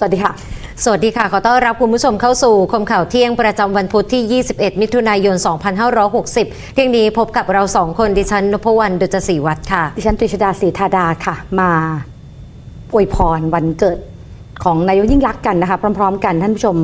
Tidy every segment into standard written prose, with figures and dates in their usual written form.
วัสดีค่ะสวัสดีค่ะขอต้อนรับคุณผู้ชมเข้าสู่คมข่าวเที่ยงประจำวันพุธที่ 21 มิถุนายน 2560 เที่ยงนี้พบกับเรา2คนดิฉันนพวรรณ ดุจศรีวัฒน์ค่ะดิฉันตรีชดาศรีธาดาค่ะมาอวยพรวันเกิดของนายกยิ่งลักษณ์กันนะคะพร้อมๆกันท่านผู้ชม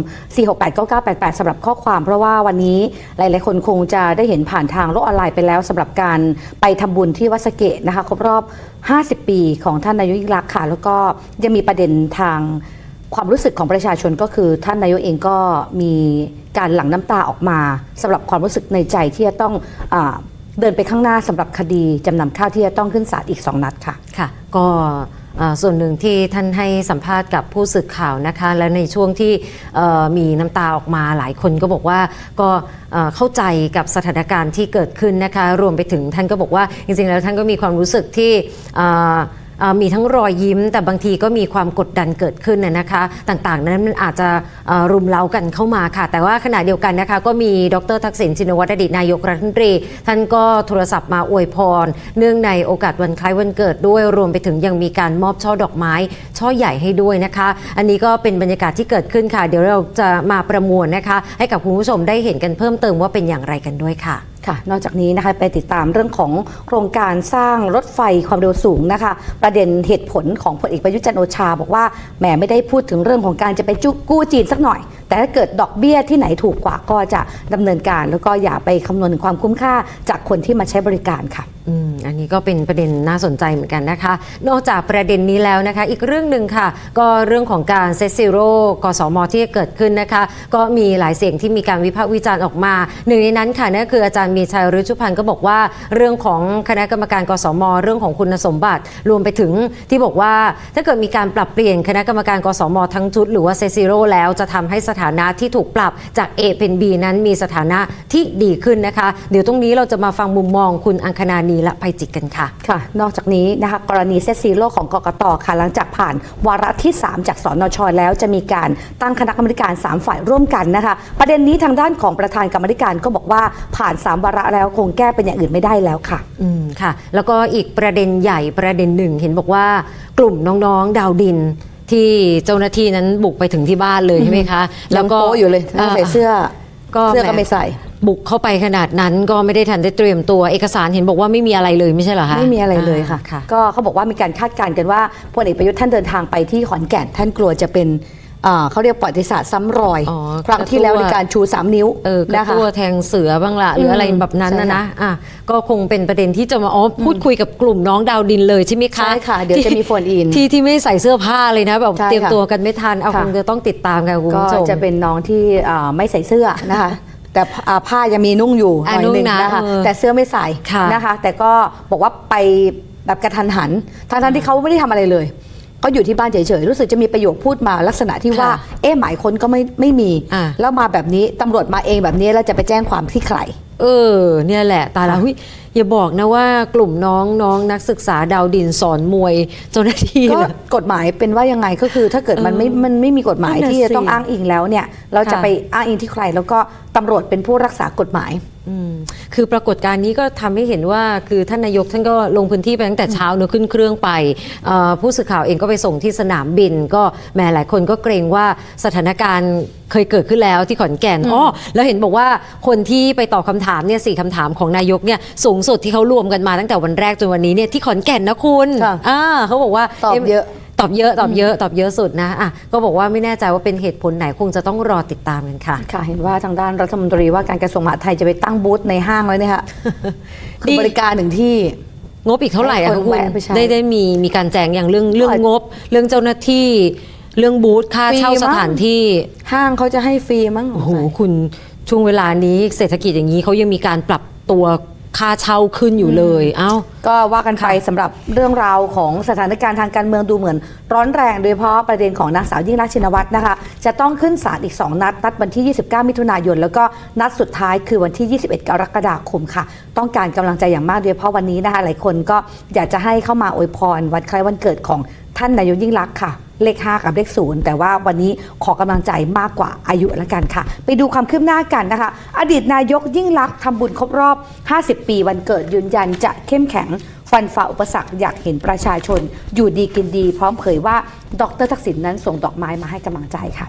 4689988 สำหรับข้อความเพราะว่าวันนี้หลายๆคนคงจะได้เห็นผ่านทางโลกออนไลน์ไปแล้วสำหรับการไปทำบุญที่วัดสะเกษนะคะครบรอบ50 ปีของท่านนายกยิ่งลักษณ์ค่ะแล้วก็ยังมีประเด็นทางความรู้สึกของประชาชนก็คือท่านนายกเองก็มีการหลั่งน้ำตาออกมาสำหรับความรู้สึกในใจที่จะต้องเดินไปข้างหน้าสำหรับคดีจำนำข้าวที่จะต้องขึ้นศาลอีก2 นัดค่ะค่ะก็ส่วนหนึ่งที่ท่านให้สัมภาษณ์กับผู้สื่อข่าวนะคะและในช่วงที่มีน้ำตาออกมาหลายคนก็บอกว่าก็เข้าใจกับสถานการณ์ที่เกิดขึ้นนะคะรวมไปถึงท่านก็บอกว่าจริงๆแล้วท่านก็มีความรู้สึกที่มีทั้งรอยยิ้มแต่บางทีก็มีความกดดันเกิดขึ้นนะคะต่างๆนั้นมันอาจจะรุมเร้ากันเข้ามาค่ะแต่ว่าขณะเดียวกันนะคะก็มีดร.ทักษิณชินวัตรอดีตนายกรัฐมนตรีท่านก็โทรศัพท์มาอวยพรเนื่องในโอกาสวันคล้ายวันเกิดด้วยรวมไปถึงยังมีการมอบช่อดอกไม้ช่อใหญ่ให้ด้วยนะคะอันนี้ก็เป็นบรรยากาศที่เกิดขึ้นค่ะเดี๋ยวเราจะมาประมวลนะคะให้กับคุณผู้ชมได้เห็นกันเพิ่มเติมว่าเป็นอย่างไรกันด้วยค่ะค่ะนอกจากนี้นะคะไปติดตามเรื่องของโครงการสร้างรถไฟความเร็วสูงนะคะประเด็นเหตุผลของพลเอกประยุทธ์จันทร์โอชาบอกว่าแหมไม่ได้พูดถึงเรื่องของการจะไปกู้จีนสักหน่อยแต่ถ้าเกิดดอกเบี้ยที่ไหนถูกกว่าก็จะดำเนินการแล้วก็อย่าไปคำนวณความคุ้มค่าจากคนที่มาใช้บริการค่ะอันนี้ก็เป็นประเด็นน่าสนใจเหมือนกันนะคะนอกจากประเด็นนี้แล้วนะคะอีกเรื่องหนึ่งค่ะก็เรื่องของการเซตซีโร่กสม.ที่เกิดขึ้นนะคะก็มีหลายเสียงที่มีการวิพากษ์วิจารณ์ออกมาหนึ่งในนั้นค่ะนั่นคืออาจารย์มีชัย ฤชุพันธ์ก็บอกว่าเรื่องของคณะกรรมการกสม.เรื่องของคุณสมบัติรวมไปถึงที่บอกว่าถ้าเกิดมีการปรับเปลี่ยนคณะกรรมการกสม.ทั้งชุดหรือว่าเซตซีโร่แล้วจะทำให้สถานะที่ถูกปรับจาก A เป็น B นั้นมีสถานะที่ดีขึ้นนะคะเดี๋ยวตรงนี้เราจะมาฟังมุมมองคุณอังคณานีและไพจิตกันค่ะนอกจากนี้นะคะกรณีเซตซีโร่ของกกต.ค่ะหลังจากผ่านวาระที่3จากสนช.แล้วจะมีการตั้งคณะกรรมการ3ฝ่ายร่วมกันนะคะประเด็นนี้ทางด้านของประธานกรรมการก็บอกว่าผ่าน3วาระแล้วคงแก้เป็นอย่างอื่นไม่ได้แล้วค่ะค่ะแล้วก็อีกประเด็นใหญ่ประเด็นหนึ่งเห็นบอกว่ากลุ่มน้องๆดาวดินที่เจ้าหน้าที่นั้นบุกไปถึงที่บ้านเลยใช่ไหมคะแล้วก็อยู่เลยใส่เสื้อก็ไม่ใส่บุกเข้าไปขนาดนั้นก็ไม่ได้ทันได้เตรียมตัวเอกสารเห็นบอกว่าไม่มีอะไรเลยไม่ใช่เหรอคะไม่มีอะไรเลยค่ะก็เขาบอกว่ามีการคาดการณ์กันว่าพลเอกประยุทธ์ท่านเดินทางไปที่ขอนแก่นท่านกลัวจะเป็นเขาเรียกประวัติศาสตร์ซ้ำรอยครั้งที่แล้วในการชู3 นิ้วนะคะตัวแทงเสือบ้างละหรืออะไรแบบนั้นนะก็คงเป็นประเด็นที่จะมาพูดคุยกับกลุ่มน้องดาวดินเลยใช่ไหมคะใช่ค่ะเดี๋ยวจะมีโฟนอินที่ไม่ใส่เสื้อผ้าเลยนะแบบเตรียมตัวกันไม่ทันคงจะต้องติดตามกันคุณผู้ชมก็จะเป็นน้องที่ไม่ใส่เสื้อนะคะแต่ผ้ายังมีนุ่งอยู่หน่อยนึงนะคะแต่เสื้อไม่ใส่นะคะแต่ก็บอกว่าไปแบบกระทันหันทั้งที่เขาไม่ได้ทำอะไรเลยก็อยู่ที่บ้านเฉยๆรู้สึกจะมีประโยคพูดมาลักษณะที่ว่าหมายค้นก็ไม่มีแล้วมาแบบนี้ตำรวจมาเองแบบนี้แล้วจะไปแจ้งความที่ใครเนี่ยแหละตาละอย่าบอกนะว่ากลุ่มน้องนักศึกษาดาวดินสอนมวยเจ้าหน้าที่ก็กฎหมายเป็นว่ายังไงก็คือถ้าเกิดมันไม่มีกฎหมายที่จะต้องอ้างอิงแล้วเนี่ยเราจะไปอ้างอิงที่ใครแล้วก็ตำรวจเป็นผู้รักษากฎหมายคือปรากฏการณ์นี้ก็ทำให้เห็นว่าคือท่านนายกท่านก็ลงพื้นที่ไปตั้งแต่เช้าเนอะขึ้นเครื่องไปผู้สื่อข่าวเองก็ไปส่งที่สนามบินก็แม้หลายคนก็เกรงว่าสถานการณ์เคยเกิดขึ้นแล้วที่ขอนแก่นแล้วเห็นบอกว่าคนที่ไปตอบคำถามเนี่ย4 คำถามของนายกเนี่ยสูงสุดที่เขารวมกันมาตั้งแต่วันแรกจนวันนี้เนี่ยที่ขอนแก่นนะคุณเขาบอกว่าตอบเยอะสุดนะก็บอกว่าไม่แน่ใจว่าเป็นเหตุผลไหนคงจะต้องรอติดตามกันค่ะเห็นว่าทางด้านรัฐมนตรีว่าการกระทรวงมหาดไทยจะไปตั้งบูธในห้างแล้วเนี่ยค่ะคือบริการหนึ่งที่งบอีกเท่าไหร่อะคุณได้มีการแจ้งอย่างเรื่องงบเรื่องเจ้าหน้าที่เรื่องบูธค่าเช่าสถานที่ห้างเขาจะให้ฟรีมั้งโอ้โหคุณช่วงเวลานี้เศรษฐกิจอย่างนี้เขายังมีการปรับตัวค่าเช่าขึ้นอยู่เลยก็ว่ากันไปสำหรับเรื่องราวของสถานการณ์ทางการเมืองดูเหมือนร้อนแรงโดยเฉพาะประเด็นของนางสาวยิ่งลักษณ์ชินวัตรนะคะจะต้องขึ้นศาลอีก2 นัดวันที่29 มิถุนายนแล้วก็นัดสุดท้ายคือวันที่21 กรกฎาคมค่ะต้องการกำลังใจอย่างมากโดยเฉพาะวันนี้นะคะหลายคนก็อยากจะให้เข้ามาอวยพรวันคล้ายวันเกิดของท่านนายกยิ่งลักษณ์ค่ะเลข5กับเลข0แต่ว่าวันนี้ขอกำลังใจมากกว่าอายุละกันค่ะไปดูความคืบหน้ากันนะคะอดีตนายกยิ่งลักษณ์ทำบุญครบรอบ50 ปีวันเกิดยืนยันจะเข้มแข็งฟันฝ่าอุปสรรคอยากเห็นประชาชนอยู่ดีกินดีพร้อมเผยว่าดร.ทักษิณนั้นส่งดอกไม้มาให้กำลังใจค่ะ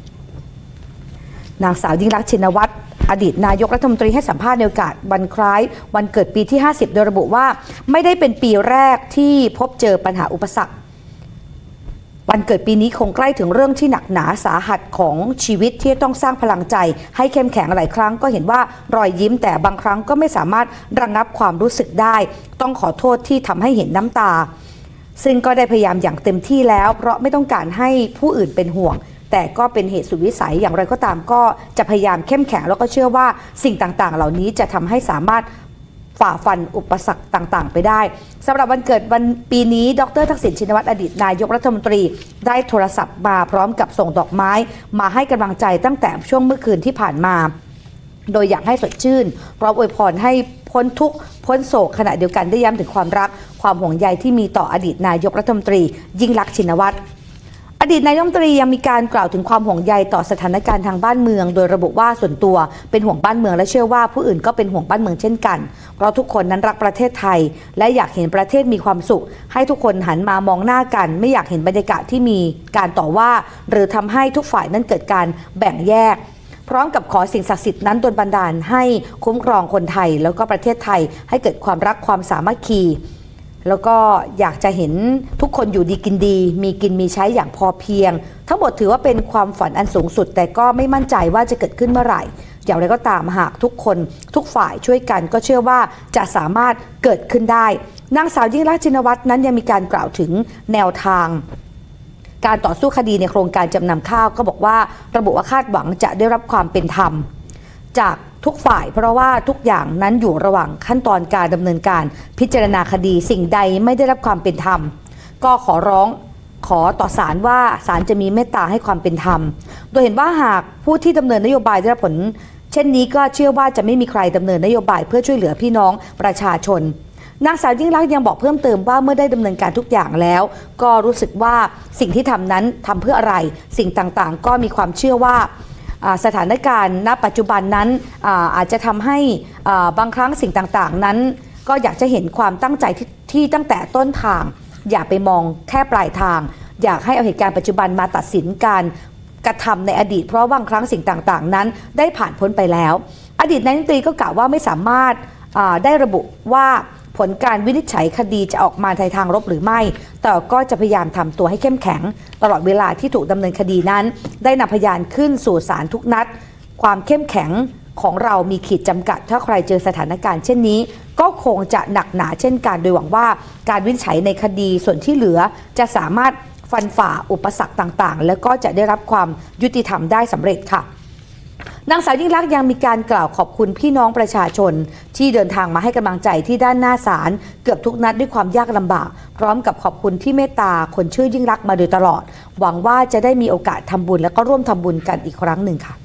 นางสาวยิ่งลักษณ์ชินวัตรอดีตนายกรัฐมนตรีให้สัมภาษณ์ในโอกาสวันคล้ายวันเกิดปีที่50โดยระบุว่าไม่ได้เป็นปีแรกที่พบเจอปัญหาอุปสรรควันเกิดปีนี้คงใกล้ถึงเรื่องที่หนักหนาสาหัสของชีวิตที่ต้องสร้างพลังใจให้เข้มแข็งหลายครั้งก็เห็นว่ารอยยิ้มแต่บางครั้งก็ไม่สามารถระงับความรู้สึกได้ต้องขอโทษที่ทำให้เห็นน้ำตาซึ่งก็ได้พยายามอย่างเต็มที่แล้วเพราะไม่ต้องการให้ผู้อื่นเป็นห่วงแต่ก็เป็นเหตุสุดวิสัยอย่างไรก็ตามก็จะพยายามเข้มแข็งแล้วก็เชื่อว่าสิ่งต่างๆเหล่านี้จะทำให้สามารถฝ่าฟันอุปสรรคต่างๆไปได้สำหรับวันเกิดวันปีนี้ดร.ทักษิณชินวัตรอดีตนายกรัฐมนตรีได้โทรศัพท์มาพร้อมกับส่งดอกไม้มาให้กำลังใจตั้งแต่ช่วงเมื่อคืนที่ผ่านมาโดยอยากให้สดชื่นพร้อมอวยพรให้พ้นทุกข์พ้นโศกขณะเดียวกันได้ย้ำถึงความรักความห่วงใยที่มีต่ออดีตนายกรัฐมนตรียิ่งลักษณ์ชินวัตรอดีตนายกรัฐมนตรียังมีการกล่าวถึงความห่วงใยต่อสถานการณ์ทางบ้านเมืองโดยระบุว่าส่วนตัวเป็นห่วงบ้านเมืองและเชื่อว่าผู้อื่นก็เป็นห่วงบ้านเมืองเช่นกันเพราะทุกคนนั้นรักประเทศไทยและอยากเห็นประเทศมีความสุขให้ทุกคนหันมามองหน้ากันไม่อยากเห็นบรรยากาศที่มีการต่อว่าหรือทำให้ทุกฝ่ายนั้นเกิดการแบ่งแยกพร้อมกับขอสิ่งศักดิ์สิทธิ์นั้นดลบันดาลให้คุ้มครองคนไทยแล้วก็ประเทศไทยให้เกิดความรักความสามัคคีแล้วก็อยากจะเห็นทุกคนอยู่ดีกินดีมีกินมีใช้อย่างพอเพียงทั้งหมดถือว่าเป็นความฝันอันสูงสุดแต่ก็ไม่มั่นใจว่าจะเกิดขึ้นเมื่อไหร่อย่างไรก็ตามหากทุกคนทุกฝ่ายช่วยกันก็เชื่อว่าจะสามารถเกิดขึ้นได้นางสาวยิ่งลักษณ์ชินวัตรนั้นยังมีการกล่าวถึงแนวทางการต่อสู้คดีในโครงการจำนำข้าวก็บอกว่าระบุว่าคาดหวังจะได้รับความเป็นธรรมจากทุกฝ่ายเพราะว่าทุกอย่างนั้นอยู่ระหว่างขั้นตอนการดำเนินการพิจารณาคดีสิ่งใดไม่ได้รับความเป็นธรรมก็ขอต่อศาลว่าศาลจะมีเมตตาให้ความเป็นธรรมโดยเห็นว่าหากผู้ที่ดำเนินนโยบายได้รับผลเช่นนี้ก็เชื่อว่าจะไม่มีใครดำเนินนโยบายเพื่อช่วยเหลือพี่น้องประชาชนนางสาวยิ่งลักษณ์ยังบอกเพิ่มเติมว่าเมื่อได้ดำเนินการทุกอย่างแล้วก็รู้สึกว่าสิ่งที่ทำนั้นทำเพื่ออะไรสิ่งต่างๆก็มีความเชื่อว่าสถานการณ์ณปัจจุบันนั้นอาจจะทำให้บางครั้งสิ่งต่างๆนั้นก็อยากจะเห็นความตั้งใจที่ตั้งแต่ต้นทางอย่าไปมองแค่ปลายทางอยากให้เอาเหตุการณ์ปัจจุบันมาตัดสินการกระทำในอดีตเพราะบางครั้งสิ่งต่างๆนั้นได้ผ่านพ้นไปแล้วอดีตนายกรัฐมนตรีก็กล่าวว่าไม่สามารถได้ระบุว่าผลการวินิจฉัยคดีจะออกมาในทางลบหรือไม่แต่ก็จะพยายามทำตัวให้เข้มแข็งตลอดเวลาที่ถูกดำเนินคดีนั้นได้นำพยานขึ้นสู่ศาลทุกนัดความเข้มแข็งของเรามีขีดจำกัดถ้าใครเจอสถานการณ์เช่นนี้ก็คงจะหนักหนาเช่นกันโดยหวังว่าการวินิจฉัยในคดีส่วนที่เหลือจะสามารถฟันฝ่าอุปสรรคต่างๆแล้วก็จะได้รับความยุติธรรมได้สำเร็จค่ะนางสาวยิ่งลักษณ์ยังมีการกล่าวขอบคุณพี่น้องประชาชนที่เดินทางมาให้กำลังใจที่ด้านหน้าศาลเกือบทุกนัดด้วยความยากลำบากพร้อมกับขอบคุณที่เมตตาคนชื่อยิ่งลักษณ์มาโดยตลอดหวังว่าจะได้มีโอกาสทำบุญและก็ร่วมทำบุญกันอีกครั้งหนึ่งค่ะ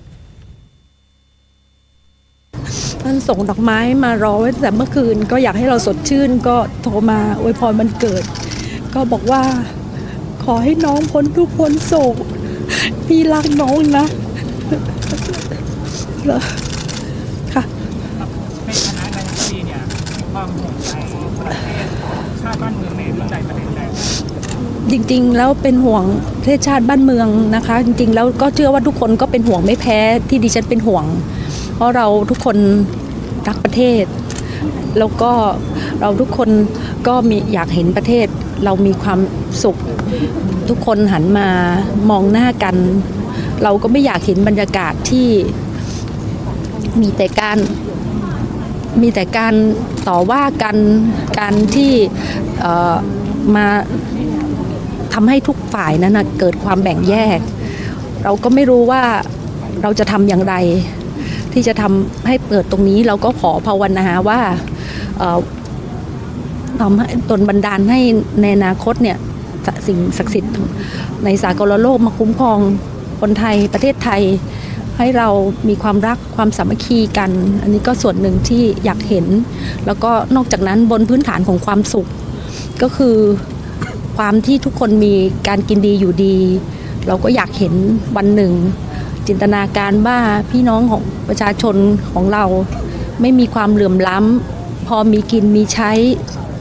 ท่านส่งดอกไม้มารอไว้แต่เมื่อคืนก็อยากให้เราสดชื่นก็โทรมาอวยพรวันเกิดก็บอกว่าขอให้น้องพ้นทุกข์พ้นโศกพี่รักน้องนะค่ะในฐานะนายกรัฐมนตรีเนี่ยความห่วงใยประเทศชาติบ้านเมืองในเรื่องใดประเด็นใดจริงๆแล้วเป็นห่วงประเทศชาติบ้านเมืองนะคะจริงๆแล้วก็เชื่อว่าทุกคนก็เป็นห่วงไม่แพ้ที่ดิฉันเป็นห่วงเพราะเราทุกคนรักประเทศแล้วก็เราทุกคนก็มีอยากเห็นประเทศเรามีความสุขทุกคนหันมามองหน้ากันเราก็ไม่อยากเห็นบรรยากาศที่มีแต่การต่อว่ากันการที่มาทำให้ทุกฝ่ายนั้นเกิดความแบ่งแยกเราก็ไม่รู้ว่าเราจะทำอย่างไรที่จะทำให้เปิดตรงนี้เราก็ขอภาวนาว่าทำให้ตนบันดาลให้ในอนาคตเนี่ยสิ่งศักดิ์สิทธิ์ในสากลโลกมาคุ้มครองคนไทยประเทศไทยให้เรามีความรักความสามัคคีกันอันนี้ก็ส่วนหนึ่งที่อยากเห็นแล้วก็นอกจากนั้นบนพื้นฐานของความสุขก็คือความที่ทุกคนมีการกินดีอยู่ดีเราก็อยากเห็นวันหนึ่งจินตนาการว่าพี่น้องของประชาชนของเราไม่มีความเหลื่อมล้ำพอมีกินมีใช้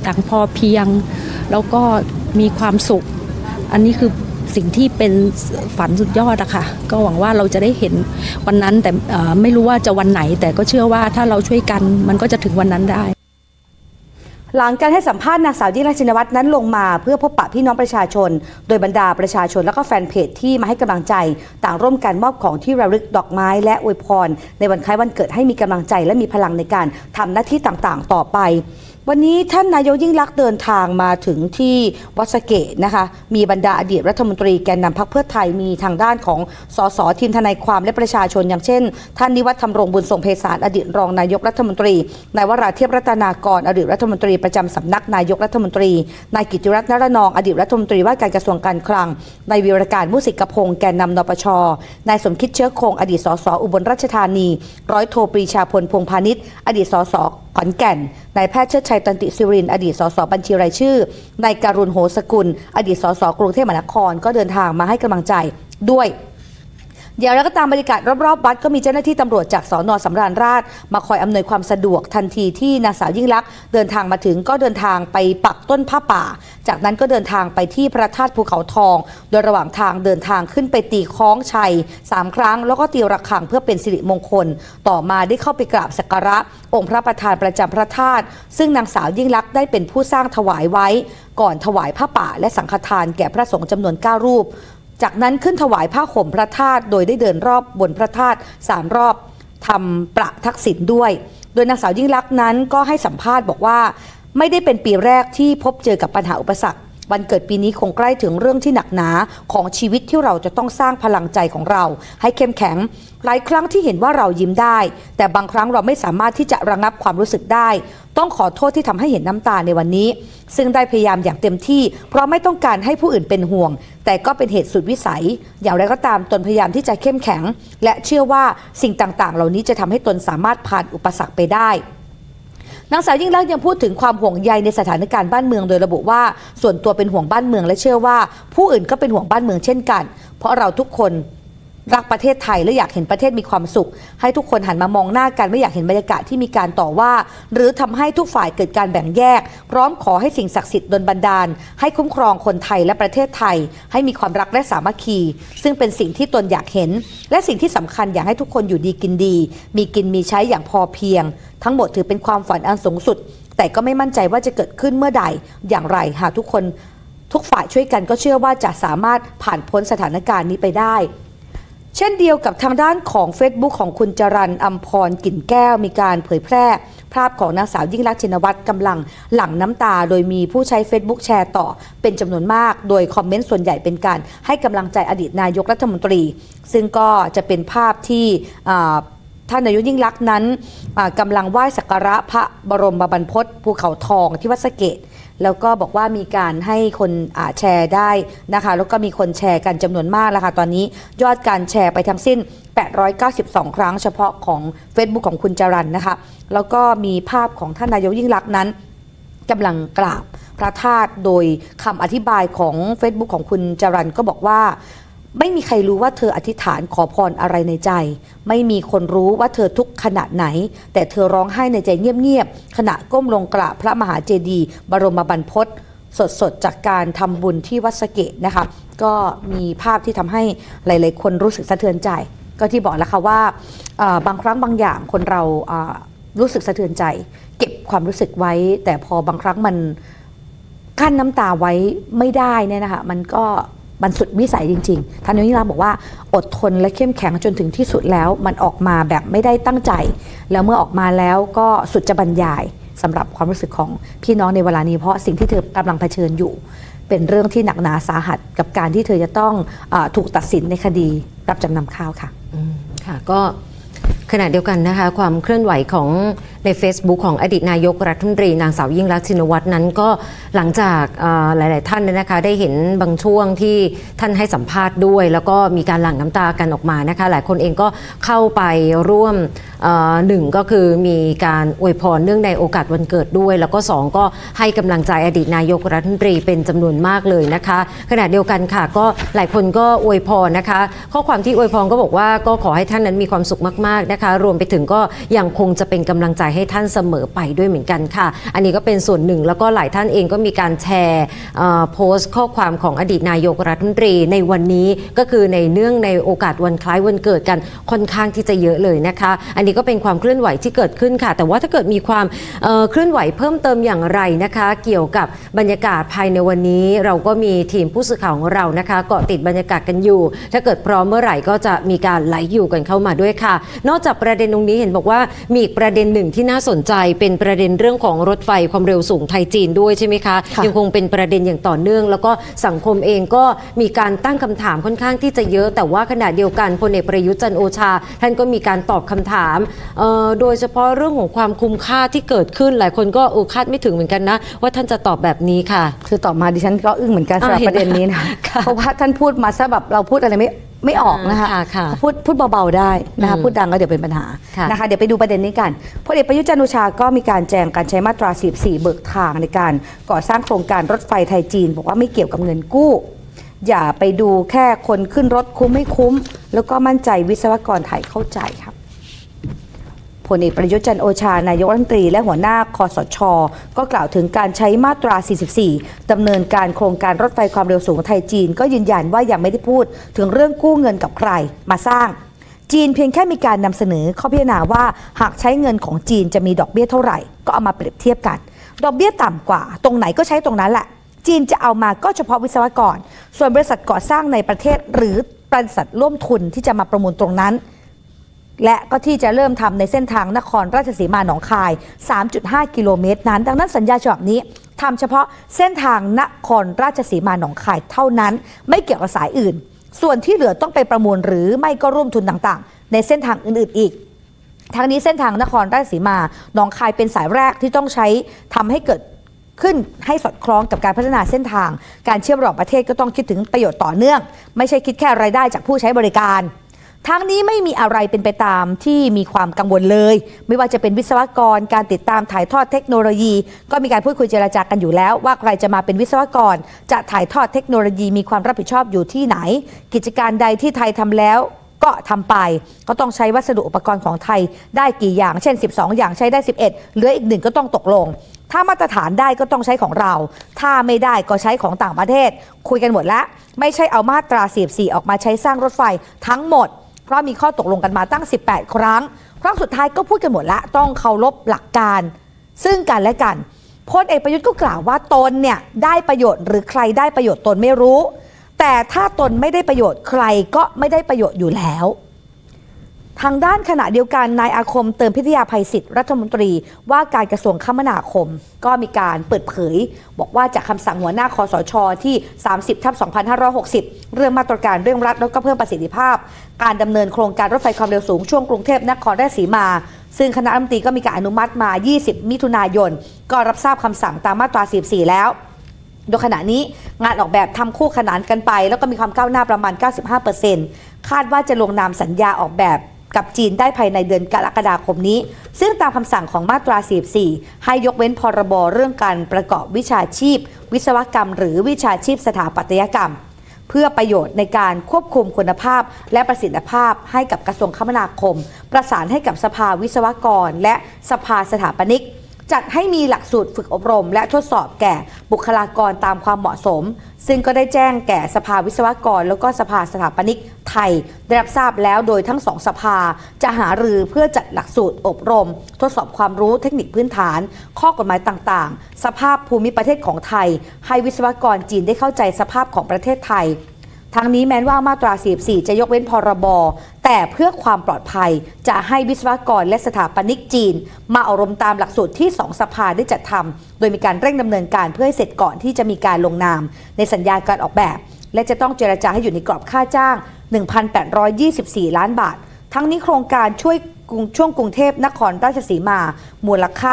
อย่างพอเพียงแล้วก็มีความสุขอันนี้คือสิ่งที่เป็นฝันสุดยอดอะค่ะก็หวังว่าเราจะได้เห็นวันนั้นแต่ไม่รู้ว่าจะวันไหนแต่ก็เชื่อว่าถ้าเราช่วยกันมันก็จะถึงวันนั้นได้หลังการให้สัมภาษณ์นางสาวยิ่งลักษณ์ชินวัตรนั้นลงมาเพื่อพบปะพี่น้องประชาชนโดยบรรดาประชาชนและก็แฟนเพจที่มาให้กำลังใจต่างร่วมกันมอบของที่ระลึกดอกไม้และอวยพรในวันคล้ายวันเกิดให้มีกำลังใจและมีพลังในการทำหน้าที่ต่างๆต่อไปวันนี้ท่านนายกยิ่งลักษณ์เดินทางมาถึงที่วัดสะเกษนะคะมีบรรดาอดีตรัฐมนตรีแกนนำพรรคเพื่อไทยมีทางด้านของสสทีมทนายความและประชาชนอย่างเช่นท่านนิวัฒน์ธรรมรงค์บุญทรงเภสัชอดีตรองนายกรัฐมนตรีนายวราเทพรัตนากรอดีตรัฐมนตรีประจำสำนักนายกรัฐมนตรีนายกิติรัตน์นรนองอดีตรัฐมนตรีว่าการกระทรวงการคลังนายวีรการมุสิกพงศ์แกนนำนปช.นายสมคิดเชื้อคงอดีตสสอุบลราชธานีร้อยโทปรีชาพลพงษ์พาณิชย์อดีตสสขอนแก่นนายแพทย์เชิดชัยตันติศิรินอดีตสสบัญชีรายชื่อนายการุณโหสกุลอดีตสสกรุงเทพมหานครก็เดินทางมาให้กำลังใจด้วยอย่างไรก็ตามบรรยากาศรอบๆวัดก็มีเจ้าหน้าที่ตำรวจจากสน.สำราญราษฎร์มาคอยอำนวยความสะดวกทันทีที่นางสาวยิ่งลักษณ์เดินทางมาถึงก็เดินทางไปปักต้นผ้าป่าจากนั้นก็เดินทางไปที่พระธาตุภูเขาทองโดยระหว่างทางเดินทางขึ้นไปตีคล้องชัย3 ครั้งแล้วก็ตีระฆังเพื่อเป็นสิริมงคลต่อมาได้เข้าไปกราบสักการะองค์พระประธานประจำพระธาตุซึ่งนางสาวยิ่งลักษณ์ได้เป็นผู้สร้างถวายไว้ก่อนถวายผ้าป่าและสังฆทานแก่พระสงฆ์จำนวน9 รูปจากนั้นขึ้นถวายผ้าห่มพระธาตุโดยได้เดินรอบบนพระธาตุ3 รอบทำประทักษิณด้วยโดยนางสาวยิ่งลักษณ์นั้นก็ให้สัมภาษณ์บอกว่าไม่ได้เป็นปีแรกที่พบเจอกับปัญหาอุปสรรควันเกิดปีนี้คงใกล้ถึงเรื่องที่หนักหนาของชีวิตที่เราจะต้องสร้างพลังใจของเราให้เข้มแข็งหลายครั้งที่เห็นว่าเรายิ้มได้แต่บางครั้งเราไม่สามารถที่จะระงับความรู้สึกได้ต้องขอโทษที่ทำให้เห็นน้ำตาในวันนี้ซึ่งได้พยายามอย่างเต็มที่เพราะไม่ต้องการให้ผู้อื่นเป็นห่วงแต่ก็เป็นเหตุสุดวิสัยอย่างไรก็ตามตนพยายามที่จะเข้มแข็งและเชื่อว่าสิ่งต่างๆเหล่านี้จะทำให้ตนสามารถผ่านอุปสรรคไปได้นางสาวยิ่งลักษณ์ยังพูดถึงความห่วงใยในสถานการณ์บ้านเมืองโดยระบุว่าส่วนตัวเป็นห่วงบ้านเมืองและเชื่อว่าผู้อื่นก็เป็นห่วงบ้านเมืองเช่นกันเพราะเราทุกคนรักประเทศไทยและอยากเห็นประเทศมีความสุขให้ทุกคนหันมามองหน้ากันไม่อยากเห็นบรรยากาศที่มีการต่อว่าหรือทำให้ทุกฝ่ายเกิดการแบ่งแยกพร้อมขอให้สิ่งศักดิ์สิทธิ์ดลบันดาลให้คุ้มครองคนไทยและประเทศไทยให้มีความรักและสามัคคีซึ่งเป็นสิ่งที่ตนอยากเห็นและสิ่งที่สำคัญอยากให้ทุกคนอยู่ดีกินดีมีกินมีใช้อย่างพอเพียงทั้งหมดถือเป็นความฝันอันสูงสุดแต่ก็ไม่มั่นใจว่าจะเกิดขึ้นเมื่อใดอย่างไรหากทุกฝ่ายช่วยกันก็เชื่อว่าจะสามารถผ่านพ้นสถานการณ์นี้ไปได้เช่นเดียวกับทางด้านของ Facebook ของคุณจรัญ อำพร กลิ่นแก้วมีการเผยแพร่ภาพของนางสาวยิ่งลักษณ์ชินวัตรกำลังหลั่งน้ำตาโดยมีผู้ใช้ Facebook แชร์ต่อเป็นจำนวนมากโดยคอมเมนต์ส่วนใหญ่เป็นการให้กำลังใจอดีตนายกรัฐมนตรีซึ่งก็จะเป็นภาพที่ท่านนายกยิ่งลักษณ์นั้นกำลังไหว้สักการะพระบรมบรรพตภูเขาทองที่วัดสะเกษแล้วก็บอกว่ามีการให้คนแชร์ได้นะคะแล้วก็มีคนแชร์กันจำนวนมากแล้วค่ะตอนนี้ยอดการแชร์ไปทั้งสิ้น892 ครั้งเฉพาะของ Facebook ของคุณจรัญนะคะแล้วก็มีภาพของท่านนายกยิ่งลักษณ์นั้นกำลังกราบพระธาตุโดยคำอธิบายของ Facebook ของคุณจรัญก็บอกว่าไม่มีใครรู้ว่าเธออธิษฐานขอพรอะไรในใจไม่มีคนรู้ว่าเธอทุกข์ขนาดไหนแต่เธอร้องไห้ในใจเงียบๆขณะก้มลงกราบพระมหาเจดีย์บรมบรรพตสดๆจากการทำบุญที่วัดสะเกษนะคะก็มีภาพที่ทำให้หลายๆคนรู้สึกสะเทือนใจก็ที่บอกแล้วค่ะว่าบางครั้งบางอย่างคนเรารู้สึกสะเทือนใจเก็บความรู้สึกไว้แต่พอบางครั้งมันกั้นน้ำตาไว้ไม่ได้เนี่ยนะคะมันสุดวิสัยจริงๆท่านนายกยิ่งลักษณ์บอกว่าอดทนและเข้มแข็งจนถึงที่สุดแล้วมันออกมาแบบไม่ได้ตั้งใจแล้วเมื่อออกมาแล้วก็สุดจะบรรยายสำหรับความรู้สึกของพี่น้องในเวลานี้เพราะสิ่งที่เธอกำลังเผชิญอยู่เป็นเรื่องที่หนักหนาสาหัสกับการที่เธอจะต้องถูกตัดสินในคดีรับจำนำข้าวค่ะค่ะก็ขณะเดียวกันนะคะความเคลื่อนไหวของใน Facebook ของอดีตนายกรัฐมนตรีนางสาวยิ่งลักษณ์ชินวัตรนั้นก็หลังจากหลายๆท่านนะคะได้เห็นบางช่วงที่ท่านให้สัมภาษณ์ด้วยแล้วก็มีการหลั่งน้ำตากันออกมานะคะหลายคนเองก็เข้าไปร่วมหนึ่งก็คือมีการอวยพรเนื่องในโอกาสวันเกิดด้วยแล้วก็2ก็ให้กำลังใจอดีตนายกรัฐมนตรีเป็นจำนวนมากเลยนะคะขณะเดียวกันค่ะก็หลายคนก็อวยพรนะคะข้อความที่อวยพรก็บอกว่าก็ขอให้ท่านนั้นมีความสุขมากๆนะคะรวมไปถึงก็ยังคงจะเป็นกำลังใจให้ท่านเสมอไปด้วยเหมือนกันค่ะอันนี้ก็เป็นส่วนหนึ่งแล้วก็หลายท่านเองก็มีการแชร์โพสต์ข้อความของอดีตนายกรัฐมนตรีในวันนี้ก็คือในเนื่องในโอกาสวันคล้ายวันเกิดกันค่อนข้างที่จะเยอะเลยนะคะอันนี้ก็เป็นความเคลื่อนไหวที่เกิดขึ้นค่ะแต่ว่าถ้าเกิดมีความเคลื่อนไหวเพิ่มเติมอย่างไรนะคะเกี่ยวกับบรรยากาศภายในวันนี้เราก็มีทีมผู้สื่อข่าวของเรานะคะเกาะติดบรรยากาศกันอยู่ถ้าเกิดพร้อมเมื่อไหร่ก็จะมีการไลฟ์อยู่กันเข้ามาด้วยค่ะนอกจากประเด็นตรงนี้เห็นบอกว่ามีอีกประเด็นหนึ่งที่น่าสนใจเป็นประเด็นเรื่องของรถไฟความเร็วสูงไทยจีนด้วยใช่ไหมคะยังคงเป็นประเด็นอย่างต่อเนื่องแล้วก็สังคมเองก็มีการตั้งคำถามค่อนข้างที่จะเยอะแต่ว่าขณะเดียวกันพลเอกประยุทธ์จันทร์โอชาท่านก็มีการตอบคำถามโดยเฉพาะเรื่องของความคุ้มค่าที่เกิดขึ้นหลายคนก็คาดไม่ถึงเหมือนกันนะว่าท่านจะตอบแบบนี้ค่ะคือตอบมาดิฉันก็อึ้งเหมือนกันสำหรับประเด็นนี้นะเพราะว่าท่านพูดมาซะแบบเราพูดอะไรไม่ออกนะคะพูดเบาๆได้นะคะพูดดังก็เดี๋ยวเป็นปัญหานะคะเดี๋ยวไปดูประเด็นนี้กันพลเอกประยุทธ์จันทร์โอชาก็มีการแจงการใช้มาตรา 44 เบิกทางในการก่อสร้างโครงการรถไฟไทยจีนบอกว่าไม่เกี่ยวกับเงินกู้อย่าไปดูแค่คนขึ้นรถคุ้มไม่คุ้มแล้วก็มั่นใจวิศวกรไทยเข้าใจครับพลเอกประยุทธ์จันทร์โอชานายกรัฐมนตรีและหัวหน้าคสช.ก็กล่าวถึงการใช้มาตรา 44 ดำเนินการโครงการรถไฟความเร็วสูงไทยจีนก็ยืนยันว่ายังไม่ได้พูดถึงเรื่องกู้เงินกับใครมาสร้างจีนเพียงแค่มีการนำเสนอข้อพิจารณาว่าหากใช้เงินของจีนจะมีดอกเบี้ยเท่าไหร่ก็เอามาเปรียบเทียบกันดอกเบี้ยต่ำกว่าตรงไหนก็ใช้ตรงนั้นแหละจีนจะเอามาก็เฉพาะวิศวกรส่วนบริษัทก่อสร้างในประเทศหรือบริษัทร่วมทุนที่จะมาประมูลตรงนั้นและก็ที่จะเริ่มทำในเส้นทางนครราชสีมาหนองคาย 3.5 กิโลเมตรนั้นดังนั้นสัญญาฉบับนี้ทำเฉพาะเส้นทางนครราชสีมาหนองคายเท่านั้นไม่เกี่ยวกับสายอื่นส่วนที่เหลือต้องไปประมูลหรือไม่ก็ร่วมทุนต่างๆในเส้นทางอื่นๆอีกทั้งนี้เส้นทางนครราชสีมาหนองคายเป็นสายแรกที่ต้องใช้ทำให้เกิดขึ้นให้สอดคล้องกับการพัฒนาเส้นทางการเชื่อมระหว่างประเทศก็ต้องคิดถึงประโยชน์ต่อเนื่องไม่ใช่คิดแค่รายได้จากผู้ใช้บริการทั้งนี้ไม่มีอะไรเป็นไปตามที่มีความกังวลเลยไม่ว่าจะเป็นวิศวกรการติดตามถ่ายทอดเทคโนโลยีก็มีการพูดคุยเจรจากันอยู่แล้วว่าใครจะมาเป็นวิศวกรจะถ่ายทอดเทคโนโลยีมีความรับผิดชอบอยู่ที่ไหนกิจการใดที่ไทยทำแล้วก็ทำไปก็ต้องใช้วัสดุอุปกรณ์ของไทยได้กี่อย่างเช่น12อย่างใช้ได้11เหลืออีก1ก็ต้องตกลงถ้ามาตรฐานได้ก็ต้องใช้ของเราถ้าไม่ได้ก็ใช้ของต่างประเทศคุยกันหมดแล้วไม่ใช่เอามาตรา44ออกมาใช้สร้างรถไฟทั้งหมดเพราะมีข้อตกลงกันมาตั้ง18ครั้งสุดท้ายก็พูดกันหมดแล้วต้องเคารพหลักการซึ่งกันและกันพลเอกประยุทธ์ก็กล่าวว่าตนเนี่ยได้ประโยชน์หรือใครได้ประโยชน์ตนไม่รู้แต่ถ้าตนไม่ได้ประโยชน์ใครก็ไม่ได้ประโยชน์อยู่แล้วทางด้านขณะเดียวกันนายอาคมเติมพิทยาภัยศิษย์รัฐมนตรีว่าการกระทรวงคมนาคมก็มีการเปิดเผยบอกว่าจากคำสั่งหัวหน้าคสช.ที่ 30/2560 เรื่องมาตรการเร่งรัดแล้วก็เพิ่มประสิทธิภาพการดำเนินโครงการรถไฟความเร็วสูงช่วงกรุงเทพนครราชสีมาซึ่งคณะรัฐมนตรีก็มีการอนุมัติมา 20 มิถุนายนก็รับทราบคำสั่งตามมาตรา 44 แล้วโดยขณะนี้งานออกแบบทำคู่ขนานกันไปแล้วก็มีความก้าวหน้าประมาณ 95% คาดว่าจะลงนามสัญญาออกแบบกับจีนได้ภายในเดือนกรกฎาคมนี้ซึ่งตามคำสั่งของมาตรา 44 ให้ยกเว้นพรบเรื่องการประกอบวิชาชีพวิศวกรรมหรือวิชาชีพสถาปัตยกรรมเพื่อประโยชน์ในการควบคุมคุณภาพและประสิทธิภาพให้กับกระทรวงคมนาคมประสานให้กับสภาวิศวกรและสภาสถาปนิกจัดให้มีหลักสูตรฝึกอบรมและทดสอบแก่บุคลากรตามความเหมาะสมซึ่งก็ได้แจ้งแก่สภาวิศวกรแล้วก็สภาสถาปนิกไทยได้รับทราบแล้วโดยทั้ง2สภาจะหารือเพื่อจัดหลักสูตรอบรมทดสอบความรู้เทคนิคพื้นฐานข้อกฎหมายต่างๆสภาพภูมิประเทศของไทยให้วิศวกรจีนได้เข้าใจสภาพของประเทศไทยทั้งนี้แม้ว่ามาตรา 44 จะยกเว้นพรบแต่เพื่อความปลอดภัยจะให้วิศวกรและสถาปนิกจีนมาอบรมตามหลักสูตรที่2สภาได้จัดทำโดยมีการเร่งดำเนินการเพื่อให้เสร็จก่อนที่จะมีการลงนามในสัญญาการออกแบบและจะต้องเจรจาให้อยู่ในกรอบค่าจ้าง 1,824 ล้านบาททั้งนี้โครงการช่วงกรุงเทพนครราชสีมามูลค่า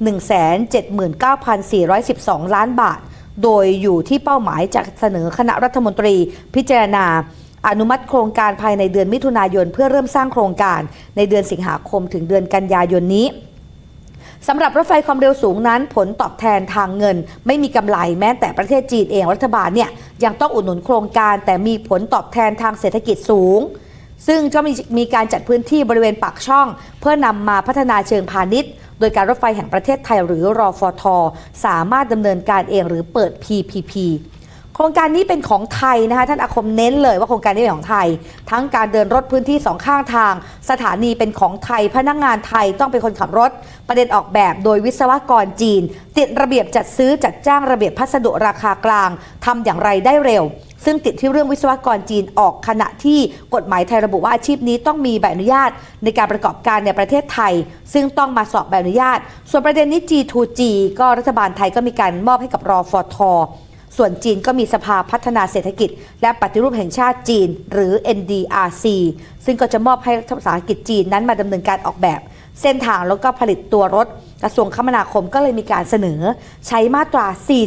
179,412 ล้านบาทโดยอยู่ที่เป้าหมายจะเสนอคณะรัฐมนตรีพิจารณาอนุมัติโครงการภายในเดือนมิถุนายนเพื่อเริ่มสร้างโครงการในเดือนสิงหาคมถึงเดือนกันยายนนี้สำหรับรถไฟความเร็วสูงนั้นผลตอบแทนทางเงินไม่มีกำไรแม้แต่ประเทศจีนเองรัฐบาลเนี่ยยังต้องอุดหนุนโครงการแต่มีผลตอบแทนทางเศรษฐกิจสูงซึ่งก็มีการจัดพื้นที่บริเวณปากช่องเพื่อนำมาพัฒนาเชิงพาณิชย์โดยการรถไฟแห่งประเทศไทยหรือรฟท.สามารถดำเนินการเองหรือเปิด PPP โครงการนี้เป็นของไทยนะคะท่านอาคมเน้นเลยว่าโครงการนี้เป็นของไทยทั้งการเดินรถพื้นที่สองข้างทางสถานีเป็นของไทยพนักงานไทยต้องเป็นคนขับรถประเด็นออกแบบโดยวิศวกรจีนติดระเบียบจัดซื้อจัดจ้างระเบียบพัสดุราคากลางทำอย่างไรได้เร็วซึ่งติดที่เรื่องวิศวกรจีนออกขณะที่กฎหมายไทยระบุว่าอาชีพนี้ต้องมีใบอนุญาตในการประกอบการในประเทศไทยซึ่งต้องมาสอบใบอนุญาตส่วนประเด็นนี้ G2G ก็รัฐบาลไทยก็มีการมอบให้กับรฟท.ส่วนจีนก็มีสภาพัฒนาเศรษฐกิจและปฏิรูปแห่งชาติจีนหรือ NDRC ซึ่งก็จะมอบให้รัฐวิสาหกิจจีนนั้นมาดำเนินการออกแบบเส้นทางแล้วก็ผลิตตัวรถกระทรวงคมนาคมก็เลยมีการเสนอใช้มาตรา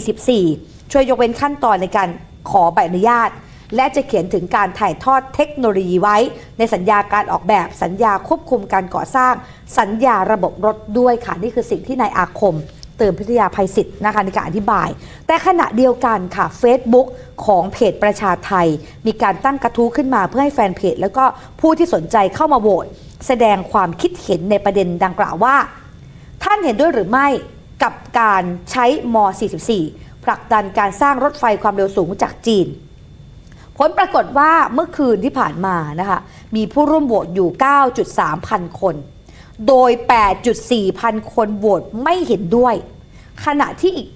44 ช่วยยกเว้นขั้นตอนในการขอใบอนุญาตและจะเขียนถึงการถ่ายทอดเทคโนโลยีไว้ในสัญญาการออกแบบสัญญาควบคุมการก่อสร้างสัญญาระบบรถด้วยค่ะนี่คือสิ่งที่นายอาคมเติมพิทยาภัยศิษย์นะคะในการอธิบายแต่ขณะเดียวกันค่ะ Facebook ของเพจประชาไทยมีการตั้งกระทู้ขึ้นมาเพื่อให้แฟนเพจแล้วก็ผู้ที่สนใจเข้ามาโหวตแสดงความคิดเห็นในประเด็นดังกล่าวว่าท่านเห็นด้วยหรือไม่กับการใช้ม.44 ผลักดันการสร้างรถไฟความเร็วสูงจากจีนผลปรากฏว่าเมื่อคืนที่ผ่านมานะคะมีผู้ร่วมโหวตอยู่ 9.3 พันคนโดย 8.4 พันคนโหวตไม่เห็นด้วยขณะที่อีก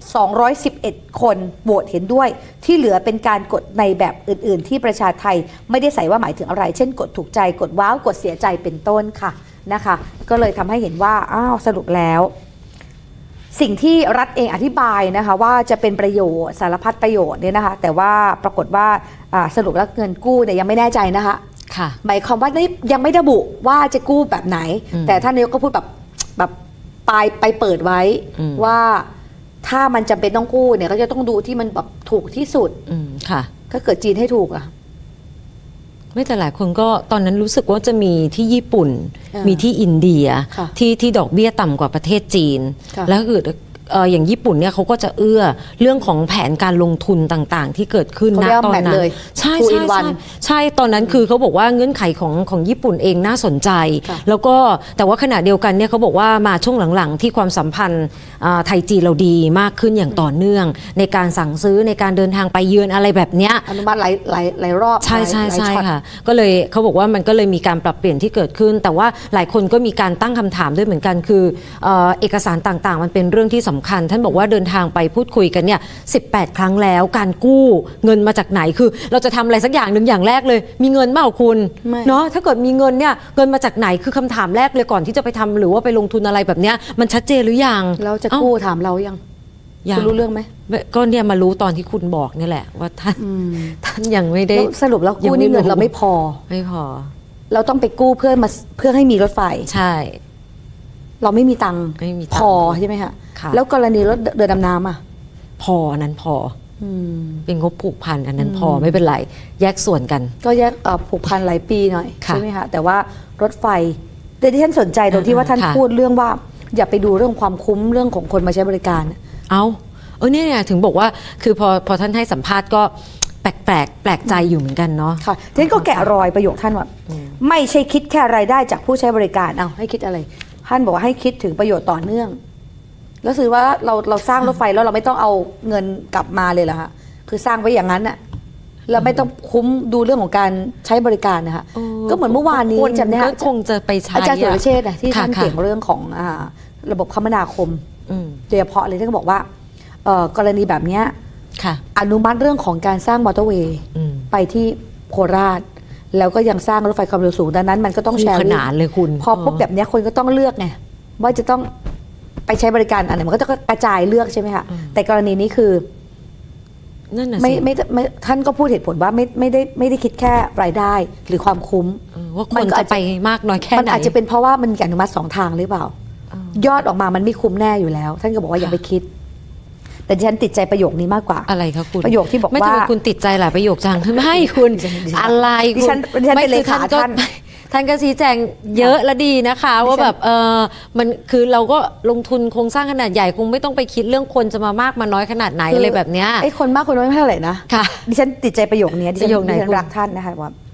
211คนโหวตเห็นด้วยที่เหลือเป็นการกดในแบบอื่นๆที่ประชาไทยไม่ได้ใส่ว่าหมายถึงอะไรเช่นกดถูกใจกดว้าวกดเสียใจเป็นต้นค่ะนะคะก็เลยทำให้เห็นว่าสรุปแล้วสิ่งที่รัฐเองอธิบายนะคะว่าจะเป็นประโยชน์สารพัดประโยชน์เนี่ยนะคะแต่ว่าปรากฏว่าสรุปแล้วเงินกู้เนี่ยยังไม่แน่ใจนะคะหมายความว่ายังไม่ระบุว่าจะกู้แบบไหนแต่ท่านนายกก็พูดแบบไปเปิดไว้ว่าถ้ามันจำเป็นต้องกู้เนี่ยก็จะต้องดูที่มันแบบถูกที่สุดค่ะก็เกิดจีนให้ถูกอ่ะไม่แต่หลายคนก็ตอนนั้นรู้สึกว่าจะมีที่ญี่ปุ่นมีที่อินเดียที่ดอกเบี้ยต่ำกว่าประเทศจีนแล้วคืออย่างญี่ปุ่นเนี่ยเขาก็จะเอื้อเรื่องของแผนการลงทุนต่างๆที่เกิดขึ้นณตอนนั้นใช่ตอนนั้นคือเขาบอกว่าเงื่อนไขของญี่ปุ่นเองน่าสนใจแล้วก็แต่ว่าขณะเดียวกันเนี่ยเขาบอกว่ามาช่วงหลังๆที่ความสัมพันธ์ไทยจีนเราดีมากขึ้นอย่างต่อเนื่องในการสั่งซื้อในการเดินทางไปเยือนอะไรแบบเนี้ยอนุมัติหลายรอบใช่ค่ะก็เลยเขาบอกว่ามันก็เลยมีการปรับเปลี่ยนที่เกิดขึ้นแต่ว่าหลายคนก็มีการตั้งคำถามด้วยเหมือนกันคือเอกสารต่างๆมันเป็นเรื่องที่สำคัญท่านบอกว่าเดินทางไปพูดคุยกันเนี่ย18 ครั้งแล้วการกู้เงินมาจากไหนคือเราจะทำอะไรสักอย่างหนึ่งอย่างแรกเลยมีเงินเปล่าคุณเนาะถ้าเกิดมีเงินเนี่ยเงินมาจากไหนคือคำถามแรกเลยก่อนที่จะไปทำหรือว่าไปลงทุนอะไรแบบเนี้ยมันชัดเจนหรือยังเราจะกู้ถามเรายังคุณรู้เรื่องไหมก็เนี่ยมารู้ตอนที่คุณบอกนี่แหละว่าท่านยังไม่ได้สรุปแล้วกู้นี่เงินเราไม่พอเราต้องไปกู้เพื่อให้มีรถไฟใช่เราไม่มีตังค์พอใช่ไหมคะแล้วกรณีรถเดินดำน้ำอ่ะพอนั้นพอเป็นงบผูกพันอันนั้นพอไม่เป็นไรแยกส่วนกันก็แยกผูกพันหลายปีหน่อยใช่ไหมคะแต่ว่ารถไฟแต่ที่ท่านสนใจตรงที่ว่าท่านพูดเรื่องว่าอย่าไปดูเรื่องความคุ้มเรื่องของคนมาใช้บริการเนี่ยถึงบอกว่าคือพอท่านให้สัมภาษณ์ก็แปลกใจอยู่เหมือนกันเนาะค่ะท่านก็แกะรอยประโยคท่านว่าไม่ใช่คิดแค่รายได้จากผู้ใช้บริการให้คิดอะไรท่านบอกว่าให้คิดถึงประโยชน์ต่อเนื่องแล้วคือว่าเราสร้างรถไฟแล้วเราไม่ต้องเอาเงินกลับมาเลยเหรอคะคือสร้างไว้อย่างนั้นน่ะเราไม่ต้องคุ้มดูเรื่องของการใช้บริการนะคะก็เหมือนเมื่อวานนี้จำได้ก็คงจะไปใช้อาจารย์สุรเชษฐ์ที่ท่านเก่งเรื่องของระบบคมนาคมโดยเฉพาะเลยท่านก็บอกว่ากรณีแบบนี้อนุมัติเรื่องของการสร้างมอเตอร์เวย์ไปที่โคราชแล้วก็ยังสร้างรถไฟความเร็วสูงดังนั้นมันก็ต้องแชร์ขนาดเลยคุณพอพบแบบนี้คนก็ต้องเลือกไงว่าจะต้องไปใช้บริการอะไรมันก็จะกระจายเลือกใช่ไหมคะแต่กรณีนี้คือไม่ท่านก็พูดเหตุผลว่าไม่ได้คิดแค่รายได้หรือความคุ้มว่าคนจะไปมากน้อยแค่ไหนมันอาจจะเป็นเพราะว่ามันมีการอนุมัติ2 ทางหรือเปล่ายอดออกมามันไม่คุ้มแน่อยู่แล้วท่านก็บอกว่าอย่าไปคิดแต่ดิฉันติดใจประโยคนี้มากกว่าอะไรคะคุณประโยคที่บอกว่าไม่ทำไมคุณติดใจหลายประโยคจังไม่คุณอะไรดิฉันเป็นเลขาท่านก็ชี้แจงเยอะและดีนะคะว่าแบบมันคือเราก็ลงทุนโครงสร้างขนาดใหญ่คงไม่ต้องไปคิดเรื่องคนจะมามากมาน้อยขนาดไหนอะไรแบบเนี้ยคนมากคนน้อยไม่เท่าไหร่นะดิฉันติดใจประโยคนี้ดิฉันรักท่านนะคะว่า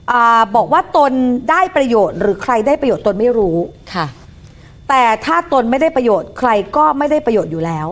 บอกว่าตนได้ประโยชน์หรือใครได้ประโยชน์ตนไม่รู้ค่ะแต่ถ้าตนไม่ได้ประโยชน์ใครก็ไม่ได้ประโยชน์อยู่แล้ว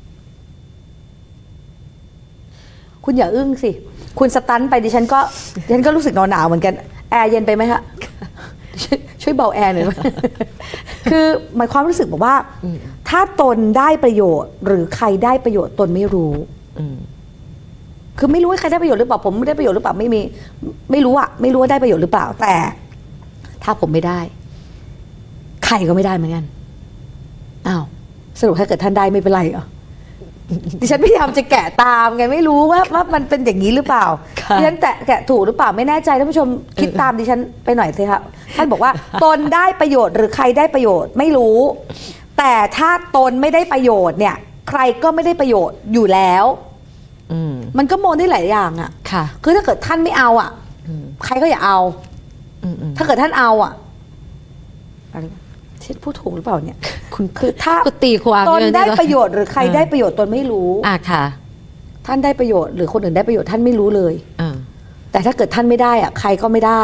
คุณอย่าอึ้งสิคุณสตันไปดิฉันก็รู้สึกหนาวเหมือนกันแอร์เย็นไปไหมคะช่วยเบาแอร์หน่อย คือหมายความรู้สึกบอกว่าถ้าตนได้ประโยชน์หรือใครได้ประโยชน์ตนไม่รู้คือไม่รู้ว่าใครได้ประโยชน์หรือเปล่าผมไม่ได้ประโยชน์หรือเปล่าไม่รู้อะไม่รู้ว่าได้ประโยชน์หรือเปล่าแต่ถ้าผมไม่ได้ใครก็ไม่ได้เหมือนกันอ้าวสรุปถ้าเกิดท่านได้ไม่เป็นไรเหรอดิฉันพยายามจะแกะตามไงไม่รู้ว่ามันเป็นอย่างนี้หรือเปล่าดิฉันแกะถูกหรือเปล่าไม่แน่ใจท่านผู้ชมคิดตามดิฉันไปหน่อยสิครับท่านบอกว่าตนได้ประโยชน์หรือใครได้ประโยชน์ไม่รู้แต่ถ้าตนไม่ได้ประโยชน์เนี่ยใครก็ไม่ได้ประโยชน์อยู่แล้วมันก็มองได้หลายอย่างอ่ะคือถ้าเกิดท่านไม่เอาอ่ะใครก็อย่าเอาถ้าเกิดท่านเอาอ่ะอะไรพูดถูกหรือเปล่าเนี่ยคุณคือถ้าตีความตนได้ประโยชน์หรือใครได้ประโยชน์ตนไม่รู้ค่ะท่านได้ประโยชน์หรือคนอื่นได้ประโยชน์ท่านไม่รู้เลยแต่ถ้าเกิดท่านไม่ได้อ่ะใครก็ไม่ได้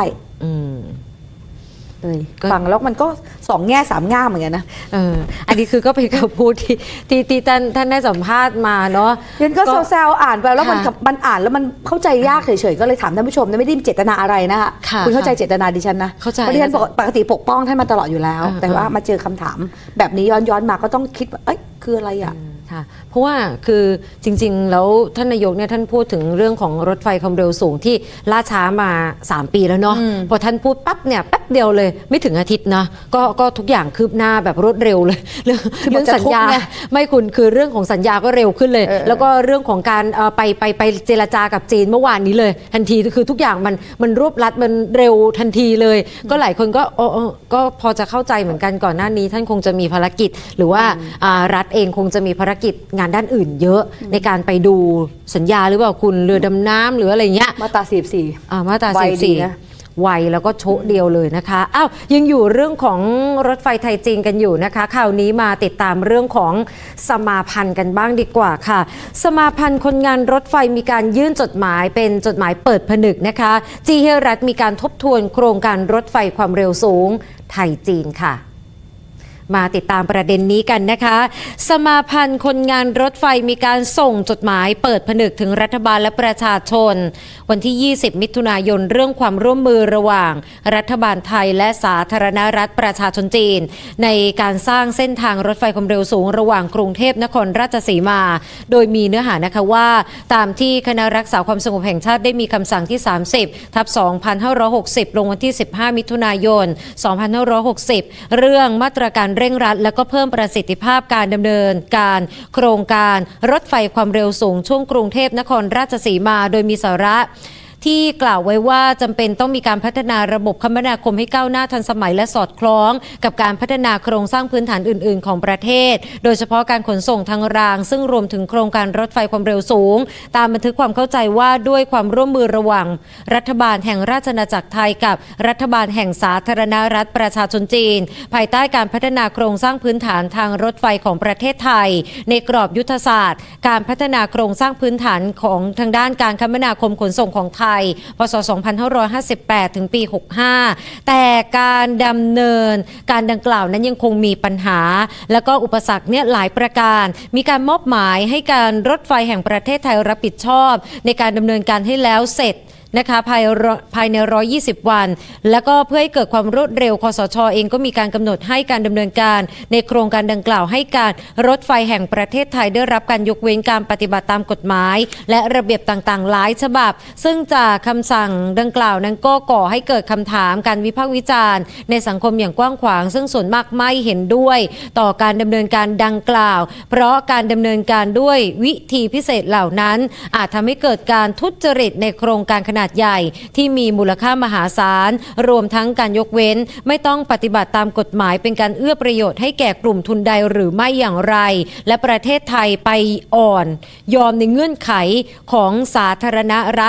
เลยฟังแล้วมันก็2 แง่ 3 ง่ามเหมือนกันนะอันนี้คือก็เป็นคำพูดที่ท่านได้สัมภาษณ์มาเนาะเรียนก็แซวอ่านไปแล้วมันอ่านแล้วมันเข้าใจยากเฉยๆก็เลยถามท่านผู้ชมไม่ได้มีเจตนาอะไรนะคะคุณเข้าใจเจตนาดิฉันนะเพราะดิฉันปกติปกป้องท่านมาตลอดอยู่แล้วแต่ว่ามาเจอคำถามแบบนี้ย้อนมาก็ต้องคิดว่าเอ้ยคืออะไรอ่ะเพราะว่าคือจริงๆแล้วท่านนายกเนี่ยท่านพูดถึงเรื่องของรถไฟความเร็วสูงที่ล่าช้ามา3 ปีแล้วเนาะพอท่านพูดปั๊บเนี่ยแป๊บเดียวเลยไม่ถึงอาทิตย์นะก็ทุกอย่างคืบหน้าแบบรวดเร็วเลยเรื่องสัญญาไม่คุณคือเรื่องของสัญญาก็เร็วขึ้นเลยแล้วก็เรื่องของการไปเจรจากับจีนเมื่อวานนี้เลยทันทีคือทุกอย่างมันรวบรัดมันเร็วทันทีเลยก็หลายคนก็พอจะเข้าใจเหมือนกันก่อนหน้านี้ท่านคงจะมีภารกิจหรือว่ารัฐเองคงจะมีภารกิจงานด้านอื่นเยอะในการไปดูสัญญาหรือเปล่าคุณเรือดำน้ำหรืออะไรเงี้ยมาตรา44 มาตรา44ไวแล้วก็โชะเดียวเลยนะคะอ้าวยังอยู่เรื่องของรถไฟไทยจีนกันอยู่นะคะคราวนี้มาติดตามเรื่องของสมาพันธ์กันบ้างดีกว่าค่ะสมาพันธ์คนงานรถไฟมีการยื่นจดหมายเป็นจดหมายเปิดผนึกนะคะจี้ให้รัฐมีการทบทวนโครงการรถไฟความเร็วสูงไทยจีนค่ะมาติดตามประเด็นนี้กันนะคะสมาพันธ์คนงานรถไฟมีการส่งจดหมายเปิดผนึกถึงรัฐบาลและประชาชนวันที่20มิถุนายนเรื่องความร่วมมือระหว่างรัฐบาลไทยและสาธารณรัฐประชาชนจีนในการสร้างเส้นทางรถไฟความเร็วสูงระหว่างกรุงเทพนครราชสีมาโดยมีเนื้อหานะคะว่าตามที่คณะรักษาความสงบแห่งชาติได้มีคำสั่งที่30/2560ลงวันที่15มิถุนายน2560เรื่องมาตรการเร่งรัดและก็เพิ่มประสิทธิภาพการดำเนินการโครงการรถไฟความเร็วสูงช่วงกรุงเทพนครราชสีมาโดยมีสาระที่กล่าวไว้ว่าจำเป็นต้องมีการพัฒนาระบบคมนาคมให้ก้าวหน้าทันสมัยและสอดคล้องกับการพัฒนาโครงสร้างพื้นฐานอื่นๆของประเทศโดยเฉพาะการขนส่งทางรางซึ่งรวมถึงโครงการรถไฟความเร็วสูงตามบันทึกความเข้าใจว่าด้วยความร่วมมือระหว่างรัฐบาลแห่งราชอาณาจักรไทยกับรัฐบาลแห่งสาธารณรัฐประชาชนจีนภายใต้การพัฒนาโครงสร้างพื้นฐานทางรถไฟของประเทศไทยในกรอบยุทธศาสตร์การพัฒนาโครงสร้างพื้นฐานของทางด้านการคมนาคมขนส่งของไทยพ.ศ. 2558 ถึงปี 65 แต่การดำเนินการดังกล่าวนั้นยังคงมีปัญหาและก็อุปสรรคเนี่ยหลายประการมีการมอบหมายให้การรถไฟแห่งประเทศไทยรับผิดชอบในการดำเนินการให้แล้วเสร็จนะคะภายใน120 วันแล้วก็เพื่อให้เกิดความรวดเร็วคสช.เองก็มีการกำหนดให้การดำเนินการในโครงการดังกล่าวให้การรถไฟแห่งประเทศไทยได้รับการยกเว้นการปฏิบัติตามกฎหมายและระเบียบต่างๆหลายฉบับซึ่งจากคำสั่งดังกล่าวนั้นก็ก่อให้เกิดคำถามการวิพากษ์วิจารณ์ในสังคมอย่างกว้างขวางซึ่งส่วนมากไม่เห็นด้วยต่อการดำเนินการดังกล่าวเพราะการดำเนินการด้วยวิธีพิเศษเหล่านั้นอาจทำให้เกิดการทุจริตในโครงการขนาดใหญ่ที่มีมูลค่ามหาศาลรวมทั้งการยกเว้นไม่ต้องปฏิบัติตามกฎหมายเป็นการเอื้อประโยชน์ให้แก่กลุ่มทุนใดหรือไม่อย่างไรและประเทศไทยไปอ่อนยอมในเงื่อนไขของสาธารณรัฐ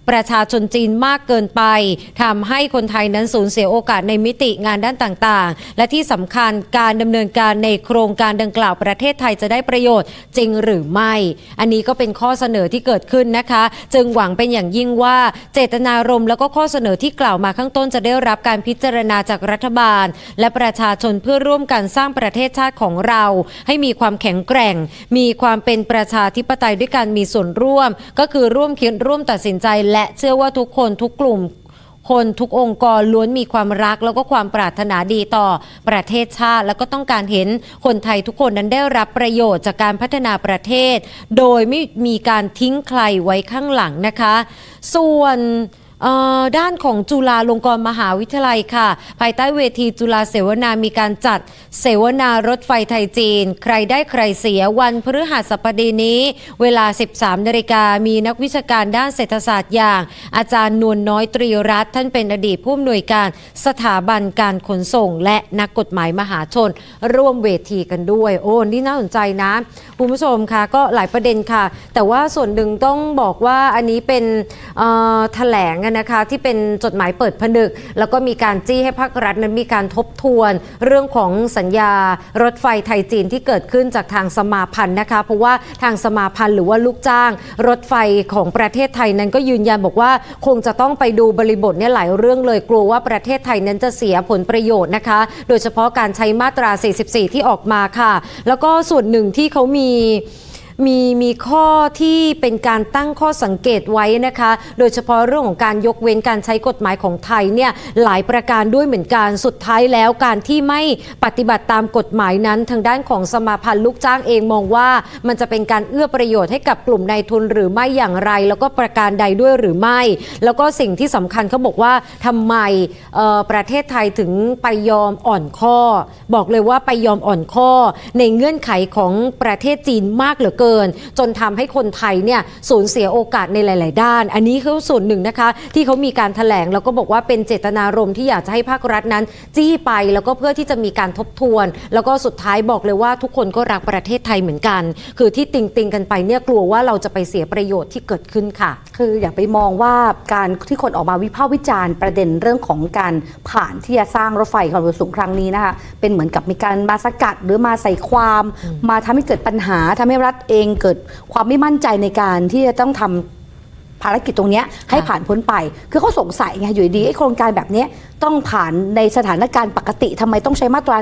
ประชาชนจีนมากเกินไปทำให้คนไทยนั้นสูญเสียโอกาสในมิติงานด้านต่างๆและที่สำคัญการดำเนินการในโครงการดังกล่าวประเทศไทยจะได้ประโยชน์จริงหรือไม่อันนี้ก็เป็นข้อเสนอที่เกิดขึ้นนะคะจึงหวังเป็นอย่างยิ่งว่าเจตนารมณ์แล้วก็ข้อเสนอที่กล่าวมาข้างต้นจะได้รับการพิจารณาจากรัฐบาลและประชาชนเพื่อร่วมกันสร้างประเทศชาติของเราให้มีความแข็งแกร่งมีความเป็นประชาธิปไตยด้วยการมีส่วนร่วมก็คือร่วมคิดร่วมตัดสินใจและเชื่อว่าทุกคนทุกกลุ่มคนทุกองค์กรล้วนมีความรักแล้วก็ความปรารถนาดีต่อประเทศชาติแล้วก็ต้องการเห็นคนไทยทุกคนนั้นได้รับประโยชน์จากการพัฒนาประเทศโดยไม่มีการทิ้งใครไว้ข้างหลังนะคะส่วนด้านของจุฬาลงกรณ์มหาวิทยาลัยค่ะภายใต้เวทีจุฬาเสวนามีการจัดเสวนารถไฟไทยจีนใครได้ใครเสียวันพฤหัสบดีนี้เวลา 13 นาฬิกามีนักวิชาการด้านเศรษฐศาสตร์อย่างอาจารย์นวลน้อยตรีรัตน์ท่านเป็นอดีตผู้อำนวยการสถาบันการขนส่งและนักกฎหมายมหาชนร่วมเวทีกันด้วยโอ้นี่น่าสนใจนะคุณผู้ชมค่ะก็หลายประเด็นค่ะแต่ว่าส่วนหนึ่งต้องบอกว่าอันนี้เป็นแถลงนะคะที่เป็นจดหมายเปิดผนึกแล้วก็มีการจี้ให้ภาครัฐนั้นมีการทบทวนเรื่องของสัญญารถไฟไทยจีนที่เกิดขึ้นจากทางสมาพันธ์นะคะเพราะว่าทางสมาพันธ์หรือว่าลูกจ้างรถไฟของประเทศไทยนั้นก็ยืนยันบอกว่าคงจะต้องไปดูบริบทเนี่ยหลายเรื่องเลยกลัวว่าประเทศไทยนั้นจะเสียผลประโยชน์นะคะโดยเฉพาะการใช้มาตรา 44 ที่ออกมาค่ะแล้วก็ส่วนหนึ่งที่เขามีข้อที่เป็นการตั้งข้อสังเกตไว้นะคะโดยเฉพาะเรื่องของการยกเว้นการใช้กฎหมายของไทยเนี่ยหลายประการด้วยเหมือนกันสุดท้ายแล้วการที่ไม่ปฏิบัติตามกฎหมายนั้นทางด้านของสมาพันธ์ลูกจ้างเองมองว่ามันจะเป็นการเอื้อประโยชน์ให้กับกลุ่มนายทุนหรือไม่อย่างไรแล้วก็ประการใดด้วยหรือไม่แล้วก็สิ่งที่สำคัญเขาบอกว่าทำไมประเทศไทยถึงไปยอมอ่อนข้อบอกเลยว่าไปยอมอ่อนข้อในเงื่อนไขของประเทศจีนมากเหลือเกินจนทำให้คนไทยเนี่ยสูญเสียโอกาสในหลายๆด้านอันนี้คือส่วนหนึ่งนะคะที่เขามีการแถลงแล้วก็บอกว่าเป็นเจตนารมณ์ที่อยากจะให้ภาครัฐนั้นจี้ไปแล้วก็เพื่อที่จะมีการทบทวนแล้วก็สุดท้ายบอกเลยว่าทุกคนก็รักประเทศไทยเหมือนกันคือที่ติงกันไปเนี่ยกลัวว่าเราจะไปเสียประโยชน์ที่เกิดขึ้นค่ะคืออย่าไปมองว่าการที่คนออกมาวิพากษ์วิจารณ์ประเด็นเรื่องของการผ่านที่จะสร้างรถไฟความเร็วสูงครั้งนี้นะคะเป็นเหมือนกับมีการมาสกัดหรือมาใส่ความมาทำให้เกิดปัญหาทำให้รัฐเองเกิดความไม่มั่นใจในการที่จะต้องทำภารกิจตรงนี้ให้ผ่านพ้นไปคือเขาสงสัยไงอยู่ดีไอ้โครงการแบบนี้ต้องผ่านในสถานการณ์ปกติทำไมต้องใช้มาตรา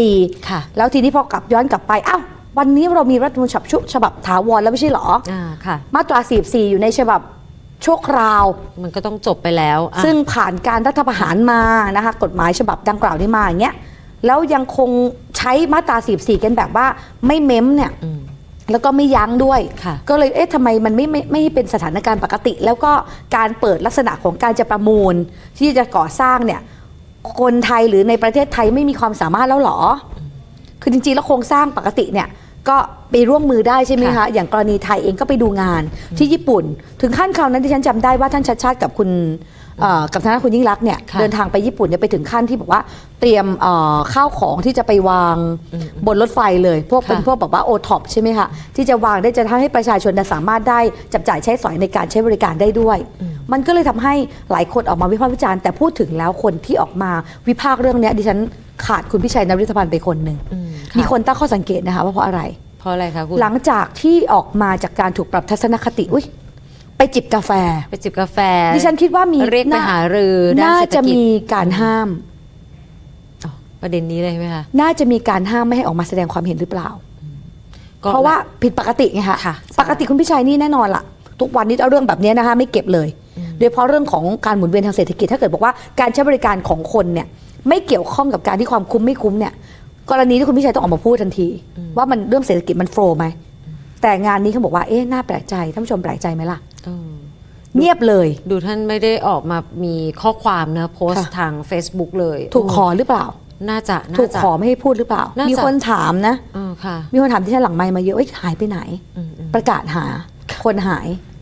44 แล้วทีนี้พอกลับย้อนกลับไปอ้าววันนี้เรามีรัฐธรรมนูญฉบับถาวรแล้วไม่ใช่หรอมาตรา 44 อยู่ในฉบับชั่วคราวมันก็ต้องจบไปแล้วซึ่งผ่านการรัฐประหารมานะคะกฎหมายฉบับดังกล่าวนี้มาอย่างเงี้ยแล้วยังคงใช้มาตรา 44 กันแบบว่าไม่เม้มเนี่ยแล้วก็ไม่ยั้งด้วยก็เลยทำไมมันไม่เป็นสถานการณ์ปกติแล้วก็การเปิดลักษณะของการจะประมูลที่จะก่อสร้างเนี่ยคนไทยหรือในประเทศไทยไม่มีความสามารถแล้วหรอคือจริงๆแล้วโครงสร้างปกติเนี่ยก็ไปร่วมมือได้ใช่ไหมคะอย่างกรณีไทยเองก็ไปดูงานที่ญี่ปุ่นถึงขั้นคราวนั้นที่ฉันจำได้ว่าท่านชัชชาติกับคุณกับทางคุณยิ่งลักษณ์เนี่ยเดินทางไปญี่ปุ่นเนี่ยไปถึงขั้นที่บอกว่าเตรียมข้าวของที่จะไปวางบนรถไฟเลยพวกเป็นพวกบอกว่าโอท็อปใช่ไหมคะที่จะวางได้จะทำให้ประชาชนสามารถได้จับจ่ายใช้สอยในการใช้บริการได้ด้วยมันก็เลยทำให้หลายคนออกมาวิพากษ์วิจารณ์แต่พูดถึงแล้วคนที่ออกมาวิพากษ์เรื่องนี้ดิฉันขาดคุณพิชัยนฤทธพันธ์ไปคนหนึ่งมีคนตั้งข้อสังเกตนะคะว่าเพราะอะไรคะคุณหลังจากที่ออกมาจากการถูกปรับทัศนคติไปจิบกาแฟดิฉันคิดว่ามีเรียกไปหารือน่าจะมีการห้ามประเด็นนี้เลยไหมคะน่าจะมีการห้ามไม่ให้ออกมาแสดงความเห็นหรือเปล่าเพราะว่าผิดปกติไงคะปกติคุณพิชัยนี่แน่นอนล่ะทุกวันนี้เอาเรื่องแบบนี้นะคะไม่เก็บเลยโดยเฉพาะเรื่องของการหมุนเวียนทางเศรษฐกิจถ้าเกิดบอกว่าการใช้บริการของคนเนี่ยไม่เกี่ยวข้องกับการที่ความคุ้มไม่คุ้มเนี่ยกรณีที่คุณพิชัยต้องออกมาพูดทันทีว่ามันเรื่องเศรษฐกิจมันโฟล์ไหมแต่งานนี้เขาบอกว่าน่าแปลกใจท่านผู้ชมแปลกใจไหมล่ะเงียบเลยดูท่านไม่ได้ออกมามีข้อความเนื้อโพสต์ทาง Facebook เลยถูกขอหรือเปล่าน่าจะถูกขอไม่ให้พูดหรือเปล่ามีคนถามนะมีคนถามที่ฉันหลังไมค์มาเยอะหายไปไหนประกาศหาคนหาย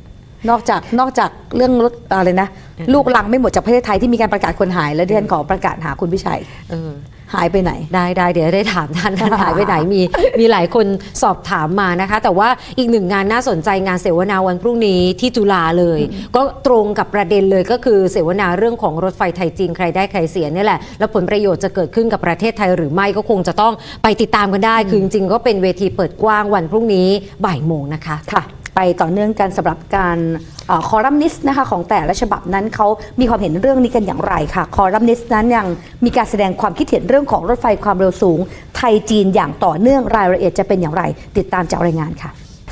นอกจากเรื่องรถอะไรนะลูกลังไม่หมดจากประเทศไทยที่มีการประกาศคนหายแล้วดิฉันขอประกาศหาคุณพิชัยหายไปไหนได้เดี๋ยวได้ถามท่านหายไปไหนมีหลายคนสอบถามมานะคะแต่ว่าอีกหนึ่งงานน่าสนใจงานเสวนาวันพรุ่งนี้ที่จุฬาเลยก็ตรงกับประเด็นเลยก็คือเสวนาเรื่องของรถไฟไทยจีนใครได้ใครเสียนี่แหละแล้วผลประโยชน์จะเกิดขึ้นกับประเทศไทยหรือไม่ก็คงจะต้องไปติดตามกันได้คือจริงๆก็เป็นเวทีเปิดกว้างวันพรุ่งนี้บ่ายโมงนะคะค่ะไปต่อเนื่องกันสำหรับการคอลัมนิสต์นะคะของแต่ละฉบับนั้นเขามีความเห็นเรื่องนี้กันอย่างไรค่ะคอลัมนิสต์นั้นยังมีการแสดงความคิดเห็นเรื่องของรถไฟความเร็วสูงไทยจีนอย่างต่อเนื่องรายละเอียดจะเป็นอย่างไรติดตามจากรายงานค่ะ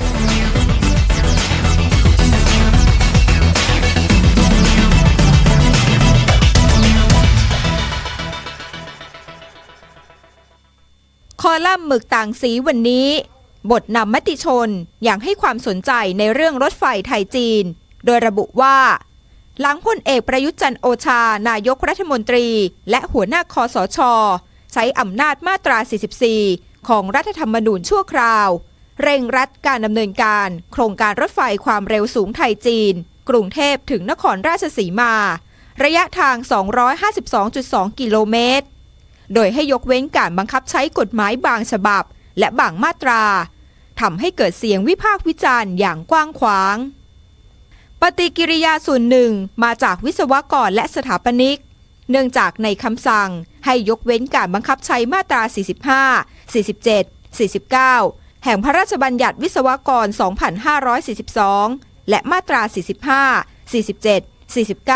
คอลัมน์หมึกต่างสีวันนี้บทนำมติชนอย่างให้ความสนใจในเรื่องรถไฟไทยจีนโดยระบุว่าหลังพลเอกประยุทธ์จันทร์โอชานายกรัฐมนตรีและหัวหน้าคสช.ใช้อำนาจมาตรา 44 ของรัฐธรรมนูญชั่วคราวเร่งรัดการดำเนินการโครงการรถไฟความเร็วสูงไทยจีนกรุงเทพถึงนครราชสีมาระยะทาง 252.2 กิโลเมตรโดยให้ยกเว้นการบังคับใช้กฎหมายบางฉบับและบางมาตราทำให้เกิดเสียงวิพากษ์วิจารณ์อย่างกว้างขวางปฏิกิริยาส่วนหนึ่งมาจากวิศวกรและสถาปนิกเนื่องจากในคำสั่งให้ยกเว้นการบังคับใช้มาตรา 45, 47, 49 แห่งพระราชบัญญัติวิศวกร 2542 และมาตรา 45, 47,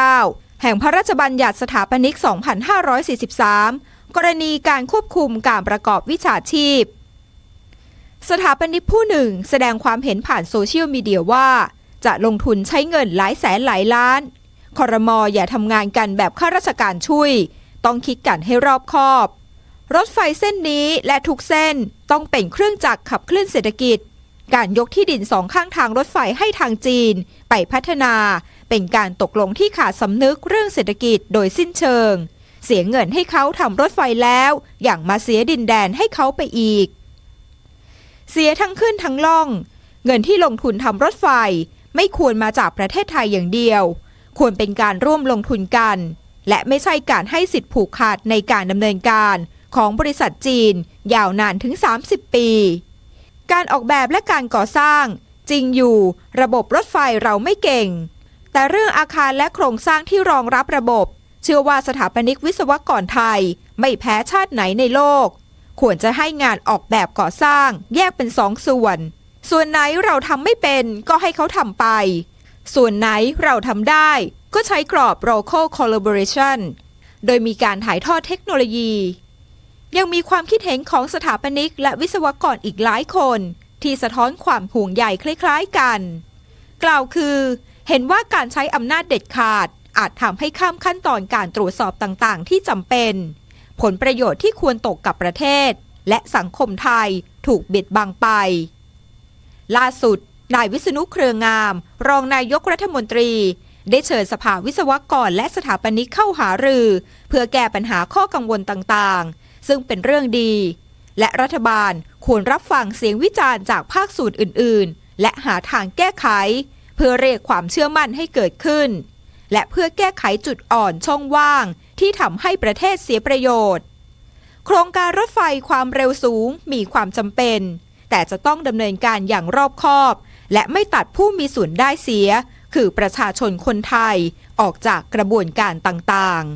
49 แห่งพระราชบัญญัติสถาปนิก 2543 กรณีการควบคุมการประกอบวิชาชีพสถาปนิกผู้หนึ่งแสดงความเห็นผ่านโซเชียลมีเดียว่าจะลงทุนใช้เงินหลายแสนหลายล้านครม.อย่าทำงานกันแบบข้าราชการช่วยต้องคิดกันให้รอบคอบรถไฟเส้นนี้และทุกเส้นต้องเป็นเครื่องจักรขับเคลื่อนเศรษฐกิจการยกที่ดิน2ข้างทางรถไฟให้ทางจีนไปพัฒนาเป็นการตกลงที่ขาดสำนึกเรื่องเศรษฐกิจโดยสิ้นเชิงเสียเงินให้เขาทำรถไฟแล้วอย่างมาเสียดินแดนให้เขาไปอีกเสียทั้งขึ้นทั้งล่องเงินที่ลงทุนทำรถไฟไม่ควรมาจากประเทศไทยอย่างเดียวควรเป็นการร่วมลงทุนกันและไม่ใช่การให้สิทธิผูกขาดในการดำเนินการของบริษัทจีนยาวนานถึง30 ปีการออกแบบและการก่อสร้างจริงอยู่ระบบรถไฟเราไม่เก่งแต่เรื่องอาคารและโครงสร้างที่รองรับระบบเชื่อว่าสถาปนิกวิศวกรไทยไม่แพ้ชาติไหนในโลกควรจะให้งานออกแบบก่อสร้างแยกเป็น2 ส่วนไหนเราทำไม่เป็นก็ให้เขาทำไปส่วนไหนเราทำได้ก็ใช้กรอบ local collaboration โดยมีการถ่ายทอดเทคโนโลยียังมีความคิดเห็นของสถาปนิกและวิศวกรอีกหลายคนที่สะท้อนความห่วงใยคล้ายๆกันกล่าวคือเห็นว่าการใช้อำนาจเด็ดขาดอาจทำให้ข้ามขั้นตอนการตรวจสอบต่างๆที่จำเป็นผลประโยชน์ที่ควรตกกับประเทศและสังคมไทยถูกบิดบังไปล่าสุดนายวิษณุเครืองามรองนายกรัฐมนตรีได้เชิญสภาวิศวกรและสถาปนิกเข้าหารือเพื่อแก้ปัญหาข้อกังวลต่างๆซึ่งเป็นเรื่องดีและรัฐบาลควรรับฟังเสียงวิจารณ์จากภาคส่วนอื่นๆและหาทางแก้ไขเพื่อเรียกความเชื่อมั่นให้เกิดขึ้นและเพื่อแก้ไขจุดอ่อนช่องว่างที่ทำให้ประเทศเสียประโยชน์โครงการรถไฟความเร็วสูงมีความจำเป็นแต่จะต้องดำเนินการอย่างรอบคอบและไม่ตัดผู้มีส่วนได้เสียคือประชาชนคนไทยออกจากกระบวนการต่าง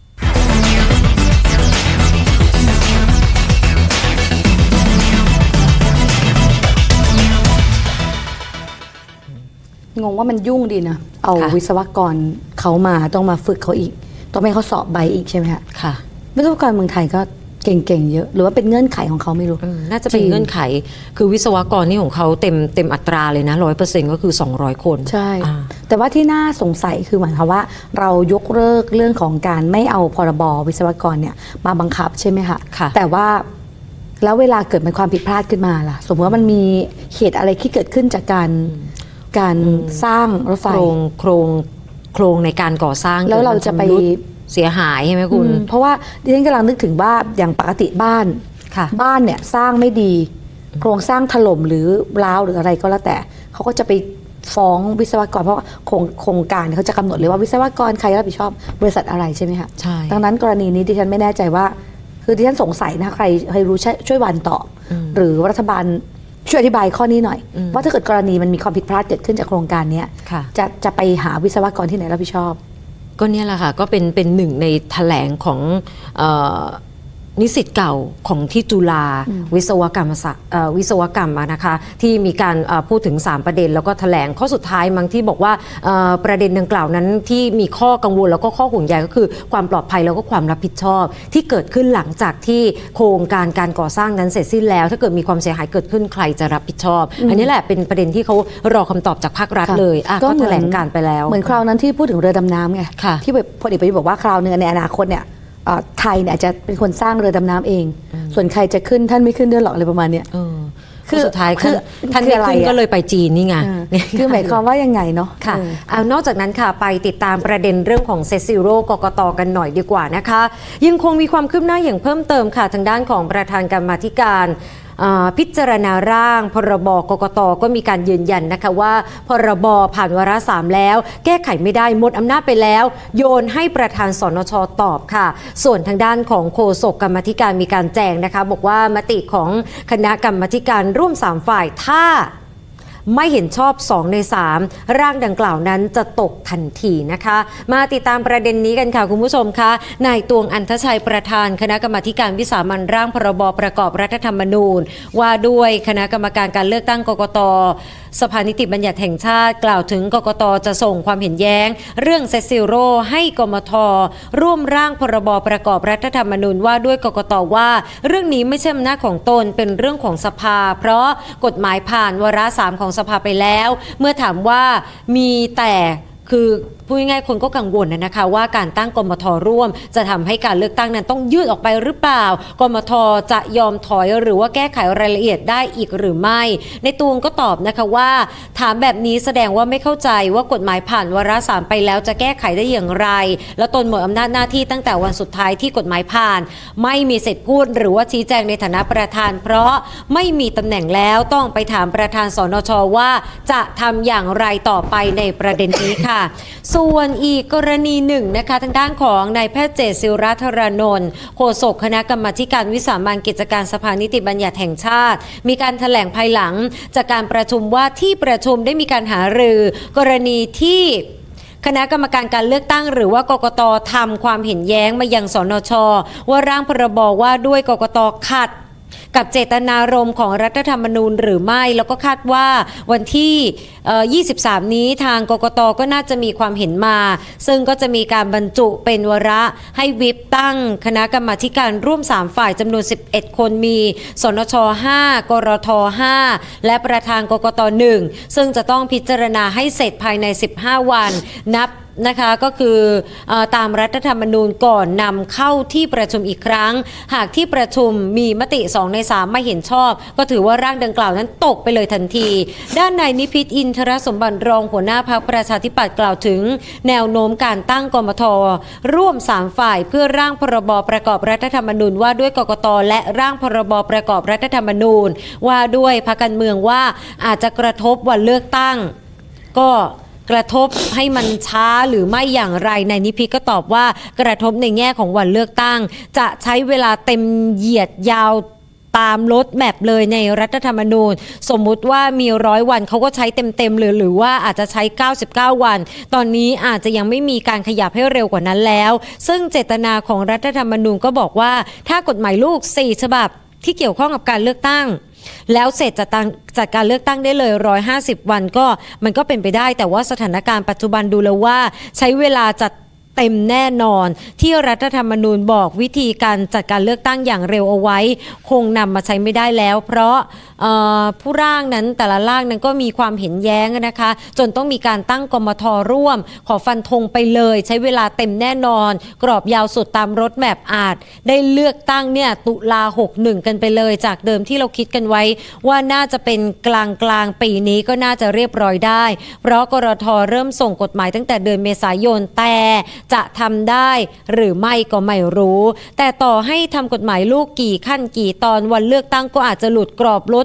ๆงงว่ามันยุ่งดีนะเอาวิศวกรเขามาต้องมาฝึกเขาอีกต้องให้เขาสอบใบอีกใช่ไหมคะค่ะวิศวกรเมืองไทยก็เก่งๆเยอะหรือว่าเป็นเงื่อนไขของเขาไม่รู้น่าจะเป็นเงื่อนไขคือวิศวกรนี่ของเขาเต็มอัตราเลยนะ 100% ก็คือ200 คนใช่แต่ว่าที่น่าสงสัยคือหมายความว่าเรายกเลิกเรื่องของการไม่เอาพรบวิศวกรเนี่ยมาบังคับใช่ไหมคะแต่ว่าแล้วเวลาเกิดเป็นความผิดพลาดขึ้นมาล่ะสมมติว่ามันมีเหตุอะไรที่เกิดขึ้นจากการสร้างรถไฟโครงในการก่อสร้างแล้วเราจะไปเสียหายใช่ไหมคุณเพราะว่าดิฉันกำลังนึกถึงว่าอย่างปกติบ้านเนี่ยสร้างไม่ดีโครงสร้างถล่มหรือร้าวหรืออะไรก็แล้วแต่เขาก็จะไปฟ้องวิศวกรเพราะว่าโครงการเขาจะกำหนดเลยว่าวิศวกรใครรับผิดชอบบริษัทอะไรใช่ไหมคะใช่ดังนั้นกรณีนี้ดิฉันไม่แน่ใจว่าคือดิฉันสงสัยนะใครรู้ช่วยวันตอบหรือรัฐบาลช่วยอธิบายข้อนี้หน่อยว่าถ้าเกิดกรณีมันมีความผิดพลาดเกิดขึ้นจากโครงการนี้จะไปหาวิศวกรที่ไหนรับผิดชอบก็เนี่ยแหละค่ะก็เป็นหนึ่งในแถลงของนิสิตเก่าของที่จุฬาวิศวกรรมนะคะที่มีการพูดถึง3ประเด็นแล้วก็แถลงข้อสุดท้ายมั้งที่บอกว่าประเด็นดังกล่าวนั้นที่มีข้อกังวลแล้วก็ข้อห่วงใยก็คือความปลอดภัยแล้วก็ความรับผิดชอบที่เกิดขึ้นหลังจากที่โครงการก่อสร้างนั้นเสร็จสิ้นแล้วถ้าเกิดมีความเสียหายเกิดขึ้นใครจะรับผิดชอบอันนี้แหละเป็นประเด็นที่เขารอคำตอบจากภาครัฐเลยก็แถลงการไปแล้วเหมือนคราวนั้นที่พูดถึงเรือดำน้ำไงที่พลเอกประยุทธ์บอกว่าคราวนึงในอนาคตเนี่ยไทยเนี่ยจะเป็นคนสร้างเรือดำน้ำเองส่วนใครจะขึ้นท่านไม่ขึ้นด้วยหรอกอะไรประมาณเนี้ยคือสุดท้ายท่านไม่ขึ้นก็เลยไปจีนนี่ไงคือหมายความว่ายังไงเนาะค่ะนอกจากนั้นค่ะไปติดตามประเด็นเรื่องของเซตซีโร่กกต.กันหน่อยดีกว่านะคะยังคงมีความคืบหน้าอย่างเพิ่มเติมค่ะทางด้านของประธานกรรมาธิการพิจารณาร่างพรบกกต.ก็มีการยืนยันนะคะว่าพรบผ่านวาระ3แล้วแก้ไขไม่ได้หมดอำนาจไปแล้วโยนให้ประธานสนช.ตอบค่ะส่วนทางด้านของโฆษกกรรมาธิการมีการแจ้งนะคะบอกว่ามติของคณะกรรมาธิการร่วม3ฝ่ายถ้าไม่เห็นชอบ2ใน3ร่างดังกล่าวนั้นจะตกทันทีนะคะมาติดตามประเด็นนี้กันค่ะคุณผู้ชมคะนายตวงอันทชัยประธานคณะกรรมาธิการวิสามัญร่างพรบประกอบรัฐธรรมนูญว่าด้วยคณะกรรมการการเลือกตั้งกกต.สภานิติบัญญัติแห่งชาติกล่าวถึงกกต.จะส่งความเห็นแย้งเรื่องเซตซีโร่ให้กมท.ร่วมร่างพรบประกอบรัฐธรรมนูญว่าด้วยกกต.ว่าเรื่องนี้ไม่ใช่อำนาจของตนเป็นเรื่องของสภาเพราะกฎหมายผ่านวาระ3ของสภาไปแล้วเมื่อถามว่ามีแต่คือพูดง่ายๆคนก็กังวลนะคะว่าการตั้งกมท.ร่วมจะทำให้การเลือกตั้งนั้นต้องยืดออกไปหรือเปล่ากมท.จะยอมถอยหรือว่าแก้ไขรายละเอียดได้อีกหรือไม่ในตูงก็ตอบนะคะว่าถามแบบนี้แสดงว่าไม่เข้าใจว่ากฎหมายผ่านวาระ3ไปแล้วจะแก้ไขได้อย่างไรแล้วตนหมดอำนาจหน้าที่ตั้งแต่วันสุดท้ายที่กฎหมายผ่านไม่มีสิทธิ์พูดหรือว่าชี้แจงในฐานะประธานเพราะไม่มีตำแหน่งแล้วต้องไปถามประธานสนช.ว่าจะทำอย่างไรต่อไปในประเด็นนี้ค่ะส่วนอีกกรณีหนึ่งนะคะทางด้านของนายแพทย์เจต ศิวรัธรานนท์โฆษกคณะกรรมาธิการวิสามัญกิจการสภานิติบัญญัติแห่งชาติมีการแถลงภายหลังจากการประชุมว่าที่ประชุมได้มีการหารือ กรณีที่คณะกรรมการการเลือกตั้งหรือว่ากกต.ทำความเห็นแย้งมายังสนช.ว่าร่างพรบว่าด้วยกกต.ขัดกับเจตนารมณ์ของรัฐธรรมนูญหรือไม่แล้วก็คาดว่าวันที่23นี้ทางกกต.ก็น่าจะมีความเห็นมาซึ่งก็จะมีการบรรจุเป็นวาระให้วิปตั้งคณะกรรมาธิการร่วม3ฝ่ายจำนวน11คนมีสนช5กรท5และประธานกกต1ซึ่งจะต้องพิจารณาให้เสร็จภายใน15วันนับนะคะก็คือตามรัฐธรรมนูญก่อนนำเข้าที่ประชุมอีกครั้งหากที่ประชุมมีมติ2ใน3ไม่เห็นชอบก็ถือว่าร่างดังกล่าวนั้นตกไปเลยทันทีด้านนายนิพิษอินทรสมบัติรองหัวหน้าพรรคประชาธิปัตย์กล่าวถึงแนวโน้มการตั้งกมท.ร่วม3ฝ่ายเพื่อร่างพรบประกอบรัฐธรรมนูญว่าด้วยกกต.และร่างพรบประกอบรัฐธรรมนูญว่าด้วยพรรคการเมืองว่าอาจจะกระทบวันเลือกตั้งก็กระทบให้มันช้าหรือไม่อย่างไรนายนิพิษก็ตอบว่ากระทบในแง่ของวันเลือกตั้งจะใช้เวลาเต็มเหยียดยาวตามรถแมพเลยในรัฐธรรมนูญสมมุติว่ามี100วันเขาก็ใช้เต็มหรือว่าอาจจะใช้99วันตอนนี้อาจจะยังไม่มีการขยับให้เร็วกว่านั้นแล้วซึ่งเจตนาของรัฐธรรมนูญก็บอกว่าถ้ากฎหมายลูก4ฉบับที่เกี่ยวข้องกับการเลือกตั้งแล้วเสร็จจัดการเลือกตั้งได้เลย150วันก็มันก็เป็นไปได้แต่ว่าสถานการณ์ปัจจุบันดูแล้วว่าใช้เวลาจัดเต็มแน่นอนที่รัฐธรรมนูญบอกวิธีการจัดการเลือกตั้งอย่างเร็วเอาไว้คงนำมาใช้ไม่ได้แล้วเพราะผู้ร่างนั้นแต่ละร่างนั้นก็มีความเห็นแย้งนะคะจนต้องมีการตั้งกมท.ร่วมขอฟันธงไปเลยใช้เวลาเต็มแน่นอนกรอบยาวสุดตามรถแมพอาจได้เลือกตั้งเนี่ยตุลา61กันไปเลยจากเดิมที่เราคิดกันไว้ว่าน่าจะเป็นกลางปีนี้ก็น่าจะเรียบร้อยได้เพราะกรท.เริ่มส่งกฎหมายตั้งแต่เดือนเมษายนแต่จะทำได้หรือไม่ก็ไม่รู้แต่ต่อให้ทำกฎหมายลูกกี่ขั้นกี่ตอนวันเลือกตั้งก็อาจจะหลุดกรอบรถ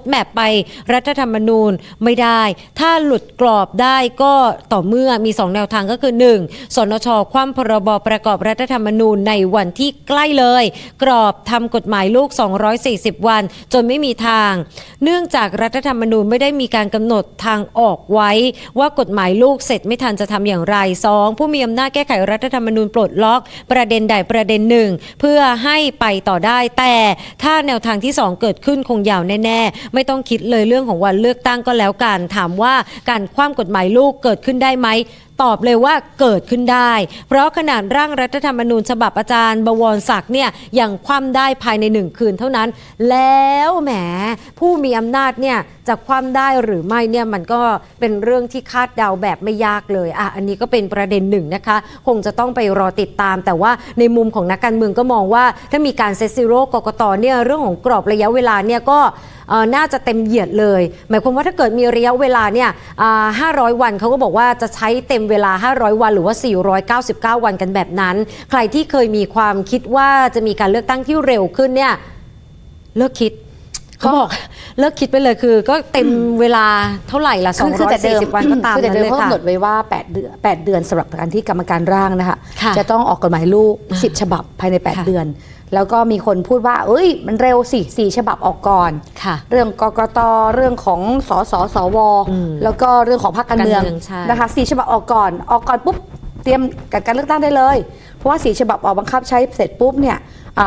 แมพไปรัฐธรรมนูญไม่ได้ถ้าหลุดกรอบได้ก็ต่อเมื่อมี2แนวทางก็คือ 1. สนช.คว่ำพรบประกอบรัฐธรรมนูญในวันที่ใกล้เลยกรอบทำกฎหมายลูก240วันจนไม่มีทางเนื่องจากรัฐธรรมนูญไม่ได้มีการกำหนดทางออกไว้ว่ากฎหมายลูกเสร็จไม่ทันจะทำอย่างไร 2. ผู้มีอำนาจแก้ไขรัฐธรรมนูญปลดล็อกประเด็นใดประเด็นหนึ่งเพื่อให้ไปต่อได้แต่ถ้าแนวทางที่2เกิดขึ้นคงยาวแน่ๆไม่ต้องคิดเลยเรื่องของวันเลือกตั้งก็แล้วกันถามว่าการคว่ำกฎหมายลูกเกิดขึ้นได้ไหมตอบเลยว่าเกิดขึ้นได้เพราะขนาดร่างรัฐธรรมนูญฉบับอาจารย์บวรศักดิ์เนี่ยยังคว่ำได้ภายใน1คืนเท่านั้นแล้วแหมผู้มีอำนาจเนี่ยจะคว่ำได้หรือไม่เนี่ยมันก็เป็นเรื่องที่คาดเดาแบบไม่ยากเลยอันนี้ก็เป็นประเด็นหนึ่งนะคะคงจะต้องไปรอติดตามแต่ว่าในมุมของนักการเมืองก็มองว่าถ้ามีการเซตซีโร่กกตเนี่ยเรื่องของกรอบระยะเวลาเนี่ยก็น่าจะเต็มเหยียดเลยหมายความว่าถ้าเกิดมีระยะเวลาเนี่ย500 วันเขาก็บอกว่าจะใช้เต็มเวลา500วันหรือว่า499วันกันแบบนั้นใครที่เคยมีความคิดว่าจะมีการเลือกตั้งที่เร็วขึ้นเนี่ยเลิกคิดเขาบอกเลิกคิดไปเลยคือก็เต็มเวลาเท่าไหร่ละ240วันก็ตามนั้นเลยค่ะเขากำหนดไว้ว่า8 เดือนสำหรับการที่กรรมการร่างนะคะจะต้องออกกฎหมายลูก10 ฉบับภายใน8 เดือนแล้วก็มีคนพูดว่าเอ้ยมันเร็วสิ4 ฉบับออกก่อนเรื่องกกตเรื่องของสสสวแล้วก็เรื่องของพรรคการเมืองนะคะ4 ฉบับออกก่อนปุ๊บเตรียมการเลือกตั้งได้เลยเพราะว่า4 ฉบับออกบังคับใช้เสร็จปุ๊บเนี่ย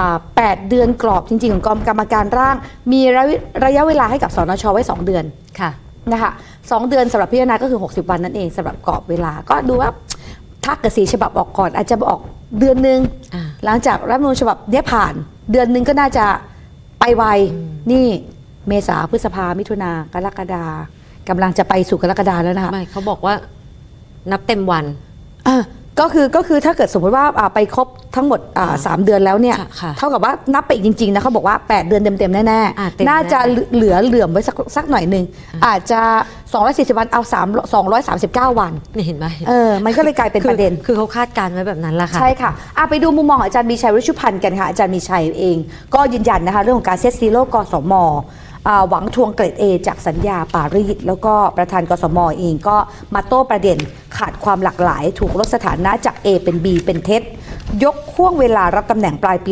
8 เดือนกรอบจริงๆของกรรมการร่างมีระยะเวลาให้กับสนชไว้2 เดือนนะคะ2 เดือนสำหรับพิจารณาก็คือ60 วันนั่นเองสำหรับกรอบเวลาก็ดูว่าถ้าเกิด4 ฉบับออกก่อนอาจจะออกเดือนนึงหลังจากรัฐธรรมนูญฉบับนี้ผ่านเดือนนึงก็น่าจะไปไวนี่เมษาพฤษภามิถุนากรกฎากำลังจะไปสู่กรกฎาแล้วนะคะไม่เขาบอกว่านับเต็มวันก็คือถ้าเกิดสมมติว่าไปครบทั้งหมด3 เดือนแล้วเนี่ยเท่ากับว่านับไปอีกจริงๆนะเขาบอกว่า8 เดือนเต็มๆแน่ๆน่าจะเหลือไว้สักหน่อยนึงอาจจะ240 วันเอา239 วันเห็นไหมมันก็เลยกลายเป็นประเด็นคือเขาคาดการไว้แบบนั้นแหละค่ะใช่ค่ะไปดูมุมมองของอาจารย์มีชัยฤชุพันธ์กันค่ะอาจารย์มีชัยเองก็ยืนยันนะคะเรื่องของการเซตซีโร่กสมหวังทวงเกรด A จากสัญญาปารีสแล้วก็ประธานกสมเองก็มาโต้ประเด็นขาดความหลากหลายถูกลดสถานะจาก A เป็น B เป็นเท็จยกห่วงเวลารับตำแหน่งปลายปี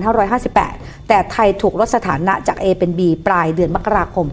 2558 แต่ไทยถูกลดสถานะจาก A เป็น B ปลายเดือนมกราคม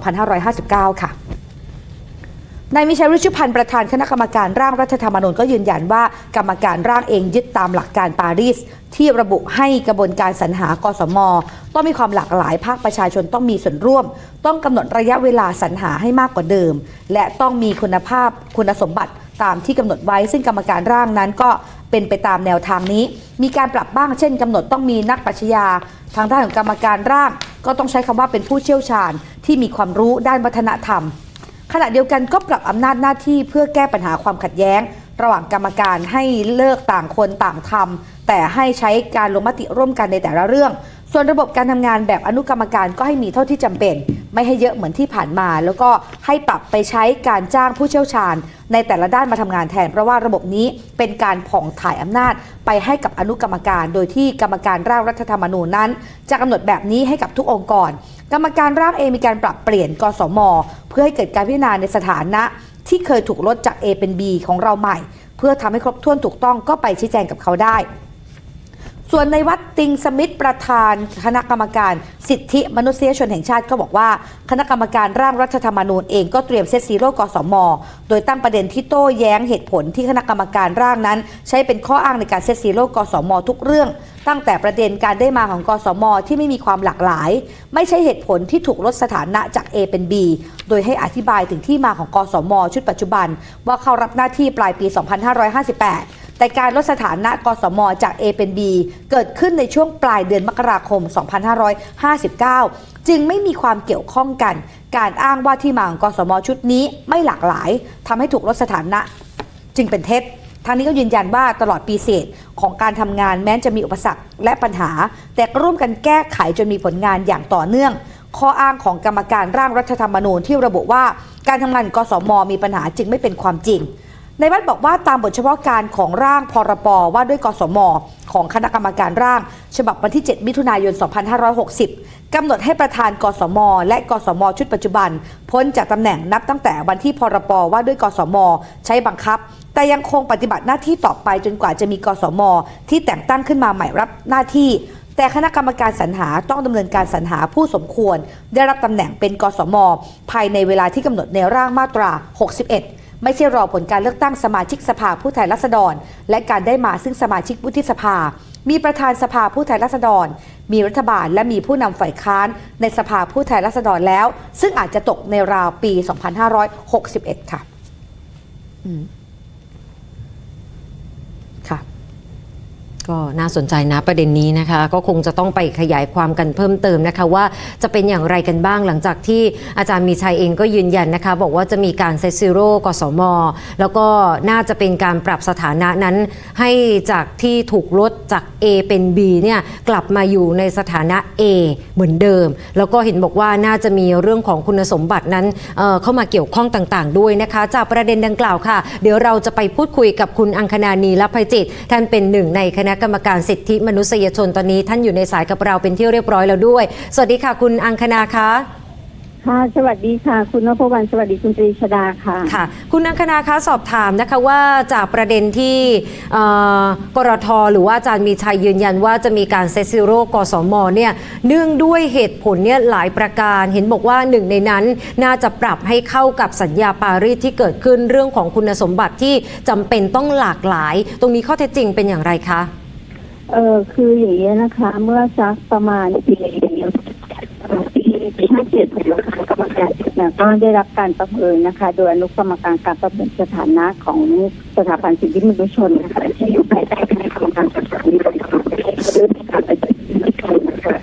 2559 ค่ะนายมิชัยฤชุพันธ์ประธานคณะกรรมการร่างรัฐธรรมนูญก็ยืนยันว่ากรรมการร่างเองยึดตามหลักการปารีสที่ระบุให้กระบวนการสรรหากสมต้องมีความหลากหลายภาคประชาชนต้องมีส่วนร่วมต้องกำหนดระยะเวลาสรรหาให้มากกว่าเดิมและต้องมีคุณสมบัติตามที่กำหนดไว้ซึ่งกรรมการร่างนั้นก็เป็นไปตามแนวทางนี้มีการปรับบ้างเช่นกำหนดต้องมีนักปรัชญาทางด้านของกรรมการร่างก็ต้องใช้คำว่าเป็นผู้เชี่ยวชาญที่มีความรู้ด้านวัฒนธรรมขณะเดียวกันก็ปรับอำนาจหน้าที่เพื่อแก้ปัญหาความขัดแย้งระหว่างกรรมการให้เลิกต่างคนต่างทำแต่ให้ใช้การลงมติร่วมกันในแต่ละเรื่องส่วนระบบการทำงานแบบอนุกรรมการก็ให้มีเท่าที่จำเป็นไม่ให้เยอะเหมือนที่ผ่านมาแล้วก็ให้ปรับไปใช้การจ้างผู้เชี่ยวชาญในแต่ละด้านมาทำงานแทนเพราะว่าระบบนี้เป็นการผ่องถ่ายอำนาจไปให้กับอนุกรรมการโดยที่กรรมการร่างรัฐธรรมนูญนั้นจะกำหนดแบบนี้ให้กับทุกองค์กรกรรมการร่างเองมีการปรับเปลี่ยนกสมเพื่อให้เกิดการพิจารณาในสถานะที่เคยถูกลดจาก A เป็น B ของเราใหม่เพื่อทำให้ครบถ้วนถูกต้องก็ไปชี้แจงกับเขาได้ส่วนในวัดติงสมิธประธานคณะกรรมการสิทธิมนุษยชนแห่งชาติก็บอกว่าคณะกรรมการร่างรัฐธรรมนูญเองก็เตรียมเซตซีโร่กสมโดยตั้งประเด็นที่โต้แย้งเหตุผลที่คณะกรรมการร่างนั้นใช้เป็นข้ออ้างในการเซตซีโร่กสมทุกเรื่องตั้งแต่ประเด็นการได้มาของกสมที่ไม่มีความหลากหลายไม่ใช่เหตุผลที่ถูกลดสถานะจาก A เป็น B โดยให้อธิบายถึงที่มาของกสมชุดปัจจุบันว่าเข้ารับหน้าที่ปลายปี 2558แต่การลดสถานะกสมจาก A เป็น B เกิดขึ้นในช่วงปลายเดือนมกราคม 2559 จึงไม่มีความเกี่ยวข้องกันการอ้างว่าที่มาของกสมชุดนี้ไม่หลากหลายทำให้ถูกลดสถานะจึงเป็นเท็จทางนี้ก็ยืนยันว่าตลอดปีเศษของการทำงานแม้จะมีอุปสรรคและปัญหาแต่ก็ร่วมกันแก้ไขจนมีผลงานอย่างต่อเนื่องข้ออ้างของกรรมการร่างรัฐธรรมนูญที่ระบุว่าการทำงานกสมมีปัญหาจึงไม่เป็นความจริงในวัดบอกว่าตามบทเฉพาะการของร่างพรบว่าด้วยกสมของคณะกรรมการร่างฉบับวันที่ 7 มิถุนายน 2560 กำหนดให้ประธานกสมและกสมชุดปัจจุบันพ้นจากตำแหน่งนับตั้งแต่วันที่พรบว่าด้วยกสมใช้บังคับแต่ยังคงปฏิบัติหน้าที่ต่อไปจนกว่าจะมีกสมที่แต่งตั้งขึ้นมาใหม่รับหน้าที่แต่คณะกรรมการสรรหาต้องดำเนินการสรรหาผู้สมควรได้รับตำแหน่งเป็นกสมภายในเวลาที่กำหนดในร่างมาตรา 61 ไม่ใช่รอผลการเลือกตั้งสมาชิกสภาผู้แทนราษฎรและการได้มาซึ่งสมาชิกวุฒิสภามีประธานสภาผู้แทนราษฎรมีรัฐบาลและมีผู้นำฝ่ายค้านในสภาผู้แทนราษฎรแล้วซึ่งอาจจะตกในราวปี 2561 ค่ะค่ะก็น่าสนใจนะประเด็นนี้นะคะก็คงจะต้องไปขยายความกันเพิ่มเติมนะคะว่าจะเป็นอย่างไรกันบ้างหลังจากที่อาจารย์มีชัยเองก็ยืนยันนะคะบอกว่าจะมีการเซตซีโร่กสมแล้วก็น่าจะเป็นการปรับสถานะนั้นให้จากที่ถูกลดจาก A เป็น B เนี่ยกลับมาอยู่ในสถานะ A เหมือนเดิมแล้วก็เห็นบอกว่าน่าจะมีเรื่องของคุณสมบัตินั้นเข้ามาเกี่ยวข้องต่างๆด้วยนะคะจากประเด็นดังกล่าวค่ะเดี๋ยวเราจะไปพูดคุยกับคุณอังคณา นีลภัยจิตท่านเป็นหนึ่งในคณะกรรมการสิทธิมนุษยชนตอนนี้ท่านอยู่ในสายกับเราเป็นที่เรียบร้อยแล้วด้วยสวัสดีค่ะคุณอังคณาคะค่ะสวัสดีค่ะคุณนพวรรณสวัสดีคุณตรีชดาค่ะค่ะคุณอังคณาคะสอบถามนะคะว่าจากประเด็นที่กรท.หรือว่าอาจารย์มีชัยยืนยันว่าจะมีการเซตซีโร่กสมเนี่ยเนื่องด้วยเหตุผลเนี่ยหลายประการเห็นบอกว่าหนึ่งในนั้นน่าจะปรับให้เข้ากับสัญญาปารีสที่เกิดขึ้นเรื่องของคุณสมบัติที่จำเป็นต้องหลากหลายตรงนี้ข้อเท็จจริงเป็นอย่างไรคะคืออย่างนี้นะคะเมื่อสักประมาณปี57นะคะกรรมการก็ได้รับการประเมินนะคะโดยอนุกรรมการการประเมินสถานะของสถาบันสิทธิมนุษยชนนะคะที่อยู่ภายใต้คณะกรรมการจัดการในการเรื่องการปฏิบัติการนะคะ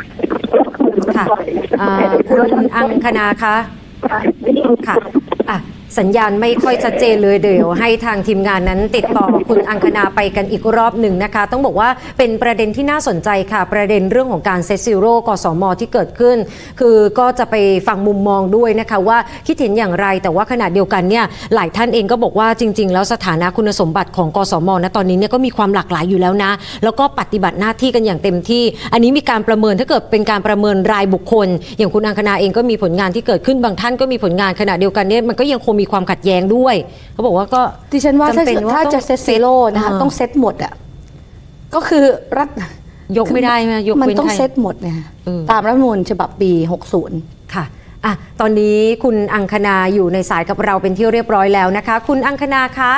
คุณอังคณาคะค่ะสัญญาณไม่ค่อยชัดเจนเลยเดี๋ยวให้ทางทีมงานนั้นติดต่อคุณอังคณาไปกันอีกรอบหนึ่งนะคะต้องบอกว่าเป็นประเด็นที่น่าสนใจค่ะประเด็นเรื่องของการเซตซีโร่กสมที่เกิดขึ้นคือก็จะไปฟังมุมมองด้วยนะคะว่าคิดเห็นอย่างไรแต่ว่าขณะเดียวกันเนี่ยหลายท่านเองก็บอกว่าจริงๆแล้วสถานะคุณสมบัติของกสมนะตอนนี้เนี่ยก็มีความหลากหลายอยู่แล้วนะแล้วก็ปฏิบัติหน้าที่กันอย่างเต็มที่อันนี้มีการประเมินถ้าเกิดเป็นการประเมินรายบุคคลอย่างคุณอังคณาเองก็มีผลงานที่เกิดขึ้นบางท่านก็มีผลงานขณะเดียวกันเนี่ยมันก็ยังคงมีความขัดแย้งด้วยเขาบอกว่าก็ดิฉันว่าถ้าจะเซตซีโร่นะคะต้องเซตหมดอ่ะก็คือรัฐยกไม่ได้ไหมยกมันต้องเซตหมดเนี่ยตามรัฐธรรมนูญฉบับปี 60 ค่ะตอนนี้คุณอังคณาอยู่ในสายกับเราเป็นที่เรียบร้อยแล้วนะคะคุณอังคณาคะ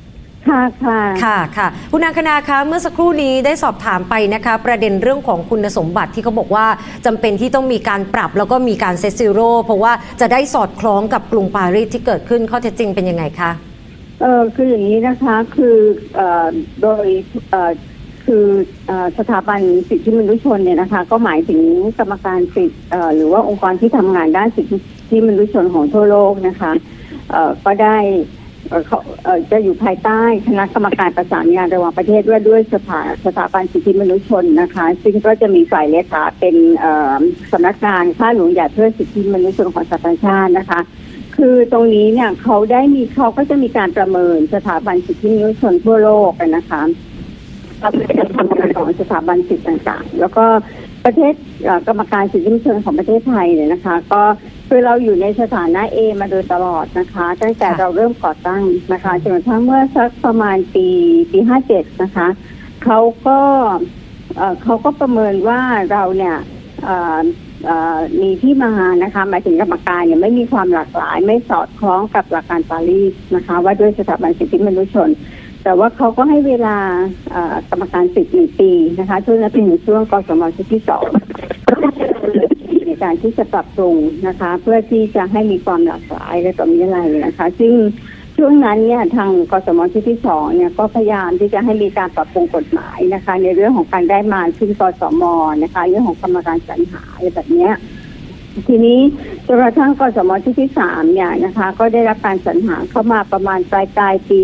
ค่ะคุณอังคณาคะเมื่อสักครู่นี้ได้สอบถามไปนะคะประเด็นเรื่องของคุณสมบัติที่เขาบอกว่าจำเป็นที่ต้องมีการปรับแล้วก็มีการเซตซีโร่เพราะว่าจะได้สอดคล้องกับกรุงปารีสที่เกิดขึ้นข้อเท็จจริงเป็นยังไงคะคืออย่างนี้นะคะคือโดยคือสถาบันสิทธิมนุษยชนเนี่ยนะคะก็หมายถึงกรรมการสิทธิหรือว่าองค์กรที่ทำงานด้านสิทธิมนุษยชนของทั่วโลกนะคะก็ได้จะอยู่ภายใต้คณะกรรมการประสานงานระหว่างประเทศว่าด้วยสถาบันสิทธิมนุษยชนนะคะซึ่งก็จะมีฝ่ายเลขาเป็นสำนักงานข้าหลวงใหญ่เพื่อสิทธิมนุษยชนของสหประชาชาตินะคะคือตรงนี้เนี่ยเขาก็จะมีการประเมินสถาบันสิทธิมนุษยชนทั่วโลกนะคะการทำงานของสถาบันสิทธิต่างๆแล้วก็ประเทศกรรมการสิทธิมนุษยชนของประเทศไทยเนี่ยนะคะก็คือเราอยู่ในสถานะ A มาโดยตลอดนะคะตั้งแต่เราเริ่มก่อตั้งนะคะจนกระทั่งเมื่อสักประมาณปี 57นะคะเขาก็ประเมินว่าเราเนี่ยมีที่มานะคะหมายถึงกรรมการเนี่ยไม่มีความหลากหลายไม่สอดคล้องกับหลักการปารีสนะคะว่าด้วยสถาบันสิทธิมนุษยชนแต่ว่าเขาก็ให้เวลากรรมการสิทธิ์1 ปีนะคะช่วงนั้นเป็นช่วงกสมชุดที่2ก็ได้ในการที่จะปรับปรุงนะคะเพื่อที่จะให้มีความหลากหลายและต่อมีอะไรนะคะซึ่งช่วงนั้นเนี่ยทางกสมชุดที่2เนี่ยก็พยายามที่จะให้มีการปรับปรุงกฎหมายนะคะในเรื่องของการได้มาซึ่งกสมนะคะเรื่องของกรรมการสรรหาอะไรแบบนี้ทีนี้จนกระทั่งกสมชุดที่3เนี่ยนะคะก็ได้รับการสรรหาเข้ามาประมาณปลายปี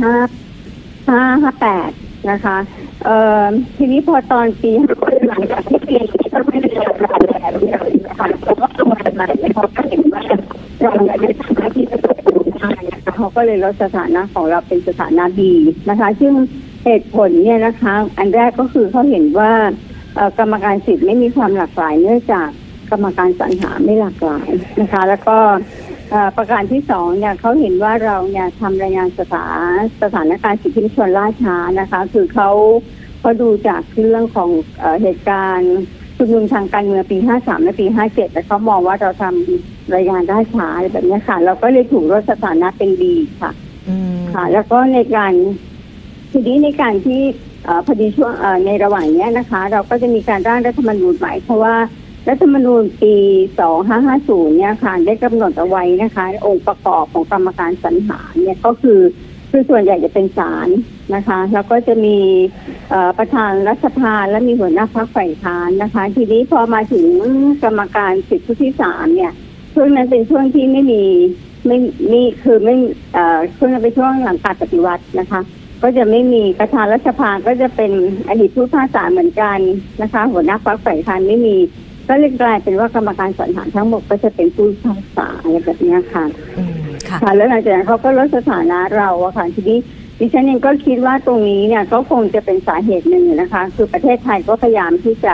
58นะคะทีนี้พอตอนปีหลังจากที่เปลี่ยนก็ไม่ได้รับรายแบบนี้นะคะเขาก็ทำงานมาเพราะเขาเห็นว่าเราได้ทำหน้าที่จะเปิดดูได้นะคะเขาก็เลยลดสถานะของเราเป็นสถานะ B นะคะซึ่งเหตุผลเนี่ยนะคะอันแรกก็คือเขาเห็นว่ากรรมการสิทธิ์ไม่มีความหลากหลายเนื่องจากกรรมการสรรหาไม่หลากหลายนะคะแล้วก็ประการที่สองเนี่ยเขาเห็นว่าเราเนี่ยทำรายงานสถานการณ์สิทธิมนุษยชนล่าช้านะคะคือเขาดูจากเรื่องของเหตุการณ์ชุมนุมทางการเมืองปี 53 และปี 57 แล้วเขามองว่าเราทำรายงานล่าช้าอะไรแบบนี้ค่ะเราก็เลยถูกลดสถานะเป็นดีค่ะค่ะแล้วก็ในการทีนี้ในการที่พอดีช่วงในระหว่างนี้นะคะเราก็จะมีการร่างรัฐธรรมนูญใหม่เพราะว่ารัฐธรรมนูญปี 2550 เนี่ยค่ะได้กำหนดเอาไว้นะคะองค์ประกอบของกรรมการสรรหาเนี่ยก็คือส่วนใหญ่จะเป็นศาลนะคะแล้วก็จะมีประธานรัฐสภาและมีหัวหน้าพรรคฝ่ายค้านนะคะทีนี้พอมาถึงกรรมการสิทธิชุดที่3เนี่ยช่วงนั้นเป็นช่วงที่ช่วงนั้นเป็นช่วงหลังการปฏิวัตินะคะก็จะไม่มีประธานรัฐสภาก็จะเป็นอดีตผู้พิพากษาเหมือนกันนะคะหัวหน้าพรรคฝ่ายค้านไม่มีก็เลยกลายเป็นว่ากรรมการสรรหาทั้งหมดก็จะเป็นผู้พิพากษาอะไรแบบนี้ค่ะค่ะแล้วหลังจากนั้นเขาก็ลดสถานะเราอะค่ะทีนี้ดิฉันเองก็คิดว่าตรงนี้เนี่ยก็คงจะเป็นสาเหตุหนึ่งนะคะคือประเทศไทยก็พยายามที่จะ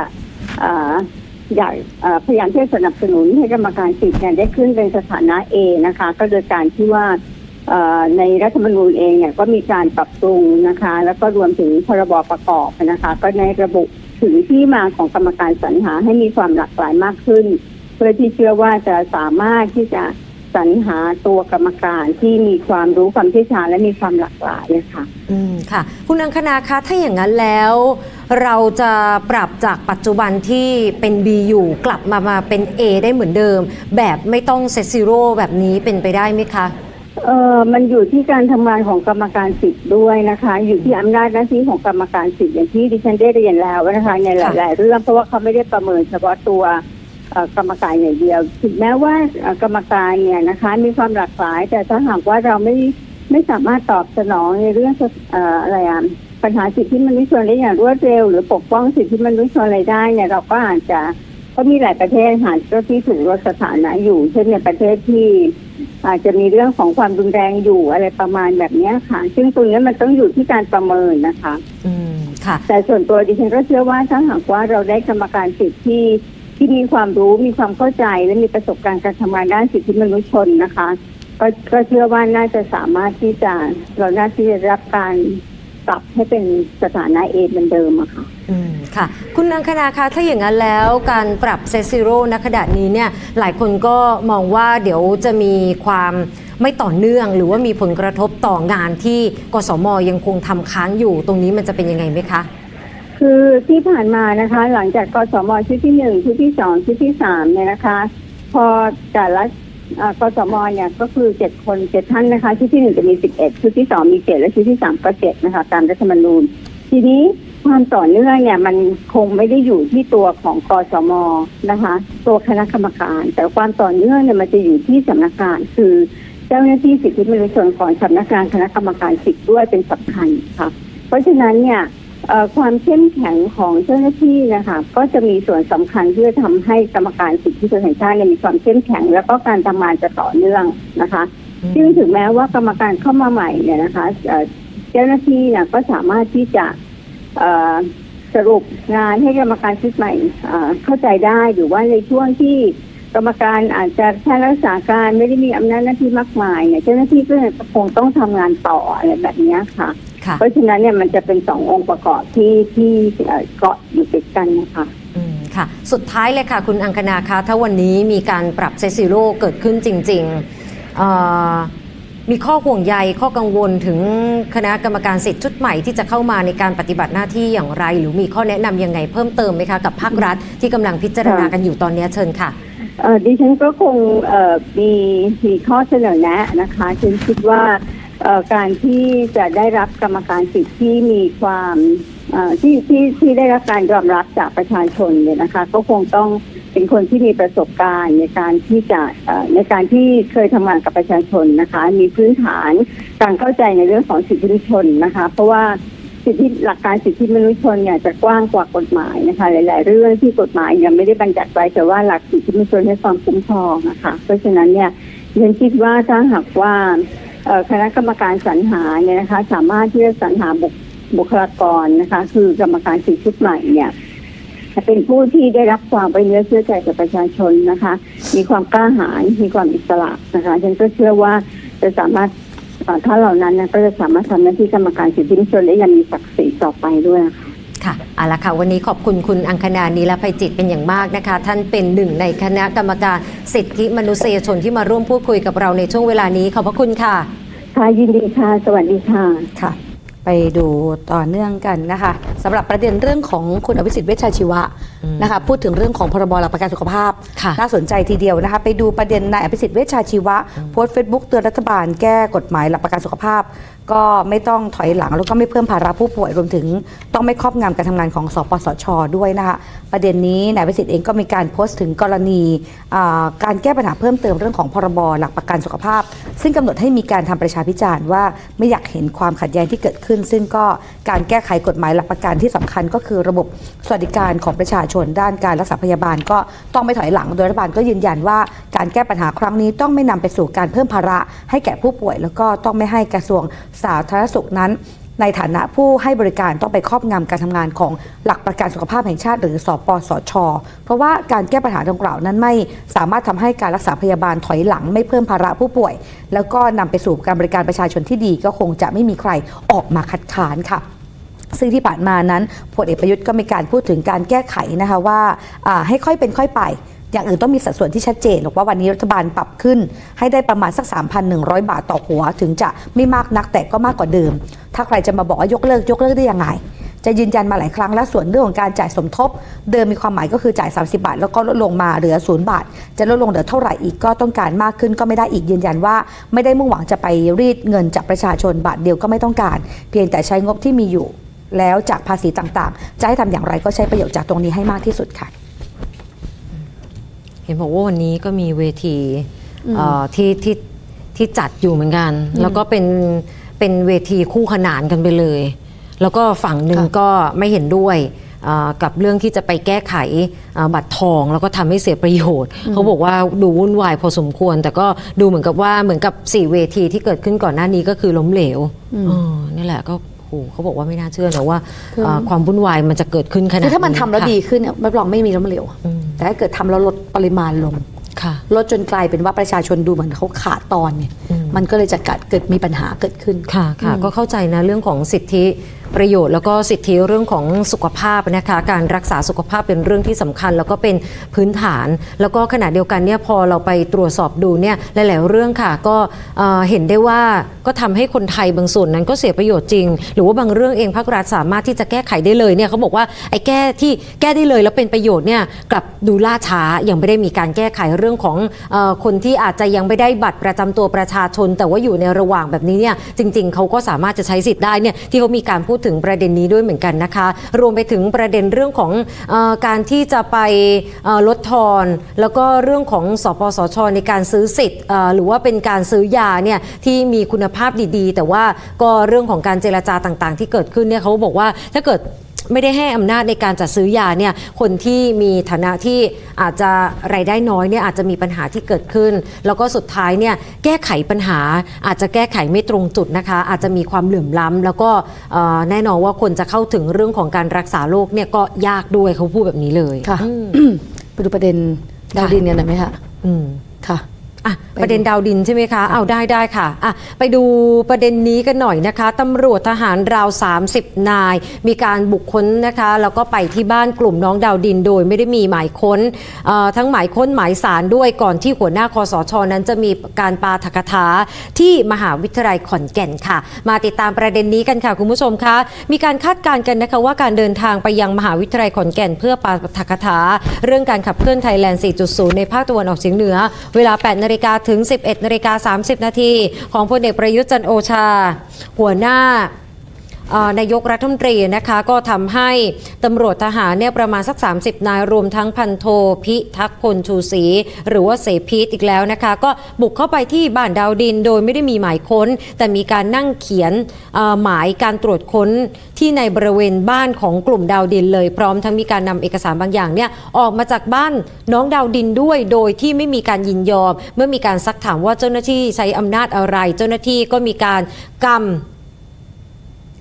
พยายามที่จะสนับสนุนให้กรรมการสิทธิ์ได้ขึ้นเป็นสถานะ A นะคะก็โดยการที่ว่าในรัฐธรรมนูญเองเนี่ยก็มีการปรับปรุงนะคะแล้วก็รวมถึงพรบประกอบนะคะก็ในระบุถึงที่มาของกรรมการสรรหาให้มีความหลากหลายมากขึ้นเพื่อที่เชื่อว่าจะสามารถที่จะสรรหาตัวกรรมการที่มีความรู้ความเชี่ยวชาญและมีความหลากหลายค่ะค่ะคุณอังคณาคะถ้าอย่างนั้นแล้วเราจะปรับจากปัจจุบันที่เป็น B อยู่กลับมาเป็น A ได้เหมือนเดิมแบบไม่ต้องเซตซีโร่แบบนี้เป็นไปได้ไหมคะมันอยู่ที่การทำงานของกรรมการสิทธิ์ด้วยนะคะอยู่ที่อำนาจหน้าที่ของกรรมการสิทธิ์อย่างที่ดิฉันได้เรียนแล้วนะคะในหลายๆเรื่องเพราะว่าเขาไม่ได้ประเมินเฉพาะตัวกรรมการอย่างเดียวถึงแม้ว่ากรรมการเนี่ยนะคะมีความหลากหลายแต่ถ้าหากว่าเราไม่สามารถตอบสนองในเรื่องปัญหาสิทธิมนุษยชนได้อย่างรวดเร็วหรือปกป้องสิทธิมนุษยชนอะไรได้เนี่ยเราก็อาจจะก็มีหลายประเทศค่ะที่ถูกลดสถานะอยู่เช่นในประเทศที่อาจจะมีเรื่องของความรุนแรงอยู่อะไรประมาณแบบนี้ค่ะซึ่งตรงนี้มันต้องอยู่ที่การประเมินนะคะค่ะแต่ส่วนตัวดิฉันก็เชื่อว่าถ้าหากว่าเราได้กรรมการสิทธิที่มีความรู้มีความเข้าใจและมีประสบการณ์การทำงานด้านสิทธิมนุษยชนนะคะก็เชื่อว่าน่าจะสามารถที่จะรับการปรับให้เป็นสถานะ A เหมือนเดิมอะค่ะค่ะคุณอังคณาคะถ้าอย่างนั้นแล้วการปรับเซตซีโร่ณขณะนี้เนี่ยหลายคนก็มองว่าเดี๋ยวจะมีความไม่ต่อเนื่องหรือว่ามีผลกระทบต่องานที่กสม.ยังคงทำค้างอยู่ตรงนี้มันจะเป็นยังไงไหมคะคือที่ผ่านมานะคะหลังจากกสม.ชุดที่1ชุดที่2ชุดที่3เนี่ยนะคะพอแต่ละกสม.เนี่ยก็คือ7 ท่านนะคะชุดที่1จะมี11ชุดที่2มี7และชุดที่3ก็7นะคะตามรัฐธรรมนูญทีนี้ความต่อเนื่องเนี่ยมันคงไม่ได้อยู่ที่ตัวของกสม.นะคะตัวคณะกรรมการแต่ความต่อเนื่องเนี่ยมันจะอยู่ที่สำนักงานคือเจ้าหน้าที่สิทธิมนุษยชนของสำนักงานคณะกรรมการสิทธิ์ด้วยเป็นสำคัญค่ะเพราะฉะนั้นเนี่ยความเข้มแข็งของเจ้าหน้าที่นะคะก็จะมีส่วนสำคัญเพื่อทำให้กรรมการสิทธิมนุษยชนแห่งชาติมีความเข้มแข็งแล้วก็การทำงานจะต่อเนื่องนะคะซึ่งถึงแม้ว่ากรรมการเข้ามาใหม่เนี่ยนะคะเจ้าหน้าที่เนี่ยก็สามารถที่จะสรุปงานให้กรรมการชุดใหม่เข้าใจได้หรือว่าในช่วงที่กรรมการอาจจะแค่รักษาการไม่ได้มีอำนาจหน้าที่มากมายเนี่ยเจ้าหน้าที่ก็คงต้องทำงานต่ออะไรแบบนี้ค่ะเพราะฉะนั้นเนี่ยมันจะเป็น2 องค์ประกอบที่เกาะอยู่ติดกันนะคะค่ะสุดท้ายเลยค่ะคุณอังคณาคะถ้าวันนี้มีการปรับเซตซีโร่เกิดขึ้นจริงๆมีข้อห่วงใยข้อกังวลถึงคณะกรรมการสิทธิ์ชุดใหม่ที่จะเข้ามาในการปฏิบัติหน้าที่อย่างไรหรือมีข้อแนะนำยังไงเพิ่มเติมไหมคะกับภาครัฐที่กำลังพิจารณากันอยู่ตอนนี้เชิญค่ะดิฉันก็คงมีข้อเสนอแนะนะคะฉันคิดว่าการที่จะได้รับกรรมการสิทธิ์ที่มีความที่ได้รับการยอมรับจากประชาชนเนี่ยนะคะก็คงต้องเป็นคนที่มีประสบการณ์ในการที่เคยทำงานกับประชาชนนะคะมีพื้นฐานการเข้าใจในเรื่องของสิทธิมนุษยชนนะคะเพราะว่าหลักการสิทธิมนุษยชนเนี่ยจะกว้างกว่ากฎหมายนะคะหลายๆเรื่องที่กฎหมายยังไม่ได้บัญญัติไว้แต่ว่าหลักสิทธิมนุษยชนให้ความคุ้มครองนะคะเพราะฉะนั้นเนี่ยฉันคิดว่าถ้าหากว่าคณะกรรมการสรรหาเนี่ยนะคะสามารถที่จะสรรหาบุคลากรนะคะคือกรรมการสิทธิชุดใหม่เนี่ยเป็นผู้ที่ได้รับความไว้เนื้อเชื่อใจจากประชาชนนะคะมีความกล้าหาญมีความอิสระนะคะฉันก็เชื่อว่าจะสามารถถ้าเหล่านั้นก็จะสามารถทำหน้าที่กรรมการสิทธิมนุษยชนได้อย่างมีศักดิ์ศรีต่อไปด้วยค่ะเอาละค่ะวันนี้ขอบคุณคุณอังคณา นีลภัยจิตเป็นอย่างมากนะคะท่านเป็นหนึ่งในคณะกรรมการสิทธิมนุษยชนที่มาร่วมพูดคุยกับเราในช่วงเวลานี้ขอบพระคุณค่ะค่ะยินดีค่ะสวัสดีค่ะค่ะไปดูต่อเนื่องกันนะคะสำหรับประเด็นเรื่องของคุณอภิสิทธิ์เวชชาชีวะนะคะพูดถึงเรื่องของพรบหลักประกันสุขภาพน่าสนใจทีเดียวนะคะไปดูประเด็นนายอภิสิทธิ์เวชชาชีวะโพสต์เฟซบุ๊กเตือนรัฐบาลแก้กฎหมายหลักประกันสุขภาพก็ไม่ต้องถอยหลังแล้วก็ไม่เพิ่มภาระผู้ป่วยรวมถึงต้องไม่ครอบงำการทำงานของสปสช.ด้วยนะคะประเด็นนี้นายอภิสิทธิ์เองก็มีการโพสต์ถึงกรณีการแก้ปัญหาเพิ่มเติมเรื่องของพรบหลักประกันสุขภาพซึ่งกำหนดให้มีการทำประชาพิจารณ์ว่าไม่อยากเห็นความขัดแย้งที่เกิดขึ้นซึ่งก็การแก้ไขกฎหมายหลักประกันที่สำคัญก็คือระบบสวัสดิการของประชาชนด้านการรักษาพยาบาลก็ต้องไม่ถอยหลังโดยรัฐบาลก็ยืนยันว่าการแก้ปัญหาครั้งนี้ต้องไม่นำไปสู่การเพิ่มภาระให้แก่ผู้ป่วยแล้วก็ต้องไม่ให้กระทรวงสาธารณสุขนั้นในฐานะผู้ให้บริการต้องไปครอบงำการทำงานของหลักประกันสุขภาพแห่งชาติหรือสปสช.เพราะว่าการแก้ปัญหาดังกล่าวนั้นไม่สามารถทำให้การรักษาพยาบาลถอยหลังไม่เพิ่มภาระผู้ป่วยแล้วก็นำไปสู่การบริการประชาชนที่ดีก็คงจะไม่มีใครออกมาคัดค้านค่ะซึ่งที่ผ่านมานั้นพลเอกประยุทธ์ก็มีการพูดถึงการแก้ไขนะคะว่าให้ค่อยเป็นค่อยไปอย่างอื่นต้องมีสัดส่วนที่ชัดเจนบอกว่าวันนี้รัฐบาลปรับขึ้นให้ได้ประมาณสัก 3,100 บาทต่อหัวถึงจะไม่มากนักแต่ก็มากกว่าเดิมถ้าใครจะมาบอกว่ายกเลิกได้ยังไงจะยืนยันมาหลายครั้งและส่วนเรื่องของการจ่ายสมทบเดิมมีความหมายก็คือจ่าย30 บาทแล้วก็ลดลงมาเหลือ0 บาทจะลดลงเหลือเท่าไหร่อีกก็ต้องการมากขึ้นก็ไม่ได้อีกยืนยันว่าไม่ได้มุ่งหวังจะไปรีดเงินจากประชาชนบาทเดียวก็ไม่ต้องการเพียงแต่ใช้งบที่มีอยู่แล้วจากภาษีต่างๆจะให้ทำอย่างไรก็ใช้ประโยชน์จากตรงนี้ให้มากที่สุดค่ะเห็นบอกว่าวันนี้ก็มีเวทีที่จัดอยู่เหมือนกันแล้วก็เป็นเวทีคู่ขนานกันไปเลยแล้วก็ฝั่งหนึ่งก็ไม่เห็นด้วยกับเรื่องที่จะไปแก้ไขบัตรทองแล้วก็ทำให้เสียประโยชน์เขาบอกว่าดูวุ่นวายพอสมควรแต่ก็ดูเหมือนกับ4เวทีที่เกิดขึ้นก่อนหน้านี้ก็คือล้มเหลวนี่แหละก็เขาบอกว่าไม่น่าเชื่อนะว่าความวุ่นวายมันจะเกิดขึ้นขนาดนี้คือถ้ามันทำแล้วดีขึ้นรับรองไม่มีล้มเหลวแต่ถ้าเกิดทำแล้วลดปริมาณลงลดจนกลายเป็นว่าประชาชนดูเหมือนเขาขาดตอนเนี่ยมันก็เลยจะเกิดมีปัญหาเกิดขึ้นค่ะก็เข้าใจนะเรื่องของสิทธิประโยชน์แล้วก็สิทธิเรื่องของสุขภาพนะคะการรักษาสุขภาพเป็นเรื่องที่สำคัญแล้วก็เป็นพื้นฐานแล้วก็ขณะเดียวกันเนี่ยพอเราไปตรวจสอบดูเนี่ยหลายๆเรื่องค่ะก็เห็นได้ว่าก็ทำให้คนไทยบางส่วนนั้นก็เสียประโยชน์จริงหรือว่าบางเรื่องเองภาครัฐสามารถที่จะแก้ไขได้เลยเนี่ยเขาบอกว่าไอ้แก้ได้เลยแล้วเป็นประโยชน์เนี่ยกลับดูล่าช้ายังไม่ได้มีการแก้ไขเรื่องของคนที่อาจจะยังไม่ได้บัตรประจำตัวประชาชนแต่ว่าอยู่ในระหว่างแบบนี้เนี่ยจริงๆเขาก็สามารถจะใช้สิทธิ์ได้เนี่ยที่เขามีการพูดถึงประเด็นนี้ด้วยเหมือนกันนะคะรวมไปถึงประเด็นเรื่องของการที่จะไปลดทอนแล้วก็เรื่องของสปสช.ในการซื้อสิทธิ์หรือว่าเป็นการซื้อยาเนี่ยที่มีคุณภาพดีๆแต่ว่าก็เรื่องของการเจรจาต่างๆที่เกิดขึ้นเนี่ยเขาบอกว่าถ้าเกิดไม่ได้ให้อำนาจในการจัดซื้อยาเนี่ยคนที่มีฐานะที่อาจจะรายได้น้อยเนี่ยอาจจะมีปัญหาที่เกิดขึ้นแล้วก็สุดท้ายเนี่ยแก้ไขปัญหาอาจจะแก้ไขไม่ตรงจุดนะคะอาจจะมีความเหลื่อมล้ำแล้วก็แน่นอนว่าคนจะเข้าถึงเรื่องของการรักษาโรคเนี่ยก็ยากด้วยเขาพูดแบบนี้เลยค่ะ ไปดูประเด็นดาวดินกันหน่อยไหมคะค่ะประเด็นดาวดินใช่ไหมคะเอาได้ค่ะไปดูประเด็นนี้กันหน่อยนะคะตำรวจทหารราว30 นายมีการบุกค้นนะคะแล้วก็ไปที่บ้านกลุ่มน้องดาวดินโดยไม่ได้มีหมายค้นทั้งหมายค้นหมายสารด้วยก่อนที่หัวหน้าคสช.นั้นจะมีการปาฐกถาที่มหาวิทยาลัยขอนแก่นค่ะมาติดตามประเด็นนี้กันค่ะคุณผู้ชมคะมีการคาดการณ์กันนะคะว่าการเดินทางไปยังมหาวิทยาลัยขอนแก่นเพื่อปาฐกถาเรื่องการขับเคลื่อนไทยแลนด์ 4.0 ในภาคตะวันออกเฉียงเหนือเวลา 8 นาฬิกาถึง 11 นาฬิกา 30 นาทีของพลเอกประยุทธ์จันทร์โอชาหัวหน้านายกรัฐมนตรีนะคะก็ทำให้ตำรวจทหารเนี่ยประมาณสัก30 นายรวมทั้งพันโทพิทักษ์พลชูศรีหรือว่าเสพีทอีกแล้วนะคะก็บุกเข้าไปที่บ้านดาวดินโดยไม่ได้มีหมายค้นแต่มีการนั่งเขียนหมายการตรวจค้นที่ในบริเวณบ้านของกลุ่มดาวดินเลยพร้อมทั้งมีการนำเอกสารบางอย่างเนี่ยออกมาจากบ้านน้องดาวดินด้วยโดยที่ไม่มีการยินยอมเมื่อมีการซักถามว่าเจ้าหน้าที่ใช้อำนาจอะไรเจ้าหน้าที่ก็มีการ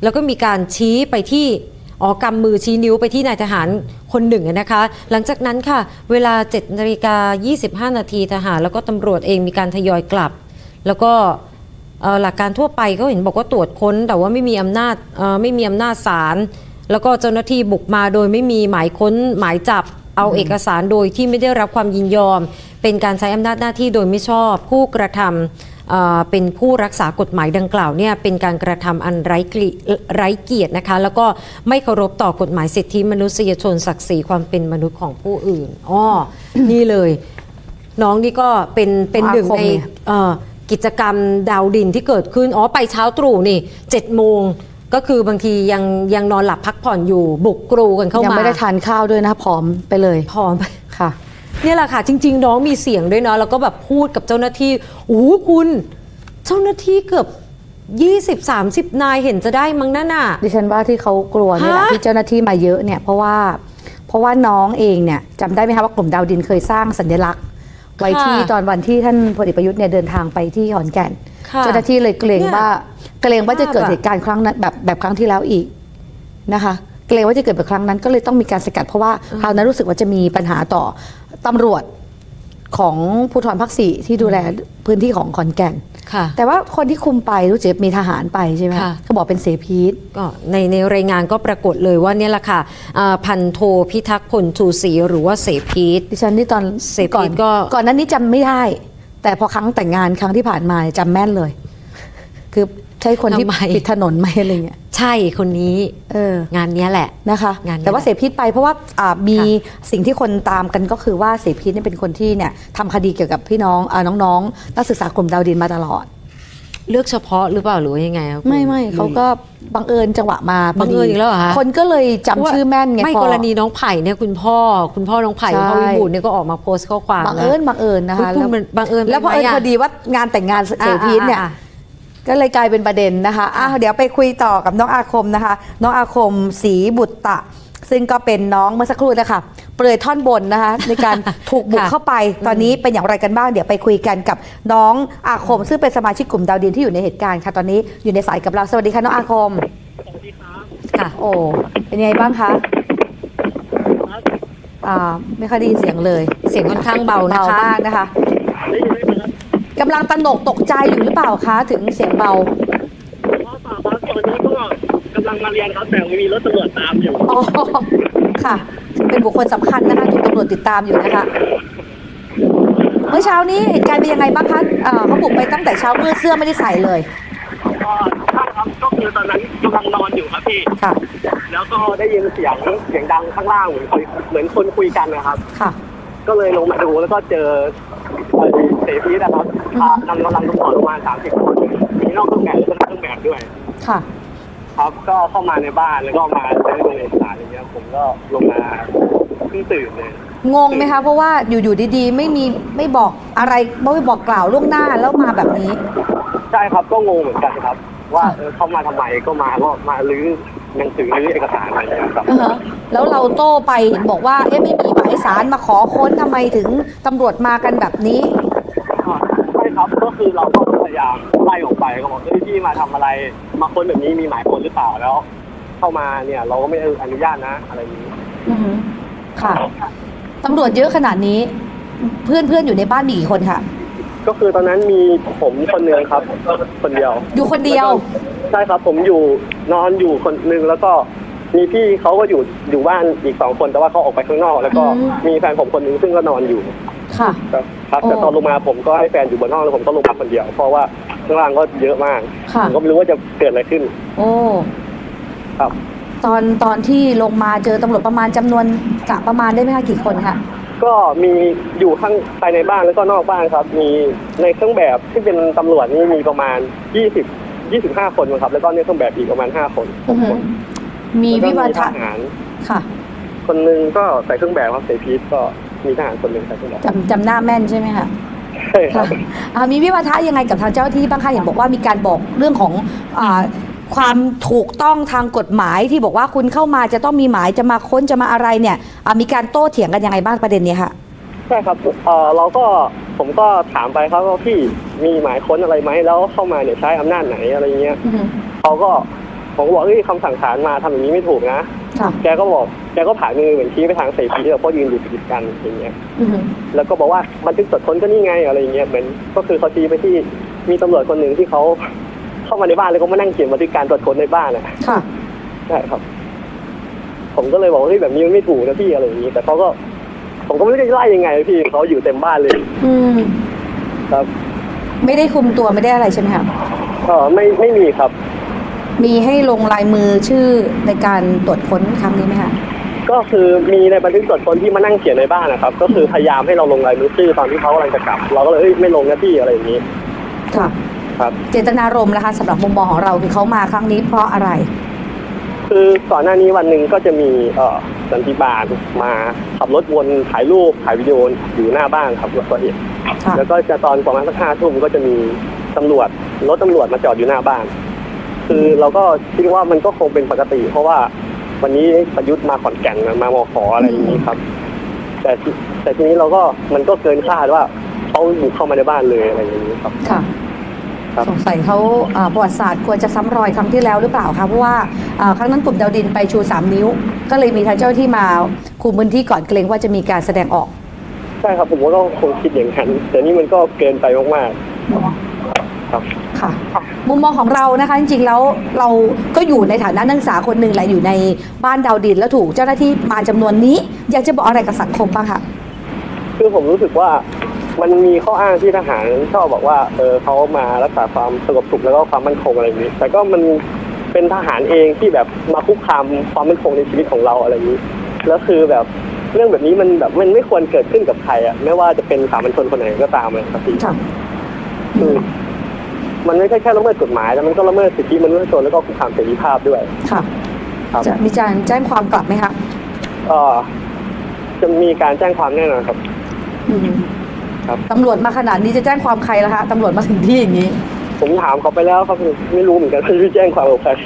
แล้วก็มีการชี้ไปที่กำมือชี้นิ้วไปที่นายทหารคนหนึ่งนะคะ หลังจากนั้นค่ะเวลา 7:25 นาทีทหารแล้วก็ตำรวจเองมีการทยอยกลับ แล้วก็หลักการทั่วไปเขาเห็นบอกว่าตรวจค้นแต่ว่าไม่มีอำนาจศาลแล้วก็เจ้าหน้าที่บุกมาโดยไม่มีหมายค้นหมายจับเอาเอกสารโดยที่ไม่ได้รับความยินยอมเป็นการใช้อำนาจหน้าที่โดยไม่ชอบผู้กระทำเป็นผู้รักษากฎหมายดังกล่าวเนี่ยเป็นการกระทำอันไร้เกียรตินะคะแล้วก็ไม่เคารพต่อกฎหมายสิทธิมนุษยชนศักดิ์ศรีความเป็นมนุษย์ของผู้อื่นนี่เลยน้องนี่ก็เป็นหนึ่งในกิจกรรมดาวดินที่เกิดขึ้นไปเช้าตรู่นี่ 7 โมงก็คือบางทียังนอนหลับพักผ่อนอยู่บุกกรูกันเข้ามายังไม่ได้ทานข้าวด้วยนะผอมไปเลยผอมไปค่ะนี่แหละค่ะจริงๆน้องมีเสียงด้วยเนาะแล้วก็แบบพูดกับเจ้าหน้าที่คุณเจ้าหน้าที่เกือบ20-30 นายเห็นจะได้มั้งนั่นน่ะดิฉันว่าที่เขากลัวนี่แหละที่เจ้าหน้าที่มาเยอะเนี่ยเพราะว่าน้องเองเนี่ยจำได้ไหมคะว่ากลุ่มดาวดินเคยสร้างสัญลักษณ์ไว้ที่ตอนวันที่ท่านพลเอกประยุทธ์เนี่ยเดินทางไปที่ขอนแก่นเจ้าหน้าที่เลยเกรงว่าจะเกิดเหตุการณ์ครั้งนั้นแบบครั้งที่แล้วอีกนะคะเกรงว่าจะเกิดแบบครั้งนั้นก็เลยต้องมีการสกัดเพราะว่าคราวนั้นรู้สึกว่าจะมีปัญหาต่อตำรวจของภูธรภาค 4ที่ดูแลพื้นที่ของขอนแก่นแต่ว่าคนที่คุมไปรู้สึกมีทหารไปใช่ไหมเขาบอกเป็นเสพีชก็ในรายงานก็ปรากฏเลยว่าเนี่ยแหละค่ะพันโทพิทักษ์พลชูศรีหรือว่าเสพีชดิฉันนี่ตอนเสพีชก่อนนั้นนี่จำไม่ได้แต่พอครั้งแต่งงานครั้งที่ผ่านมาจำแม่นเลยคือใช่คนที่ปิดถนนไหมอะไรเงี้ยใช่คนนี้งานนี้แหละนะคะแต่ว่าเสพีชไปเพราะว่ามีสิ่งที่คนตามกันก็คือว่าเสพีชนี่เป็นคนที่เนี่ยทำคดีเกี่ยวกับพี่น้องนักศึกษากลุ่มดาวดินมาตลอดเลือกเฉพาะหรือเปล่าหรือว่ายังไงไม่เขาก็บังเอิญจังหวะมาบังเอิญอีกแล้วเหรอคะคนก็เลยจำชื่อแม่นไงไม่กรณีน้องไผ่เนี่ยคุณพ่อน้องไผ่พ่อวิบูลย์เนี่ยก็ออกมาโพสต์ข้อความบังเอิญนะคะแล้วบังเอิญแล้วพอดีว่างานแต่งงานเสพีชเนี่ยก็เลยกลายเป็นประเด็นนะคะเดี๋ยวไปคุยต่อกับน้องอาคมนะคะน้องอาคมศรีบุตตะซึ่งก็เป็นน้องเมื่อสักครู่นะคะเปลือยท่อนบนนะคะในการถูกบุกเข้าไปตอนนี้เป็นอย่างไรกันบ้างเดี๋ยวไปคุยกันกับน้องอาคมซึ่งเป็นสมาชิกกลุ่มดาวดินที่อยู่ในเหตุการณ์ค่ะตอนนี้อยู่ในสายกับเราสวัสดีค่ะน้องอาคมสวัสดีครับค่ะโอ้เป็นยังไงบ้างคะไม่ค่อยได้ยินเสียงเลยเสียงค่อนข้างเบานะคะกำลังตระหนกตกใจอยู่หรือเปล่าคะถึงเสียงเบาเปล่าครับตอนนี้ก็กำลังมาเรียนครับแต่มีรถตำรวจตามอยู่ค่ะเป็นบุคคลสำคัญนะคะถูกตำรวจติดตามอยู่นะคะเมื่อเช้านี้เหตุการณ์เป็นยังไงบ้างคะเขาบุกไปตั้งแต่เช้ามืดเสื้อไม่ได้ใส่เลยครับก็คือตอนนั้นกำลังนอนอยู่ครับพี่ค่ะแล้วก็ได้ยินเสียงดังข้างล่างเหมือนคนคุยกันนะครับค่ะก็เลยลงมาดูแล้วก็เจอเสพีชนะครับนำกำลังตำรวจประมาณ30 คนมีนอกเครื่องแบบและในเครื่องแบบด้วยค่ะครับก็เข้ามาในบ้านแล้วก็มาใช้โรงเอกสารอย่างเงี้ยผมก็ลงมาเพิ่งตื่นเลยงงไหมคะเพราะว่าอยู่ดีๆไม่บอกอะไรไม่บอกกล่าวล่วงหน้าแล้วมาแบบนี้ใช่ครับก็งงเหมือนกันครับว่าเข้ามาทำไมก็มาลื้อหนังสือลื้อเอกสารอะไรอย่างเงี้ยครับแล้วเราโต้ไปบอกว่าไม่มีหมายสารมาขอค้นทำไมถึงตำรวจมากันแบบนี้ใช่ครับก็คือเราก็พยายามไล่ออกไปก็บอกที่มาทำอะไรมาค้นแบบนี้มีหมายค้นหรือเปล่าแล้วเข้ามาเนี่ยเราก็ไม่อนุญาตนะอะไรอย่างนี้ค่ะตำรวจเยอะขนาดนี้เพื่อนอยู่ในบ้านมีกี่คนค่ะก็คือตอนนั้นมีผมคนนึงครับคนเดียวอยู่คนเดียวใช่ครับผมนอนอยู่คนนึงแล้วก็มีพี่เขาก็อยู่บ้านอีก2 คนแต่ว่าเขาออกไปข้างนอกแล้วก็มีแฟนผมคนนึงซึ่งก็นอนอยู่ค่ะครับแต่ตอนลงมาผมก็ให้แฟนอยู่บนห้องแล้วผมก็ลงมาคนเดียวเพราะว่าข้างล่างก็เยอะมากผมก็ไม่รู้ว่าจะเกิดอะไรขึ้นโอ้ครับตอนที่ลงมาเจอตำรวจประมาณจำนวนกะประมาณได้ไหมคะกี่คนคะก็มีอยู่ข้างภายในบ้านแล้วก็นอกบ้านครับมีในเครื่องแบบที่เป็นตำรวจนี่มีประมาณ25 คนครับแล้วก็ในเครื่องแบบอีกประมาณ5 คนมีวิวัฒน์ทหารค่ะคนนึงก็ใส่เครื่องแบบครับใส่พีชก็มีทหารคนนึงใส่เครื่องแบบจำหน้าแม่นใช่ไหมคะใช่ครับมีวิวัฒน์ยังไงกับทางเจ้าที่บ้างคะเห็นบอกว่ามีการบอกเรื่องของความถูกต้องทางกฎหมายที่บอกว่าคุณเข้ามาจะต้องมีหมายจะมาค้นจะมาอะไรเนี่ยมีการโต้เถียงกันยังไงบ้างประเด็นนี้ค่ะใช่ครับผมก็ถามไปครับว่าพี่มีหมายค้นอะไรไหมแล้วเข้ามาเนี่ยใช้อำนาจไหนอะไรเงี้ยผมผมก็บอกคำสั่งศาลมาทำอย่างนี้ไม่ถูกนะแกก็ผ่านมือเหมือนชี้ไปทางเสรีที่เราก็ยืนอยู่ติดกันอย่างเงี้ยแล้วก็บอกว่าบันทึกตรวจค้นก็นี่ไงอะไรอย่างเงี้ยเหมือนก็คือเขาชี้ไปที่มีตำรวจคนหนึ่งที่เขาเข้ามาในบ้านแล้วก็มานั่งเขียนบันทึกการตรวจค้นในบ้านอ่ะใช่ครับผมก็เลยบอกว่าแบบนี้มันไม่ถูกนะพี่อะไรอย่างนี้แต่ผมก็ไม่ได้ไล่ยังไงพี่เขาอยู่เต็มบ้านเลยครับไม่ได้คุมตัวไม่ได้อะไรใช่ไหมครับไม่มีครับมีให้ลงลายมือชื่อในการตรวจค้นครั้งนี้ไหมคะก็คือมีในบันทึกตรวจค้นที่มานั่งเขียนในบ้านนะครับก็คือพยายามให้เราลงลายมือชื่อตอนที่เขากำลังจะกลับเราก็เลยไม่ลงนะพี่อะไรอย่างนี้ค่ะครับเจตนารมณ์นะคะสำหรับมุมมองของเราคือเขามาครั้งนี้เพราะอะไรคือก่อนหน้านี้วันหนึ่งก็จะมีสันติบาลมาขับรถวนถ่ายรูปถ่ายวิดีโออยู่หน้าบ้านครับตัวเหตุแล้วก็จะตอนประมาณสัก5 ทุ่มก็จะมีรถตำรวจมาจอดอยู่หน้าบ้านคือเราก็คิดว่ามันก็คงเป็นปกติเพราะว่าวันนี้ประยุทธ์มาขอนแก่นมามขอะไรอย่างนี้ครับแต่ทีนี้มันก็เกินคาดว่าเขาบุกเข้ามาในบ้านเลยอะไรอย่างนี้ครับค่ะสงสัยเขาประวัติศาสตร์ควรจะซ้ำรอยครั้งที่แล้วหรือเปล่าคะเพราะว่าครั้งนั้นกลุ่มดาวดินไปชู3 นิ้วก็เลยมีทางเจ้าที่มาคุมพื้นที่ก่อนเกรงว่าจะมีการแสดงออกใช่ครับผมว่าก็คงคิดอย่างนั้นแต่นี่มันก็เกินไปมากๆครับค่ะมุมมองของเรานะคะจริงๆแล้วเราก็อยู่ในฐานะนักศึกษาคนหนึ่งแหละอยู่ในบ้านดาวดินแล้วถูกเจ้าหน้าที่มาจำนวนนี้อยากจะบอกอะไรกับสังคมบ้างคะคือผมรู้สึกว่ามันมีข้ออ้างที่ทหารชอบบอกว่าเขามารักษาความสงบสุขแล้วก็ความมั่นคงอะไรอย่างนี้แต่ก็มันเป็นทหารเองที่แบบมาคุกคามความมั่นคงในชีวิตของเราอะไรอย่างนี้แล้วคือแบบเรื่องแบบนี้มันไม่ควรเกิดขึ้นกับใครอ่ะไม่ว่าจะเป็นสามัญชนคนไหนก็ตามเลยครับพี่คือมันไม่ใช่แค่ละเมิดกฎหมายแต่มันก็ละเมิดสิทธิมนุษยชนแล้วก็คุกคามเสรีภาพด้วยค่ะจะมีการแจ้งความกลับไหมคะจะมีการแจ้งความแน่นอนครับตำรวจมาขนาดนี้จะแจ้งความใครล่ะคะตำรวจมาถึงที่อย่างนี้ผมถามเขาไปแล้วครับไม่รู้เหมือนกันว่าจะแจ้งความกับใคร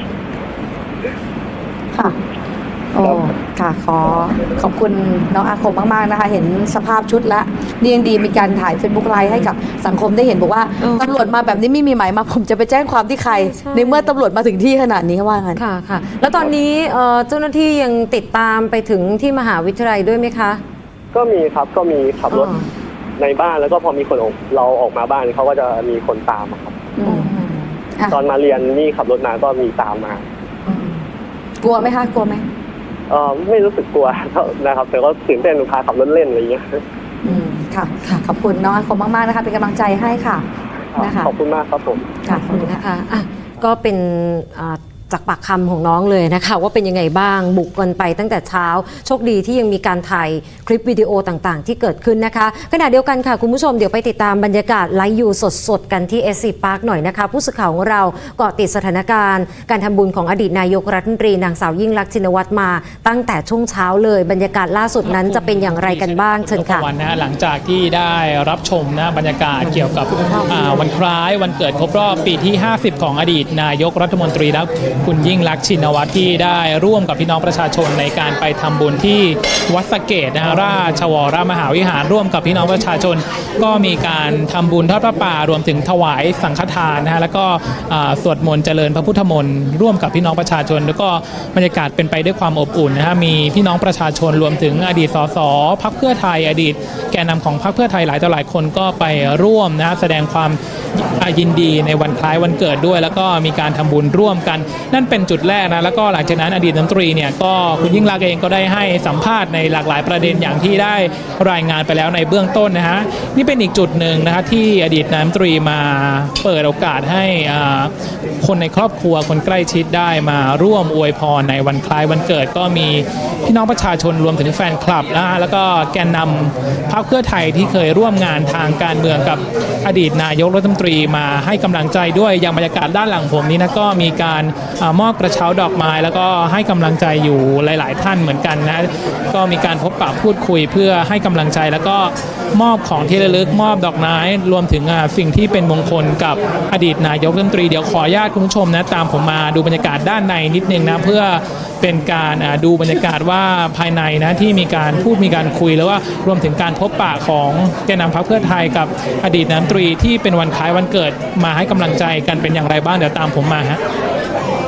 ค่ะโอ้ค่ะขอบคุณน้องอาคมมากๆนะคะเห็นสภาพชุดแล้วนี่ยังดีมีการถ่าย Facebook ไลฟ์ให้กับสังคมได้เห็นบอกว่าตำรวจมาแบบนี้ไม่มีหมายมาผมจะไปแจ้งความที่ใครในเมื่อตำรวจมาถึงที่ขนาดนี้ว่างั้นค่ะแล้วตอนนี้เจ้าหน้าที่ยังติดตามไปถึงที่มหาวิทยาลัยด้วยไหมคะก็มีครับก็มีขับรถในบ้านแล้วก็พอมีคนเราออกมาบ้านเขาก็จะมีคนตามครับตอนมาเรียนนี่ขับรถมาก็มีตามมากลัวไหมคะกลัวไหมไม่รู้สึกกลัวนะครับแต่ก็ตื่นเต้นพาขับรถเล่นอะไรอย่างเงี้ยค่ะขอบคุณน้องอาคมมากๆนะคะเป็นกำลังใจให้ค่ะนะคะขอบคุณมากครับผมค่ะขอบคุณนะคะก็เป็นจากปากคำของน้องเลยนะคะว่าเป็นยังไงบ้างบุกกันไปตั้งแต่เช้าโชคดีที่ยังมีการถ่ายคลิปวิดีโอต่างๆที่เกิดขึ้นนะคะขณะเดียวกันค่ะคุณผู้ชมเดี๋ยวไปติดตามบรรยากาศไลฟ์อยู่สดๆกันที่ SC Park หน่อยนะคะผู้สื่อข่าวของเราเกาะติดสถานการณ์การทำบุญของอดีตนายกรัฐมนตรีนางสาวยิ่งลักษณ์ชินวัตรมาตั้งแต่ช่วงเช้าเลยบรรยากาศล่าสุดนั้นจะเป็นอย่างไรกันบ้างเชิญค่ะวันนะหลังจากที่ได้รับชมนะบรรยากาศเกี่ยวกับวันคล้ายวันเกิดครบรอบปีที่50ของอดีตนายกรัฐมนตรีและคุณยิ่งลักษณ์ชินวัตรที่ได้ร่วมกับพี่น้องประชาชนในการไปทำบุญที่วัดสะเกษนะราชวรมหาวิหารร่วมกับพี่น้องประชาชนก็มีการทำบุญทอดพระป่ารวมถึงถวายสังฆทานนะฮะแล้วก็สวดมนต์เจริญพระพุทธมนต์ร่วมกับพี่น้องประชาชนแล้วก็บรรยากาศเป็นไปด้วยความอบอุ่นนะฮะมีพี่น้องประชาชนรวมถึงอดีตสสพรรคเพื่อไทยอดีตแกนนำของพรรคเพื่อไทยหลายต่อหลายคนก็ไปร่วมนะแสดงความยินดีในวันคล้ายวันเกิดด้วยแล้วก็มีการทำบุญร่วมกันนั่นเป็นจุดแรกนะแล้วก็หลังจากนั้นอดีตรัฐมนตรีเนี่ยก็คุณยิ่งลักษณ์เองก็ได้ให้สัมภาษณ์ในหลากหลายประเด็นอย่างที่ได้รายงานไปแล้วในเบื้องต้นนะฮะนี่เป็นอีกจุดหนึ่งนะฮะที่อดีตนายกรัฐมนตรีมาเปิดโอกาสให้คนในครอบครัวคนใกล้ชิดได้มาร่วมอวยพรในวันคล้ายวันเกิดก็มีพี่น้องประชาชนรวมถึงแฟนคลับนะฮะแล้วก็แกนนำพรรคเพื่อไทยที่เคยร่วมงานทางการเมืองกับอดีตนายกรัฐมนตรีมาให้กำลังใจด้วยอย่างบรรยากาศด้านหลังผมนี้นะก็มีการมอบกระเช้าดอกไม้แล้วก็ให้กำลังใจอยู่หลายๆท่านเหมือนกันนะก็มีการพบปะพูดคุยเพื่อให้กำลังใจแล้วก็มอบของที่ระลึกมอบดอกไม้รวมถึงสิ่งที่เป็นมงคลกับอดีตนายกรัฐมนตรีเดี๋ยวขออนุญาตคุณผู้ชมนะตามผมมาดูบรรยากาศด้านในนิดนึงนะเพื่อเป็นการดูบรรยากาศว่าภายในนะที่มีการพูดมีการคุยแล้วว่ารวมถึงการพบปะของแกนนำพรรคเพื่อไทยกับอดีตนายกรัฐมนตรีที่เป็นวันคล้ายวันเกิดมาให้กำลังใจกันเป็นอย่างไรบ้างเดี๋ยวตามผมมาฮะ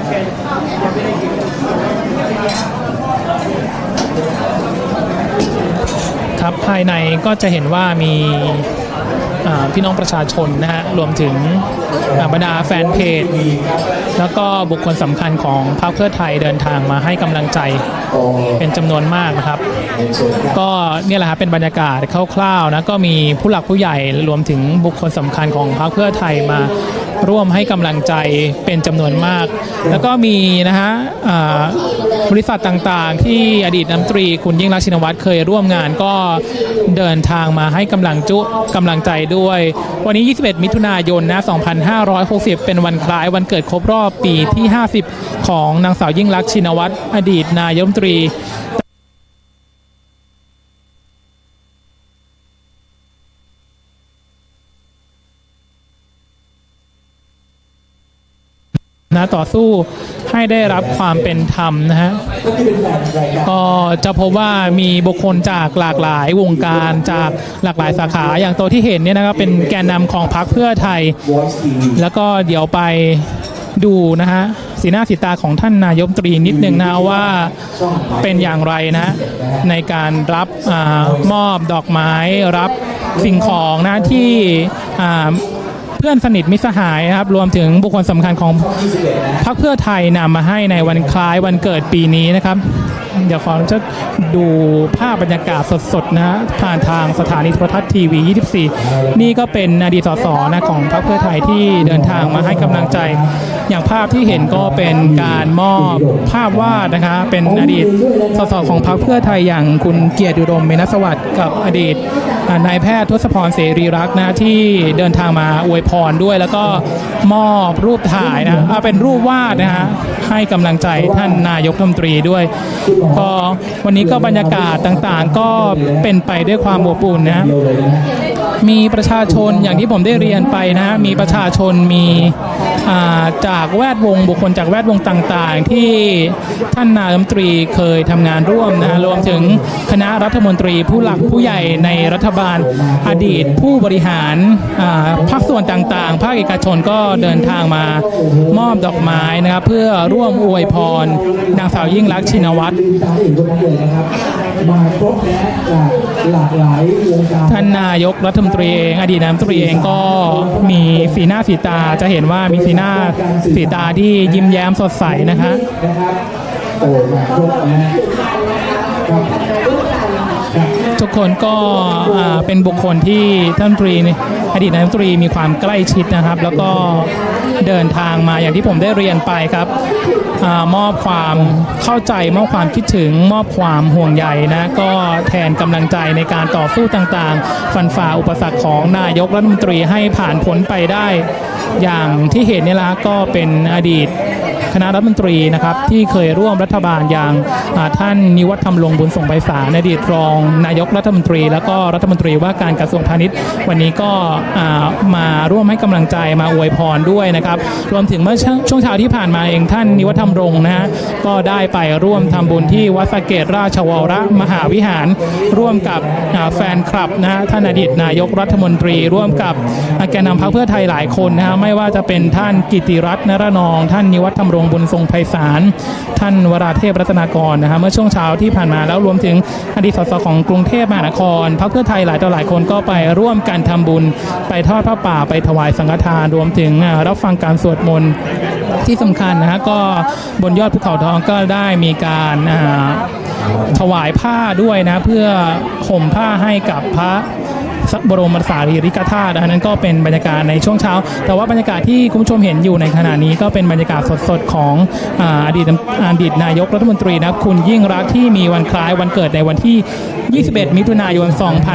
ครับภายในก็จะเห็นว่ามีพี่น้องประชาชนนะฮะรวมถึงบรรดาแฟนเพจแล้วก็บุคคลสำคัญของพรรคเพื่อไทยเดินทางมาให้กำลังใจเป็นจำนวนมากนะครับก็เนี่ยแหละครับเป็นบรรยากาศคร่าวๆนะก็มีผู้หลักผู้ใหญ่รวมถึงบุคคลสำคัญของพรรคเพื่อไทยมาร่วมให้กำลังใจเป็นจำนวนมากแล้วก็มีนะฮะบริษัทต่างๆที่อดีตรัฐมนตรีคุณยิ่งรักษณ์ชินวัตรเคยร่วมงานก็เดินทางมาให้กำลังใจด้วยวันนี้21มิถุนายนนะ2560เป็นวันคล้ายวันเกิดครบรอบปีที่50ของนางสาวยิ่งรักษณ์ชินวัตรอดีตนายกรัฐมนตรีต่อสู้ให้ได้รับความเป็นธรรมนะฮะก็จะพบว่ามีบุคคลจากหลากหลายวงการจากหลากหลายสาขาอย่างตัวที่เห็นเนี่ยนะครับเป็นแกนนำของพรรคเพื่อไทยแล้วก็เดี๋ยวไปดูนะฮะสีหน้าสีตาของท่านนายกรัฐมนตรีนิดนึงนะว่าเป็นอย่างไรนะในการรับมอบดอกไม้รับสิ่งของนะที่เพื่อนสนิทมิตรสหายนะครับรวมถึงบุคคลสำคัญของพรรคเพื่อไทยนำมาให้ในวันคล้ายวันเกิดปีนี้นะครับเดี๋ยวขอจะดูภาพบรรยากาศสดๆนะผ่านทางสถานีโทรทัศน์ทีวี24นี่ก็เป็นอดีตสสนะของพรรคเพื่อไทยที่เดินทางมาให้กำลังใจอย่างภาพที่เห็นก็เป็นการมอบภาพวาดนะคะเป็นอดีตสสของพรรคเพื่อไทยอย่างคุณเกียรติอุดมเมนสวัสดิ์กับอดีตนายแพทย์ทศพรเสรีรักษ์นะที่เดินทางมาอวยพรด้วยแล้วก็มอบรูปถ่ายนะเป็นรูปวาดนะฮะให้กำลังใจท่านนายกรัฐมนตรีด้วยก็วันนี้ก็บรรยากาศต่างๆก็เป็นไปด้วยความอบอุ่นนะมีประชาชนอย่างที่ผมได้เรียนไปนะมีประชาชนมีจากแวดวงบุคคลจากแวดวงต่างๆที่ท่านนายกรัฐมนตรีเคยทำงานร่วมนะรวมถึงคณะรัฐมนตรีผู้หลักผู้ใหญ่ในรัฐบาลอดีตผู้บริหารภาคส่วนต่างๆภาคเอกชนก็เดินทางมามอบดอกไม้นะครับเพื่อร่วมอวยพรนางสาวยิ่งรักษณ์ชินวัตรท่านนายกรัฐมนตรีเองอดีตนายกรัฐมนตรีเองก็มีสีหน้าสีตาจะเห็นว่ามีสีหน้าสีตาที่ยิ้มแย้มสดใสนะคะทุกคนก็เป็นบุคคลที่ท่านรัฐมนตรีอดีตนายกรัฐมนตรีมีความใกล้ชิดนะครับแล้วก็เดินทางมาอย่างที่ผมได้เรียนไปครับมอบความเข้าใจมอบความคิดถึงมอบความห่วงใยนะก็แทนกำลังใจในการต่อสู้ต่างๆฟันฝ่าอุปสรรคของนายกรัฐมนตรีให้ผ่านพ้นไปได้อย่างที่เห็นนี่แหละก็เป็นอดีตคณะรัฐมนตรีนะครับที่เคยร่วมรัฐบาลอย่างท่านนิวัฒน์ธรรมรงค์บุญส่งไพศาลอดีตรองนายกรัฐมนตรีแล้วก็รัฐมนตรีว่าการกระทรวงพาณิชย์วันนี้ก็มาร่วมให้กำลังใจมาอวยพรด้วยนะครับรวมถึงเมื่อช่วงเช้าที่ผ่านมาเองท่านนิวัฒน์ธรรมรงค์นะฮะก็ได้ไปร่วมทำบุญที่วัดสะเกษราชวรมหาวิหารร่วมกับแฟนคลับนะฮะท่านอดีตนายกรัฐมนตรีร่วมกับแกนนำพรรคเพื่อไทยหลายคนนะฮะไม่ว่าจะเป็นท่านกิติรัตน์นรนองท่านนิวัฒน์ธรรมรงค์บุญทรงไพศาลท่านวราเทพรัตนากรนะฮะเมื่อช่วงเช้าที่ผ่านมาแล้วรวมถึงอดีตสสของกรุงเทพมหานครพรรคเพื่อไทยหลายต่อหลายคนก็ไปร่วมกันทำบุญไปทอดผ้าป่าไปถวายสังฆทานรวมถึงรับฟังการสวดมนต์ที่สำคัญนะฮะก็บนยอดภูเขาทองก็ได้มีการถวายผ้าด้วยนะเพื่อห่มผ้าให้กับพระบรมสารีริกธาตุอันนั้นก็เป็นบรรยากาศในช่วงเช้าแต่ว่าบรรยากาศที่คุณผู้ชมเห็นอยู่ในขณะนี้ก็เป็นบรรยากาศสดๆของอดีตนายกรัฐมนตรีนะคุณยิ่งรักษณ์ที่มีวันคล้ายวันเกิดในวันที่21มิถุนายน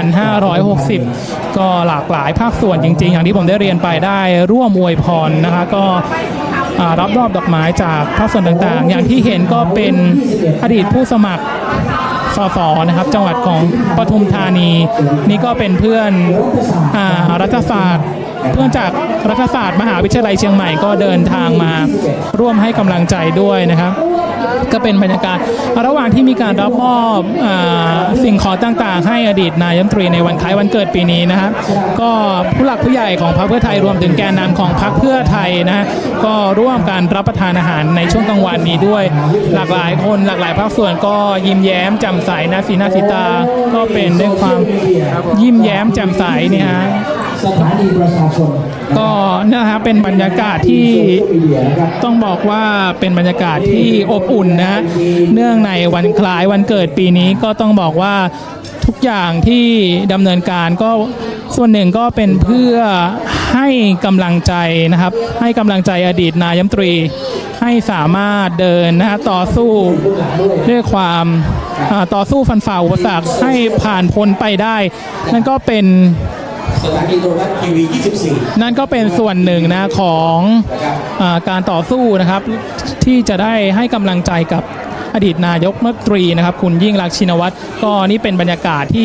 2560ก็หลากหลายภาคส่วนจริงๆอย่างที่ผมได้เรียนไปได้ร่วมอวยพรนะคะก็รับมอบดอกไม้จากภาคส่วนต่างๆอย่างที่เห็นก็เป็นอดีตผู้สมัครสสนะครับจังหวัดของปทุมธานีนี่ก็เป็นเพื่อนรัฐศาสตร์เพื่อนจากรัฐศาสตร์มหาวิทยาลัยเชียงใหม่ก็เดินทางมาร่วมให้กำลังใจด้วยนะครับก็เป็นบรรยากาศระหว่างที่มีการรับมอบสิ่งของต่างๆให้อดีตนายกรัฐมนตรีในวันคล้ายวันเกิดปีนี้นะครับก็ผู้หลักผู้ใหญ่ของพรรคเพื่อไทยรวมถึงแกนนำของพรรคเพื่อไทยนะก็ร่วมการรับประทานอาหารในช่วงกลางวันนี้ด้วยหลากหลายคนหลากหลายภาคส่วนก็ยิ้มแย้มแจ่มใสนะสีหน้าสีตาก็เป็นด้วยความยิ้มแย้มแจ่มใสเนี่ยฮะสถานีประชาชนก็นะครับเป็นบรรยากาศที่ต้องบอกว่าเป็นบรรยากาศที่อบอุ่นนะเนื่องในวันคล้ายวันเกิดปีนี้ก็ต้องบอกว่าทุกอย่างที่ดำเนินการก็ส่วนหนึ่งก็เป็นเพื่อให้กำลังใจนะครับให้กำลังใจอดีตนายกรัฐมนตรีให้สามารถเดินนะต่อสู้ด้วยความต่อสู้ฟันฝ่าอุปสรรคให้ผ่านพ้นไปได้นั่นก็เป็นนั่นก็เป็นส่วนหนึ่งนะของการต่อสู้นะครับที่จะได้ให้กำลังใจกับอดีตนายกรัฐมนตรีนะครับคุณยิ่งลักษณ์ชินวัตรก็นี่เป็นบรรยากาศ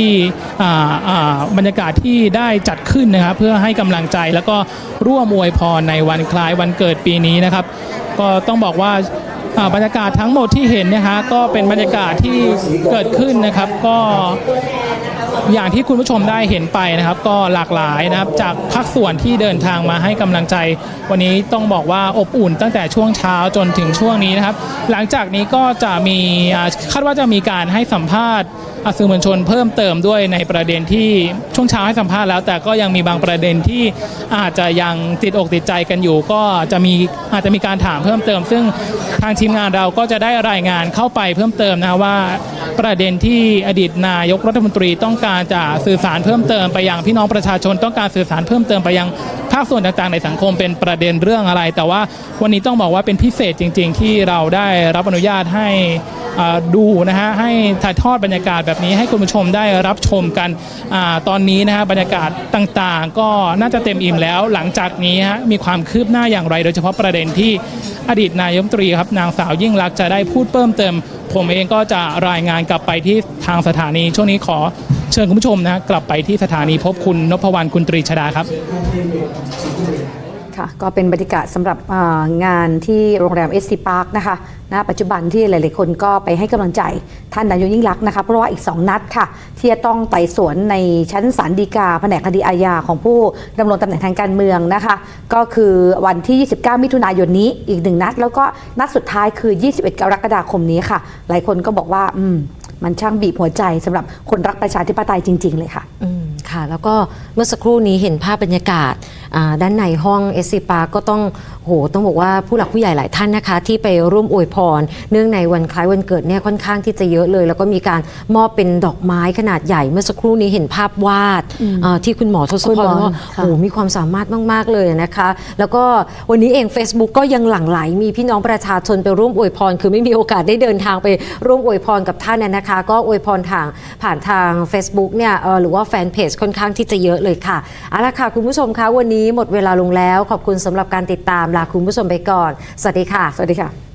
ที่ได้จัดขึ้นนะครับเพื่อให้กำลังใจแล้วก็ร่วมอวยพรในวันคล้ายวันเกิดปีนี้นะครับก็ต้องบอกว่าบรรยากาศทั้งหมดที่เห็นนะฮะก็เป็นบรรยากาศที่เกิดขึ้นนะครับก็อย่างที่คุณผู้ชมได้เห็นไปนะครับก็หลากหลายนะครับจากภาคส่วนที่เดินทางมาให้กำลังใจวันนี้ต้องบอกว่าอบอุ่นตั้งแต่ช่วงเช้าจนถึงช่วงนี้นะครับหลังจากนี้ก็จะมีคาดว่าจะมีการให้สัมภาษณ์สื่อมวลชนเพิ่มเติมด้วยในประเด็นที่ช่วงเช้าให้สัมภาษณ์แล้วแต่ก็ยังมีบางประเด็นที่อาจจะยังติดอกติดใจกันอยู่ก็อาจจะมีการถามเพิ่มเติมซึ่งทางทีมงานเราก็จะได้รายงานเข้าไปเพิ่มเติมนะว่าประเด็นที่อดีตนายกรัฐมนตรีต้องการจะสื่อสารเพิ่มเติมไปยังพี่น้องประชาชนต้องการสื่อสารเพิ่มเติมไปยังภาคส่วนต่างๆในสังคมเป็นประเด็นเรื่องอะไรแต่ว่าวันนี้ต้องบอกว่าเป็นพิเศษจริงๆที่เราได้รับอนุญาตให้ดูนะฮะให้ถ่ายทอดบรรยากาศแบบนี้ให้คุณผู้ชมได้รับชมกันตอนนี้นะฮะบรรยากาศต่างๆก็น่าจะเต็มอิ่มแล้วหลังจากนี้ฮะมีความคืบหน้าอย่างไรโดยเฉพาะประเด็นที่อดีตนายกรัฐมนตรีครับนางสาวยิ่งลักษณ์จะได้พูดเพิ่มเติมผมเองก็จะรายงานกลับไปที่ทางสถานีช่วงนี้ขอเชิญคุณผู้ชมนะกลับไปที่สถานีพบคุณนพวรรณกุลตรีชดาครับค่ะก็เป็นบรรยากาศสำหรับงานที่โรงแรม SC Park นะคะณปัจจุบันที่หลายๆคนก็ไปให้กำลังใจท่านนายกยิ่งลักษณ์นะคะเพราะว่าอีก2นัดค่ะที่จะต้องไต่สวนในชั้นศาลฎีกาแผนกคดีอาญาของผู้ดำรงตำแหน่งทางการเมืองนะคะก็คือวันที่29มิถุนายนนี้อีก1นัดแล้วก็นัดสุดท้ายคือ21กรกฎาคมนี้ค่ะหลายคนก็บอกว่ามันช่างบีบหัวใจสำหรับคนรักประชาธิปไตยจริงๆเลยค่ะค่ะแล้วก็เมื่อสักครู่นี้เห็นภาพบรรยากาศด้านในห้อง SC Park ก็ต้องบอกว่าผู้หลักผู้ใหญ่หลายท่านนะคะที่ไปร่วมอวยพรเนื่องในวันคล้ายวันเกิดเนี่ยค่อนข้างที่จะเยอะเลยแล้วก็มีการมอบเป็นดอกไม้ขนาดใหญ่เมื่อสักครู่นี้เห็นภาพวาดที่คุณหมอทศพรว่ามีความสามารถมากๆเลยนะคะแล้วก็วันนี้เอง Facebook ก็ยังหลั่งไหลมีพี่น้องประชาชนไปร่วมอวยพรคือไม่มีโอกาสได้เดินทางไปร่วมอวยพรกับท่านนะคะก็อวยพรผ่านทาง Facebook เนี่ยหรือว่าแฟนเพจค่อนข้างที่จะเยอะเลยค่ะเอาล่ะค่ะคุณผู้ชมคะวันนี้หมดเวลาลงแล้วขอบคุณสำหรับการติดตามลาคุณผู้ชมไปก่อนสวัสดีค่ะสวัสดีค่ะ